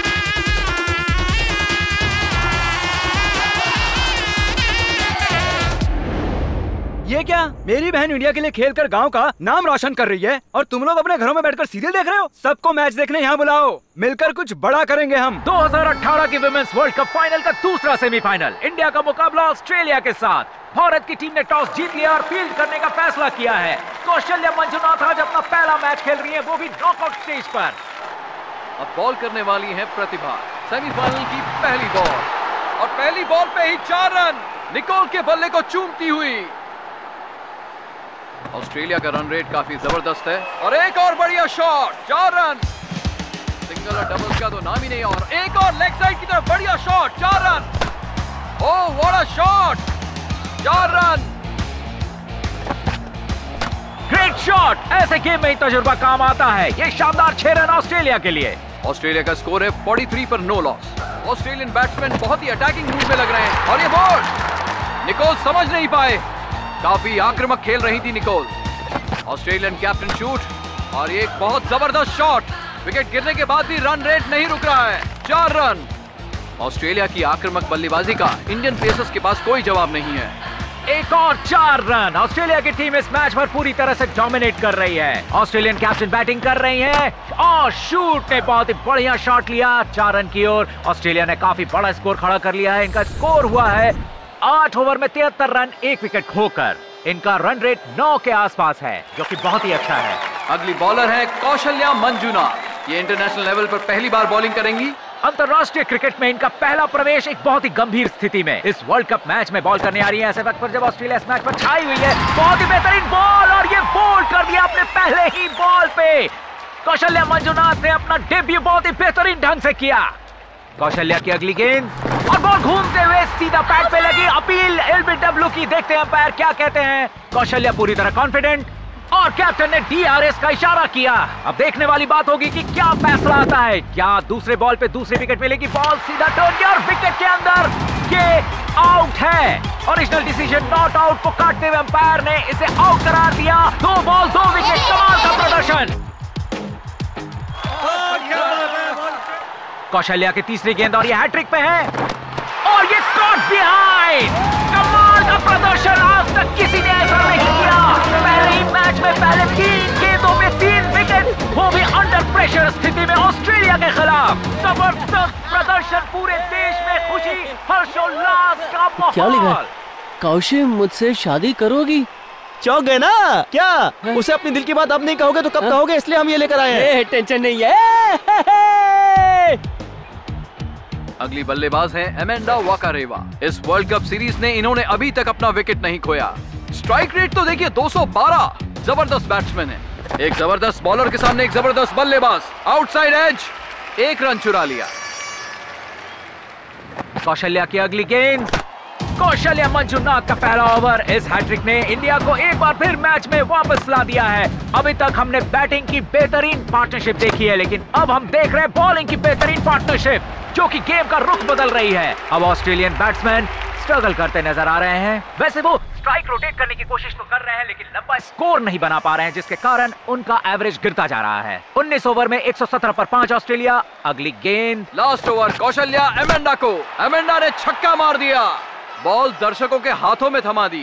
ये क्या? मेरी बहन इंडिया के लिए खेलकर गांव का नाम रोशन कर रही है और तुम लोग अपने घरों में बैठकर सीरियल देख रहे हो। सबको मैच देखने यहाँ बुलाओ, मिलकर कुछ बड़ा करेंगे हम। 2018 की विमेंस वर्ल्ड कप फाइनल का दूसरा सेमीफाइनल, इंडिया का मुकाबला ऑस्ट्रेलिया के साथ। भारत की टीम ने टॉस जीत लिया और फील्ड करने का फैसला किया है। कौशल्या मंजुनाथ आज अपना पहला मैच खेल रही है, वो भी नॉकआउट स्टेज पर। अब बॉल करने वाली है प्रतिभा। सेमीफाइनल की पहली बॉल, और पहली बॉल पे ही 4 रन निकोल के बल्ले को चूमती हुई। ऑस्ट्रेलिया का रन रेट काफी जबरदस्त है, और एक और बढ़िया शॉट, 4 रन। सिंगल और डबल्स का तो नाम ही नहीं, और एक और लेग साइड की तरफ बढ़िया shot, 4 run. Oh what a shot, 4 run. Great shot, ऐसे गेम में तजुर्बा काम आता है। ये शानदार 6 रन ऑस्ट्रेलिया के लिए। ऑस्ट्रेलिया का स्कोर है 43 पर नो लॉस। ऑस्ट्रेलियन बैट्समैन बहुत ही अटैकिंग मूड में लग रहे हैं, और ये बॉल निकोल समझ नहीं पाए। काफी आक्रामक खेल रही थी निकोल। ऑस्ट्रेलियन कैप्टन शूट, और ये एक बहुत जबरदस्त शॉट। विकेट गिरने के बाद भी रन रेट नहीं रुक रहा है, 4 रन। ऑस्ट्रेलिया की आक्रामक बल्लेबाजी का इंडियन पेसर्स के पास कोई जवाब नहीं है। एक और 4 रन। ऑस्ट्रेलिया की टीम इस मैच पर पूरी तरह से डोमिनेट कर रही है। ऑस्ट्रेलियन कैप्टन बैटिंग कर रही है, और शूट ने बहुत ही बढ़िया शॉट लिया 4 रन की ओर। ऑस्ट्रेलिया ने काफी बड़ा स्कोर खड़ा कर लिया है। इनका स्कोर हुआ है 8 ओवर में 73 रन, 1 विकेट खोकर। इनका रन रेट 9 के आसपास है, जो कि बहुत ही अच्छा है। अगली बॉलर है कौशल्या मंजुनाथ। ये इंटरनेशनल लेवल पर पहली बार बॉलिंग करेंगी। अंतरराष्ट्रीय क्रिकेट में इनका पहला प्रवेश एक बहुत ही गंभीर स्थिति में इस वर्ल्ड कप मैच में बॉल करने आ रही है। ऐसे वक्त पर जब ऑस्ट्रेलिया इस मैच पर छाई हुई है, बहुत ही बेहतरीन बॉल, और ये बोल्ड कर दिया अपने पहले ही बॉल पे। कौशल्या मंजुनाथ ने अपना डेब्यू बहुत ही बेहतरीन ढंग से किया। कौशल्या की अगली गेंद, और बॉल घूमते हुए सीधा पैड पे लगी। अपील एलबीडब्ल्यू की, देखते हैं अंपायर क्या कहते हैं। कौशल्या पूरी तरह कॉन्फिडेंट, और कैप्टन ने डीआरएस का इशारा किया। अब देखने वाली बात होगी कि क्या फैसला आता है। क्या दूसरे बॉल पे दूसरी विकेट मिलेगी? बॉल सीधा टर्न किया और विकेट के अंदर, ये आउट है। ओरिजिनल डिसीजन नॉट आउट को काटते हुए अंपायर ने इसे आउट करार दिया। 2 बॉल 2 विकेट, कमाल का प्रदर्शन। कौशल्या की तीसरी गेंद, और ये हैट्रिक पे है, और ये कॉट बिहाइंड। कमाल का प्रदर्शन, आज तक किसी ने ऐसा नहीं किया। पहले ही मैच में पहले 3 गेंदों में 3 विकेट, वो भी अंडर प्रेशर स्थिति में ऑस्ट्रेलिया के खिलाफ। जबरदस्त प्रदर्शन, पूरे देश में खुशी, हर्षोल्लास का माहौल। क्या लिखा है? कौशी मुझसे शादी करोगी? चौंक गए ना क्या? उसे अपनी दिल की बात अब नहीं कहोगे तो कब कहोगे, इसलिए हम ये लेकर आए हैं। टेंशन नहीं है। अगली बल्लेबाज हैं एमेंडा वाकारेवा। इस वर्ल्ड कप सीरीज ने इन्होंने अभी तक अपना विकेट नहीं खोया। स्ट्राइक रेट तो देखिए 212, जबरदस्त बैट्समैन है। एक जबरदस्त बॉलर के सामने एक जबरदस्त बल्लेबाज। आउटसाइड एज, 1 रन चुरा लिया। कौशल्या की अगली गेंद, कौशल्या मंजुनाथ का पहला ओवर। इस हैट्रिक ने इंडिया को एक बार फिर मैच में वापस ला दिया है। अभी तक हमने बैटिंग की बेहतरीन पार्टनरशिप देखी है, लेकिन अब हम देख रहे हैं बॉलिंग की बेहतरीन पार्टनरशिप, जो कि गेम का रुख बदल रही है। अब ऑस्ट्रेलियन बैट्समैन स्ट्रगल करते नजर आ रहे हैं। वैसे वो स्ट्राइक रोटेट करने की कोशिश तो कर रहे हैं, लेकिन लंबा स्कोर नहीं बना पा रहे हैं, जिसके कारण उनका एवरेज गिरता जा रहा है। 19 ओवर में 117 पर 5 ऑस्ट्रेलिया। अगली गेंद, लास्ट ओवर, कौशल्या एमेंडा को। एमेंडा ने छक्का मार दिया। बॉल दर्शकों के हाथों में थमा दी।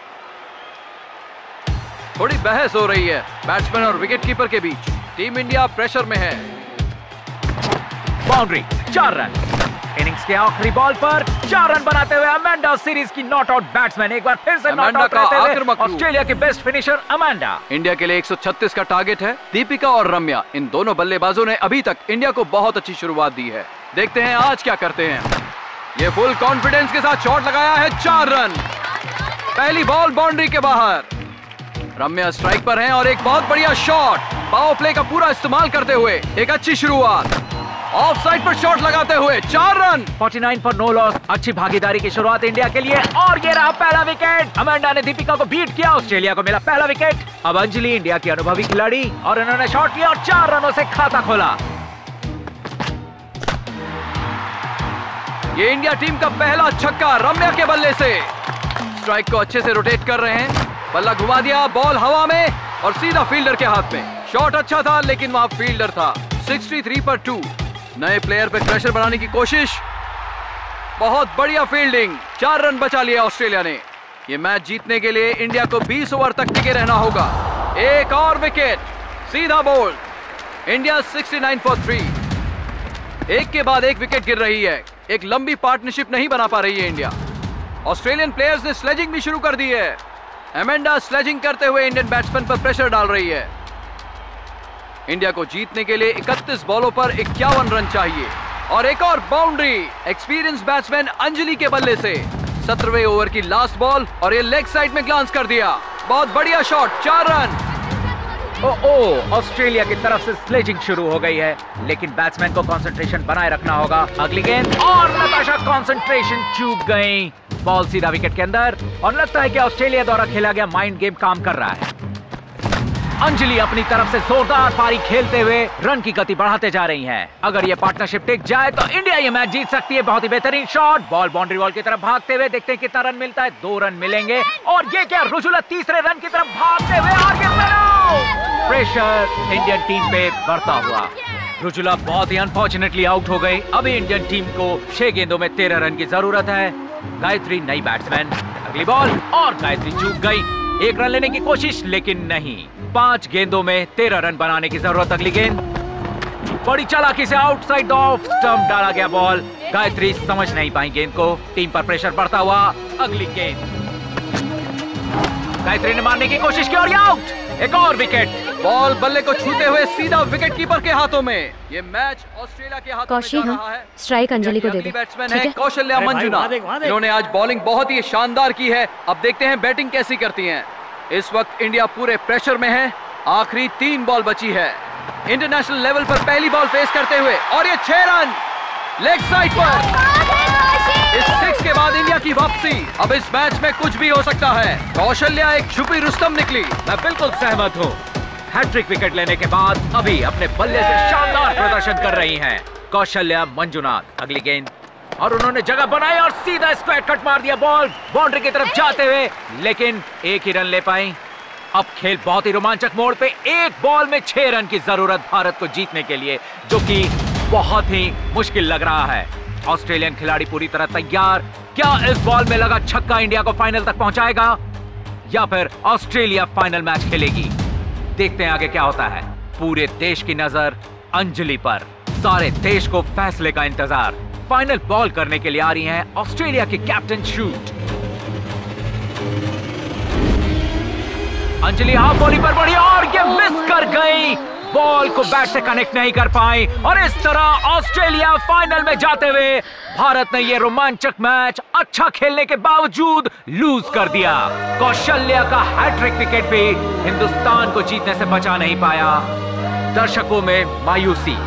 थोड़ी बहस हो रही है बैट्समैन और विकेटकीपर के बीच। टीम इंडिया प्रेशर में है। Boundary, 4 run. इनिंग्स के आखिरी बॉल पर 4 रन बनाते हुए अमेंडा सीरीज की नॉट आउट बैट्समैन। एक बार फिर से नॉट आउट रहते हुए ऑस्ट्रेलिया की बेस्ट फिनिशर अमेंडा। इंडिया के लिए 136 का टारगेट है। दीपिका और रम्या, इन दोनों बल्लेबाजों ने अभी तक इंडिया को बहुत अच्छी शुरुआत दी है। देखते हैं आज क्या करते हैं। ये फुल कॉन्फिडेंस के साथ शॉट लगाया है, 4 रन। पहली बॉल बाउंड्री के बाहर। रम्या स्ट्राइक पर हैं और एक बहुत बढ़िया शॉट। पावर प्ले का पूरा इस्तेमाल करते हुए एक अच्छी शुरुआत। ऑफ साइड पर शॉट लगाते हुए 4 रन। 49 पर नो लॉस। अच्छी भागीदारी की शुरुआत इंडिया के लिए, और ये रहा पहला विकेट। अमेंडा ने दीपिका को बीट किया। ऑस्ट्रेलिया को मिला पहला विकेट। अब अंजलि, इंडिया की अनुभवी खिलाड़ी, और इन्होंने शॉट किया और 4 रनों से खाता खोला। ये इंडिया टीम का पहला छक्का रम्या के बल्ले से। स्ट्राइक को अच्छे से रोटेट कर रहे हैं। बल्ला घुमा दिया, बॉल हवा में और सीधा फील्डर के हाथ में। शॉट अच्छा था, लेकिन वहां फील्डर था। 63 पर 2। नए प्लेयर पे प्रेशर बनाने की कोशिश। बहुत बढ़िया फील्डिंग। 4 रन बचा लिया ऑस्ट्रेलिया ने। ये मैच जीतने के लिए इंडिया को 20 ओवर तक टिके रहना होगा। एक और विकेट, सीधा बोल्ड। India 69 for 3। एक के बाद एक विकेट गिर रही है। एक लंबी पार्टनरशिप नहीं बना पा रही है इंडिया। ऑस्ट्रेलियन प्लेयर्स ने स्लेजिंग भी शुरू कर दी है। एमेंडा स्लेजिंग करते हुए इंडियन बैट्समैन पर प्रेशर डाल रही है। इंडिया को जीतने के लिए 31 बॉलों पर 51 रन चाहिए। और एक और बाउंड्री एक्सपीरियंस बैट्समैन अंजलि के बल्ले से। 17वें ओवर की लास्ट बॉल और ये लेग साइड में ग्लांस कर दिया। बहुत बढ़िया शॉट, 4 रन। ऑस्ट्रेलिया की तरफ से स्लेजिंग शुरू हो गई है, लेकिन बैट्समैन को कंसंट्रेशन बनाए रखना होगा। अगली गेंद, और नताशा कंसंट्रेशन चूक गई। बॉल सीधा विकेट के अंदर, और लगता है कि ऑस्ट्रेलिया द्वारा खेला गया माइंड गेम काम कर रहा है। अंजलि अपनी तरफ से जोरदार पारी खेलते हुए रन की गति बढ़ाते जा रही हैं। अगर ये पार्टनरशिप टिक जाए तो इंडिया ये मैच जीत सकती है। बहुत ही बेहतरीन शॉट। बॉल बाउंड्री वॉल की तरफ भागते हुए, देखते हैं कितना रन मिलता है। 2 रन मिलेंगे, और ये क्या, रुजुला तीसरे रन की तरफ भागते हुए आगे बढ़ो। प्रेशर इंडियन टीम पे बढ़ता हुआ। रुजुला बहुत ही अनफॉर्चुनेटली आउट हो गई। अभी इंडियन टीम को 6 गेंदों में 13 रन की जरूरत है। गायत्री नई बैट्समैन। अगली बॉल, और गायत्री चूक गई। 1 रन लेने की कोशिश, लेकिन नहीं। 5 गेंदों में 13 रन बनाने की जरूरत। अगली गेंद, बड़ी चालाकी से आउटसाइड ऑफ स्टंप डाला गया बॉल। गायत्री समझ नहीं पाई गेंद को। टीम पर प्रेशर बढ़ता हुआ। अगली गेंद, गायत्री ने मारने की कोशिश की और ये आउट। एक और विकेट। बॉल बल्ले को छूते हुए सीधा विकेट कीपर के हाथों में। ये मैच ऑस्ट्रेलिया के हाथों में जा रहा है। स्ट्राइक अंजलि को दे दो। बैट्समैन है कौशल्या मंजुनाथ। इन्होंने आज बॉलिंग बहुत ही शानदार की है। अब देखते हैं बैटिंग कैसी करती हैं। इस वक्त इंडिया पूरे प्रेशर में है। आखिरी 3 बॉल बची है। इंटरनेशनल लेवल पर पहली बॉल फेस करते हुए, और ये 6 रन लेग साइड पर। इस 6 के बाद इंडिया की वापसी। अब इस मैच में कुछ भी हो सकता है। कौशल्या एक छुपी रुस्तम निकली। मैं बिल्कुल सहमत हूँ। हैट्रिक विकेट लेने के बाद अभी अपने बल्ले से शानदार प्रदर्शन कर रही हैं कौशल्या मंजुनाथ। अगली गेंद, और उन्होंने जगह बनाई और सीधा स्क्वायर कट मार दिया। बॉल बाउंड्री की तरफ जाते हुए, लेकिन 1 ही रन ले पाई। अब खेल बहुत ही रोमांचक मोड़ पे। 1 बॉल में 6 रन की जरूरत भारत को जीतने के लिए, जो कि बहुत ही मुश्किल लग रहा है। ऑस्ट्रेलियन खिलाड़ी पूरी तरह तैयार। क्या इस बॉल में लगा छक्का इंडिया को फाइनल तक पहुंचाएगा, या फिर ऑस्ट्रेलिया फाइनल मैच खेलेगी? देखते हैं आगे क्या होता है। पूरे देश की नजर अंजलि पर। सारे देश को फैसले का इंतजार। फाइनल बॉल करने के लिए आ रही हैं ऑस्ट्रेलिया की captain Schutt. Anjali half bowling पर बढ़ी और ये मिस कर गई। बॉल को बैट से कनेक्ट नहीं कर पाई और इस तरह ऑस्ट्रेलिया फाइनल में जाते हुए भारत ने ये रोमांचक मैच अच्छा खेलने के बावजूद लूज कर दिया। कौशल्या का हैट्रिक विकेट भी हिंदुस्तान को जीतने से बचा नहीं पाया। दर्शकों में मायूसी।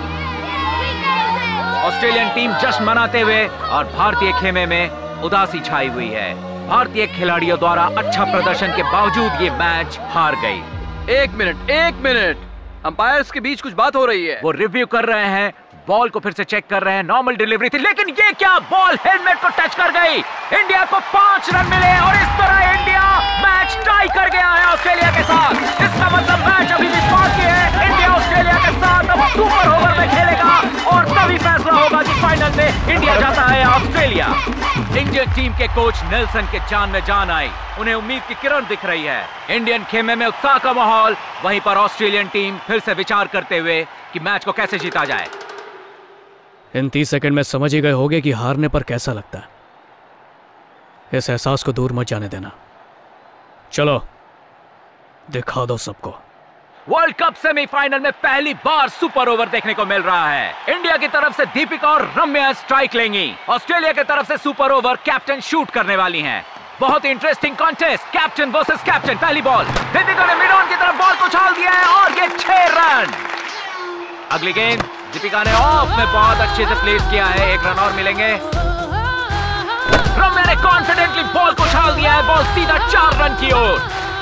ऑस्ट्रेलियन टीम जश्न मनाते हुए और भारतीय खेमे में उदासी छाई हुई है। भारतीय खिलाड़ियों द्वारा अच्छा प्रदर्शन के बावजूद ये मैच हार गई। एक मिनट, अंपायर्स के बीच कुछ बात हो रही है। वो रिव्यू कर रहे हैं, बॉल को फिर से चेक कर रहे हैं। नॉर्मल डिलीवरी थी, लेकिन ये क्या, बॉल हेलमेट को टच कर गई। इंडिया को 5 रन मिले और इस तरह इंडिया मैच टाई कर गया है ऑस्ट्रेलिया के साथ। इसका मतलब मैच अभी भी बाकी है। इंडिया ऑस्ट्रेलिया के साथ अब सुपर ओवर में खेलेगा और तभी फैसला होगा कि फाइनल में इंडिया जाता है ऑस्ट्रेलिया। इंडियन टीम के कोच नेल्सन के जान में जान आई। उन्हें उम्मीद की किरण दिख रही है। इंडियन खेमे में उत्साह का माहौल। वहीं पर ऑस्ट्रेलियन टीम फिर से विचार करते हुए कि मैच को कैसे जीता जाए। इन 30 सेकंड में समझ ही गए होंगे कि हारने पर कैसा लगता है। इस एहसास को दूर मत जाने देना। चलो दिखा दो सबको। वर्ल्ड कप सेमीफाइनल में पहली बार सुपर ओवर देखने को मिल रहा है। इंडिया की तरफ से दीपिका और रम्या स्ट्राइक लेंगी। ऑस्ट्रेलिया की तरफ से सुपर ओवर कैप्टन शूट करने वाली हैं। बहुत interesting contest, captain versus captain. पहली बॉल, दीपिका ने मिड ऑन की तरफ बॉल को उछाल दिया है और ये 6 रन। अगली गेंद दीपिका ने ऑफ में बहुत अच्छे से प्लेस किया है। 1 रन और मिलेंगे। रम्या ने कॉन्फिडेंटली बॉल को उछाल दिया है। बॉल सीधा 4 रन की ओर।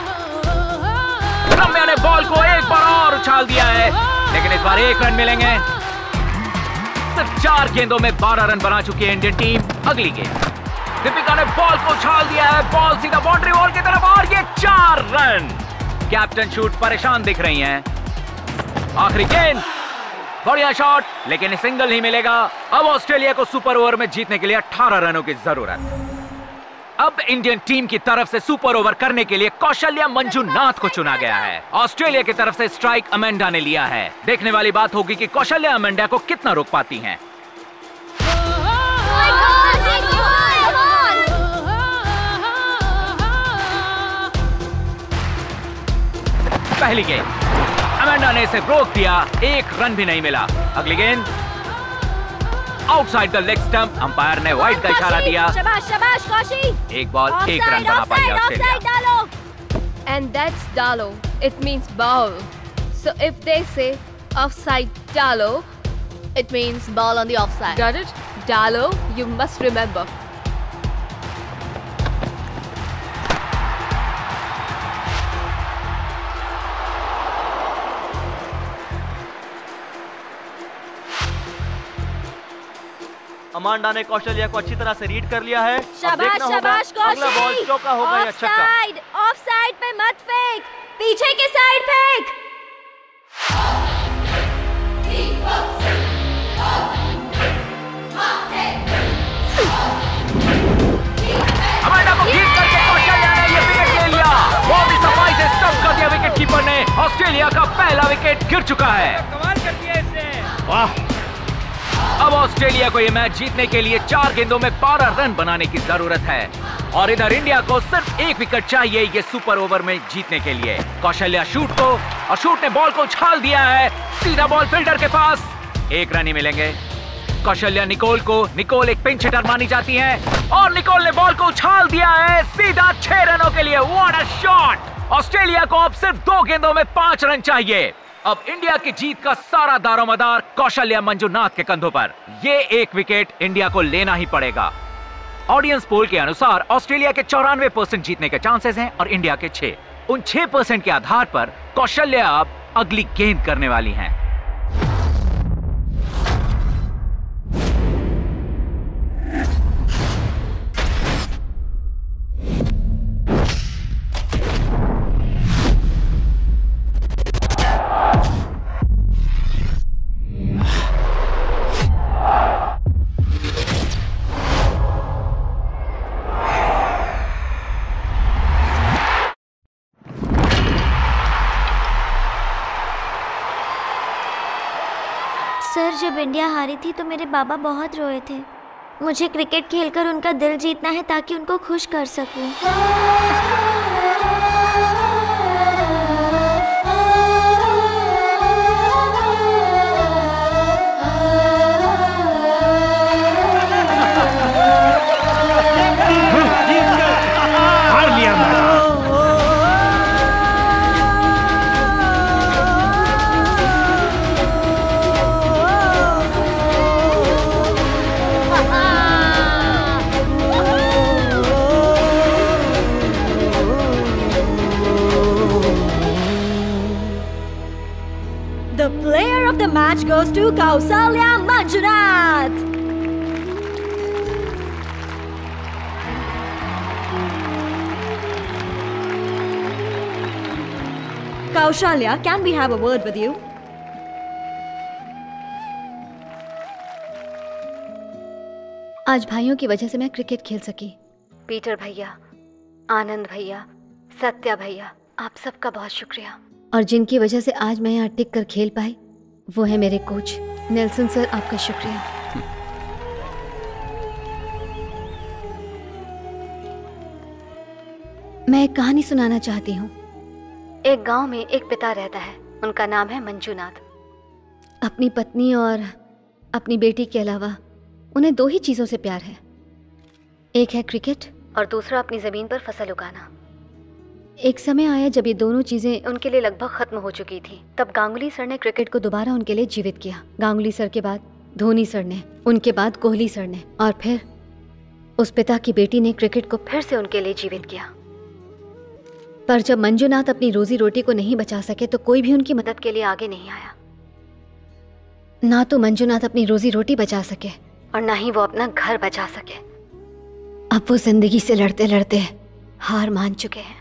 रम्या ने बॉल को एक बार और उछाल दिया है, लेकिन इस बार 1 रन मिलेंगे। सिर्फ 4 गेंदों में 12 रन बना चुकी है इंडियन टीम। अगली गेंद दीपिका ने बॉल को उछाल दिया है। बॉल सीधा बाउंड्री वॉल की तरफ और ये 4 रन। कैप्टन शूट परेशान दिख रही हैं। आखिरी गेंद, बढ़िया शॉट, लेकिन सिंगल ही मिलेगा। अब ऑस्ट्रेलिया को सुपर ओवर में जीतने के लिए 18 रनों की जरूरत। अब इंडियन टीम की तरफ से सुपर ओवर करने के लिए कौशल्या मंजुनाथ को चुना गया है। ऑस्ट्रेलिया की तरफ से स्ट्राइक अमेंडा ने लिया है। देखने वाली बात होगी कि कौशल्या अमेंडा को कितना रोक पाती हैं। पहली गेंद अमेंडा ने इसे रोक दिया। 1 रन भी नहीं मिला। अगली गेंद outside the leg stump. Umpire ने वाइड का इशारा दिया। शाबाश शाबाश कौशी। 1 बॉल 1 रन बना पाई ऑस्ट्रेलिया। डालो। And that's dalo. It means ball. So if they say offside dalo, it means ball on the offside. Got it? Dalo, you must remember. Amanda ने कौशल्या को अच्छी तरह से रीड कर लिया है। शाबाश शाबाश कौशी। अगला बॉल चौका होगा या छक्का। ऑफसाइड, ऑफसाइड पे मत फेंक, पीछे की साइड फेंक। अमांडा को हीट करके कौशल्या ने ये विकेट ले लिया। वो भी सफाई से स्टंप कर दिया विकेट कीपर ने। ऑस्ट्रेलिया का पहला विकेट गिर चुका है। कमाल कर दिया इसने। वाह। अब ऑस्ट्रेलिया को यह मैच जीतने के लिए 4 गेंदों में 12 रन बनाने की जरूरत है और इधर इंडिया को सिर्फ 1 विकेट चाहिए ये सुपर ओवर में जीतने के लिए। कौशल्या शूट को, और शूट ने बॉल को उछाल दिया है। सीधा बॉल फील्डर के पास। 1 रन ही मिलेंगे। कौशल्या निकोल को, निकोल एक पिंच हिटर मानी जाती है और निकोल ने बॉल को उछाल दिया है सीधा 6 रनों के लिए। What a shot. ऑस्ट्रेलिया को अब सिर्फ 2 गेंदों में 5 रन चाहिए। अब इंडिया की जीत का सारा दारोमदार कौशल्या मंजुनाथ के कंधों पर। ये 1 विकेट इंडिया को लेना ही पड़ेगा। ऑडियंस पोल के अनुसार ऑस्ट्रेलिया के 94% जीतने के चांसेस हैं और इंडिया के 6। उन 6% के आधार पर कौशल्या अब अगली गेंद करने वाली हैं। सर, जब इंडिया हारी थी तो मेरे बाबा बहुत रोए थे। मुझे क्रिकेट खेलकर उनका दिल जीतना है ताकि उनको खुश कर सकूं। Match goes to Kaushalya Manjunath. Kaushalya, can we have a word with you? आज भाइयों की वजह से मैं क्रिकेट खेल सकी। पीटर भैया, आनंद भैया, सत्या भैया, आप सबका बहुत शुक्रिया। और जिनकी वजह से आज मैं यहाँ टिक कर खेल पाई वो है मेरे कोच नेल्सन सर, आपका शुक्रिया। मैं एक कहानी सुनाना चाहती हूँ। एक गांव में एक पिता रहता है, उनका नाम है मंजूनाथ। अपनी पत्नी और अपनी बेटी के अलावा उन्हें दो ही चीज़ों से प्यार है, एक है क्रिकेट और दूसरा अपनी ज़मीन पर फसल उगाना। एक समय आया जब ये दोनों चीज़ें उनके लिए लगभग ख़त्म हो चुकी थी। तब गांगुली सर ने क्रिकेट को दोबारा उनके लिए जीवित किया। गांगुली सर के बाद धोनी सर ने, उनके बाद कोहली सर ने, और फिर उस पिता की बेटी ने क्रिकेट को फिर से उनके लिए जीवित किया। पर जब मंजूनाथ अपनी रोजी रोटी को नहीं बचा सके तो कोई भी उनकी मदद के लिए आगे नहीं आया। ना तो मंजूनाथ अपनी रोजी रोटी बचा सके और ना ही वो अपना घर बचा सके। अब वो जिंदगी से लड़ते लड़ते हार मान चुके हैं।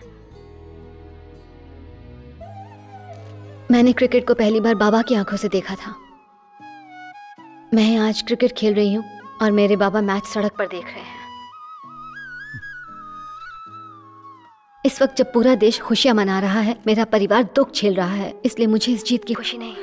मैंने क्रिकेट को पहली बार बाबा की आंखों से देखा था। मैं आज क्रिकेट खेल रही हूँ और मेरे बाबा मैच सड़क पर देख रहे हैं। इस वक्त जब पूरा देश खुशियां मना रहा है, मेरा परिवार दुख झेल रहा है, इसलिए मुझे इस जीत की खुशी नहीं।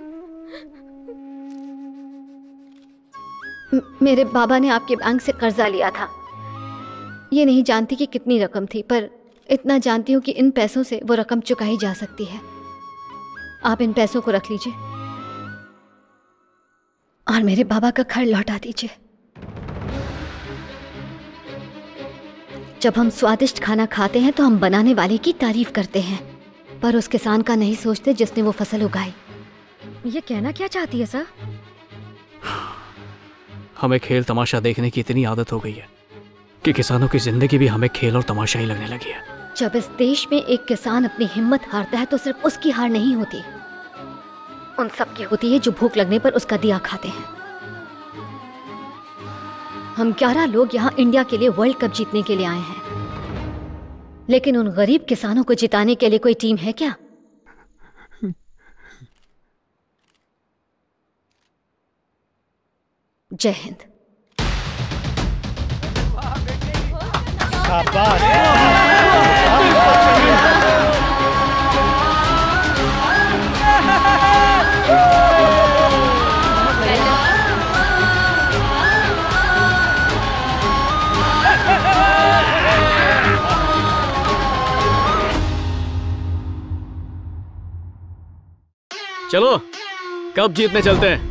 मेरे बाबा ने आपके बैंक से कर्जा लिया था। ये नहीं जानती कि कितनी रकम थी, पर इतना जानती हूँ कि इन पैसों से वो रकम चुकाई जा सकती है। आप इन पैसों को रख लीजिए और मेरे बाबा का घर लौटा दीजिए। जब हम स्वादिष्ट खाना खाते हैं तो हम बनाने वाले की तारीफ करते हैं, पर उस किसान का नहीं सोचते जिसने वो फसल उगाई। ये कहना क्या चाहती है सर? हमें खेल तमाशा देखने की इतनी आदत हो गई है कि किसानों की जिंदगी भी हमें खेल और तमाशा ही लगने लगी है। जब इस देश में एक किसान अपनी हिम्मत हारता है तो सिर्फ उसकी हार नहीं होती, उन सब की होती है जो भूख लगने पर उसका दिया खाते हैं। हम 11 लोग यहाँ इंडिया के लिए वर्ल्ड कप जीतने के लिए आए हैं, लेकिन उन गरीब किसानों को जिताने के लिए कोई टीम है क्या? जय हिंद। चलो कब जीतने चलते हैं।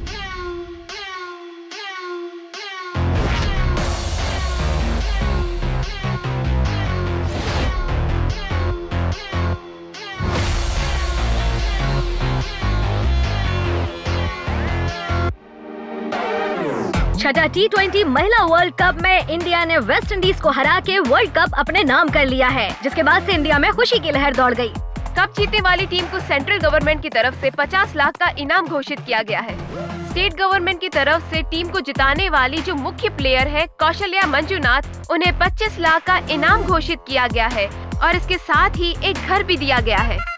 छठा T20 महिला वर्ल्ड कप में इंडिया ने वेस्ट इंडीज को हरा के वर्ल्ड कप अपने नाम कर लिया है, जिसके बाद से इंडिया में खुशी की लहर दौड़ गई। कप जीतने वाली टीम को सेंट्रल गवर्नमेंट की तरफ से 50 लाख का इनाम घोषित किया गया है। स्टेट गवर्नमेंट की तरफ से टीम को जिताने वाली जो मुख्य प्लेयर है कौशल्या मंजूनाथ, उन्हें 25 लाख का इनाम घोषित किया गया है और इसके साथ ही एक घर भी दिया गया है।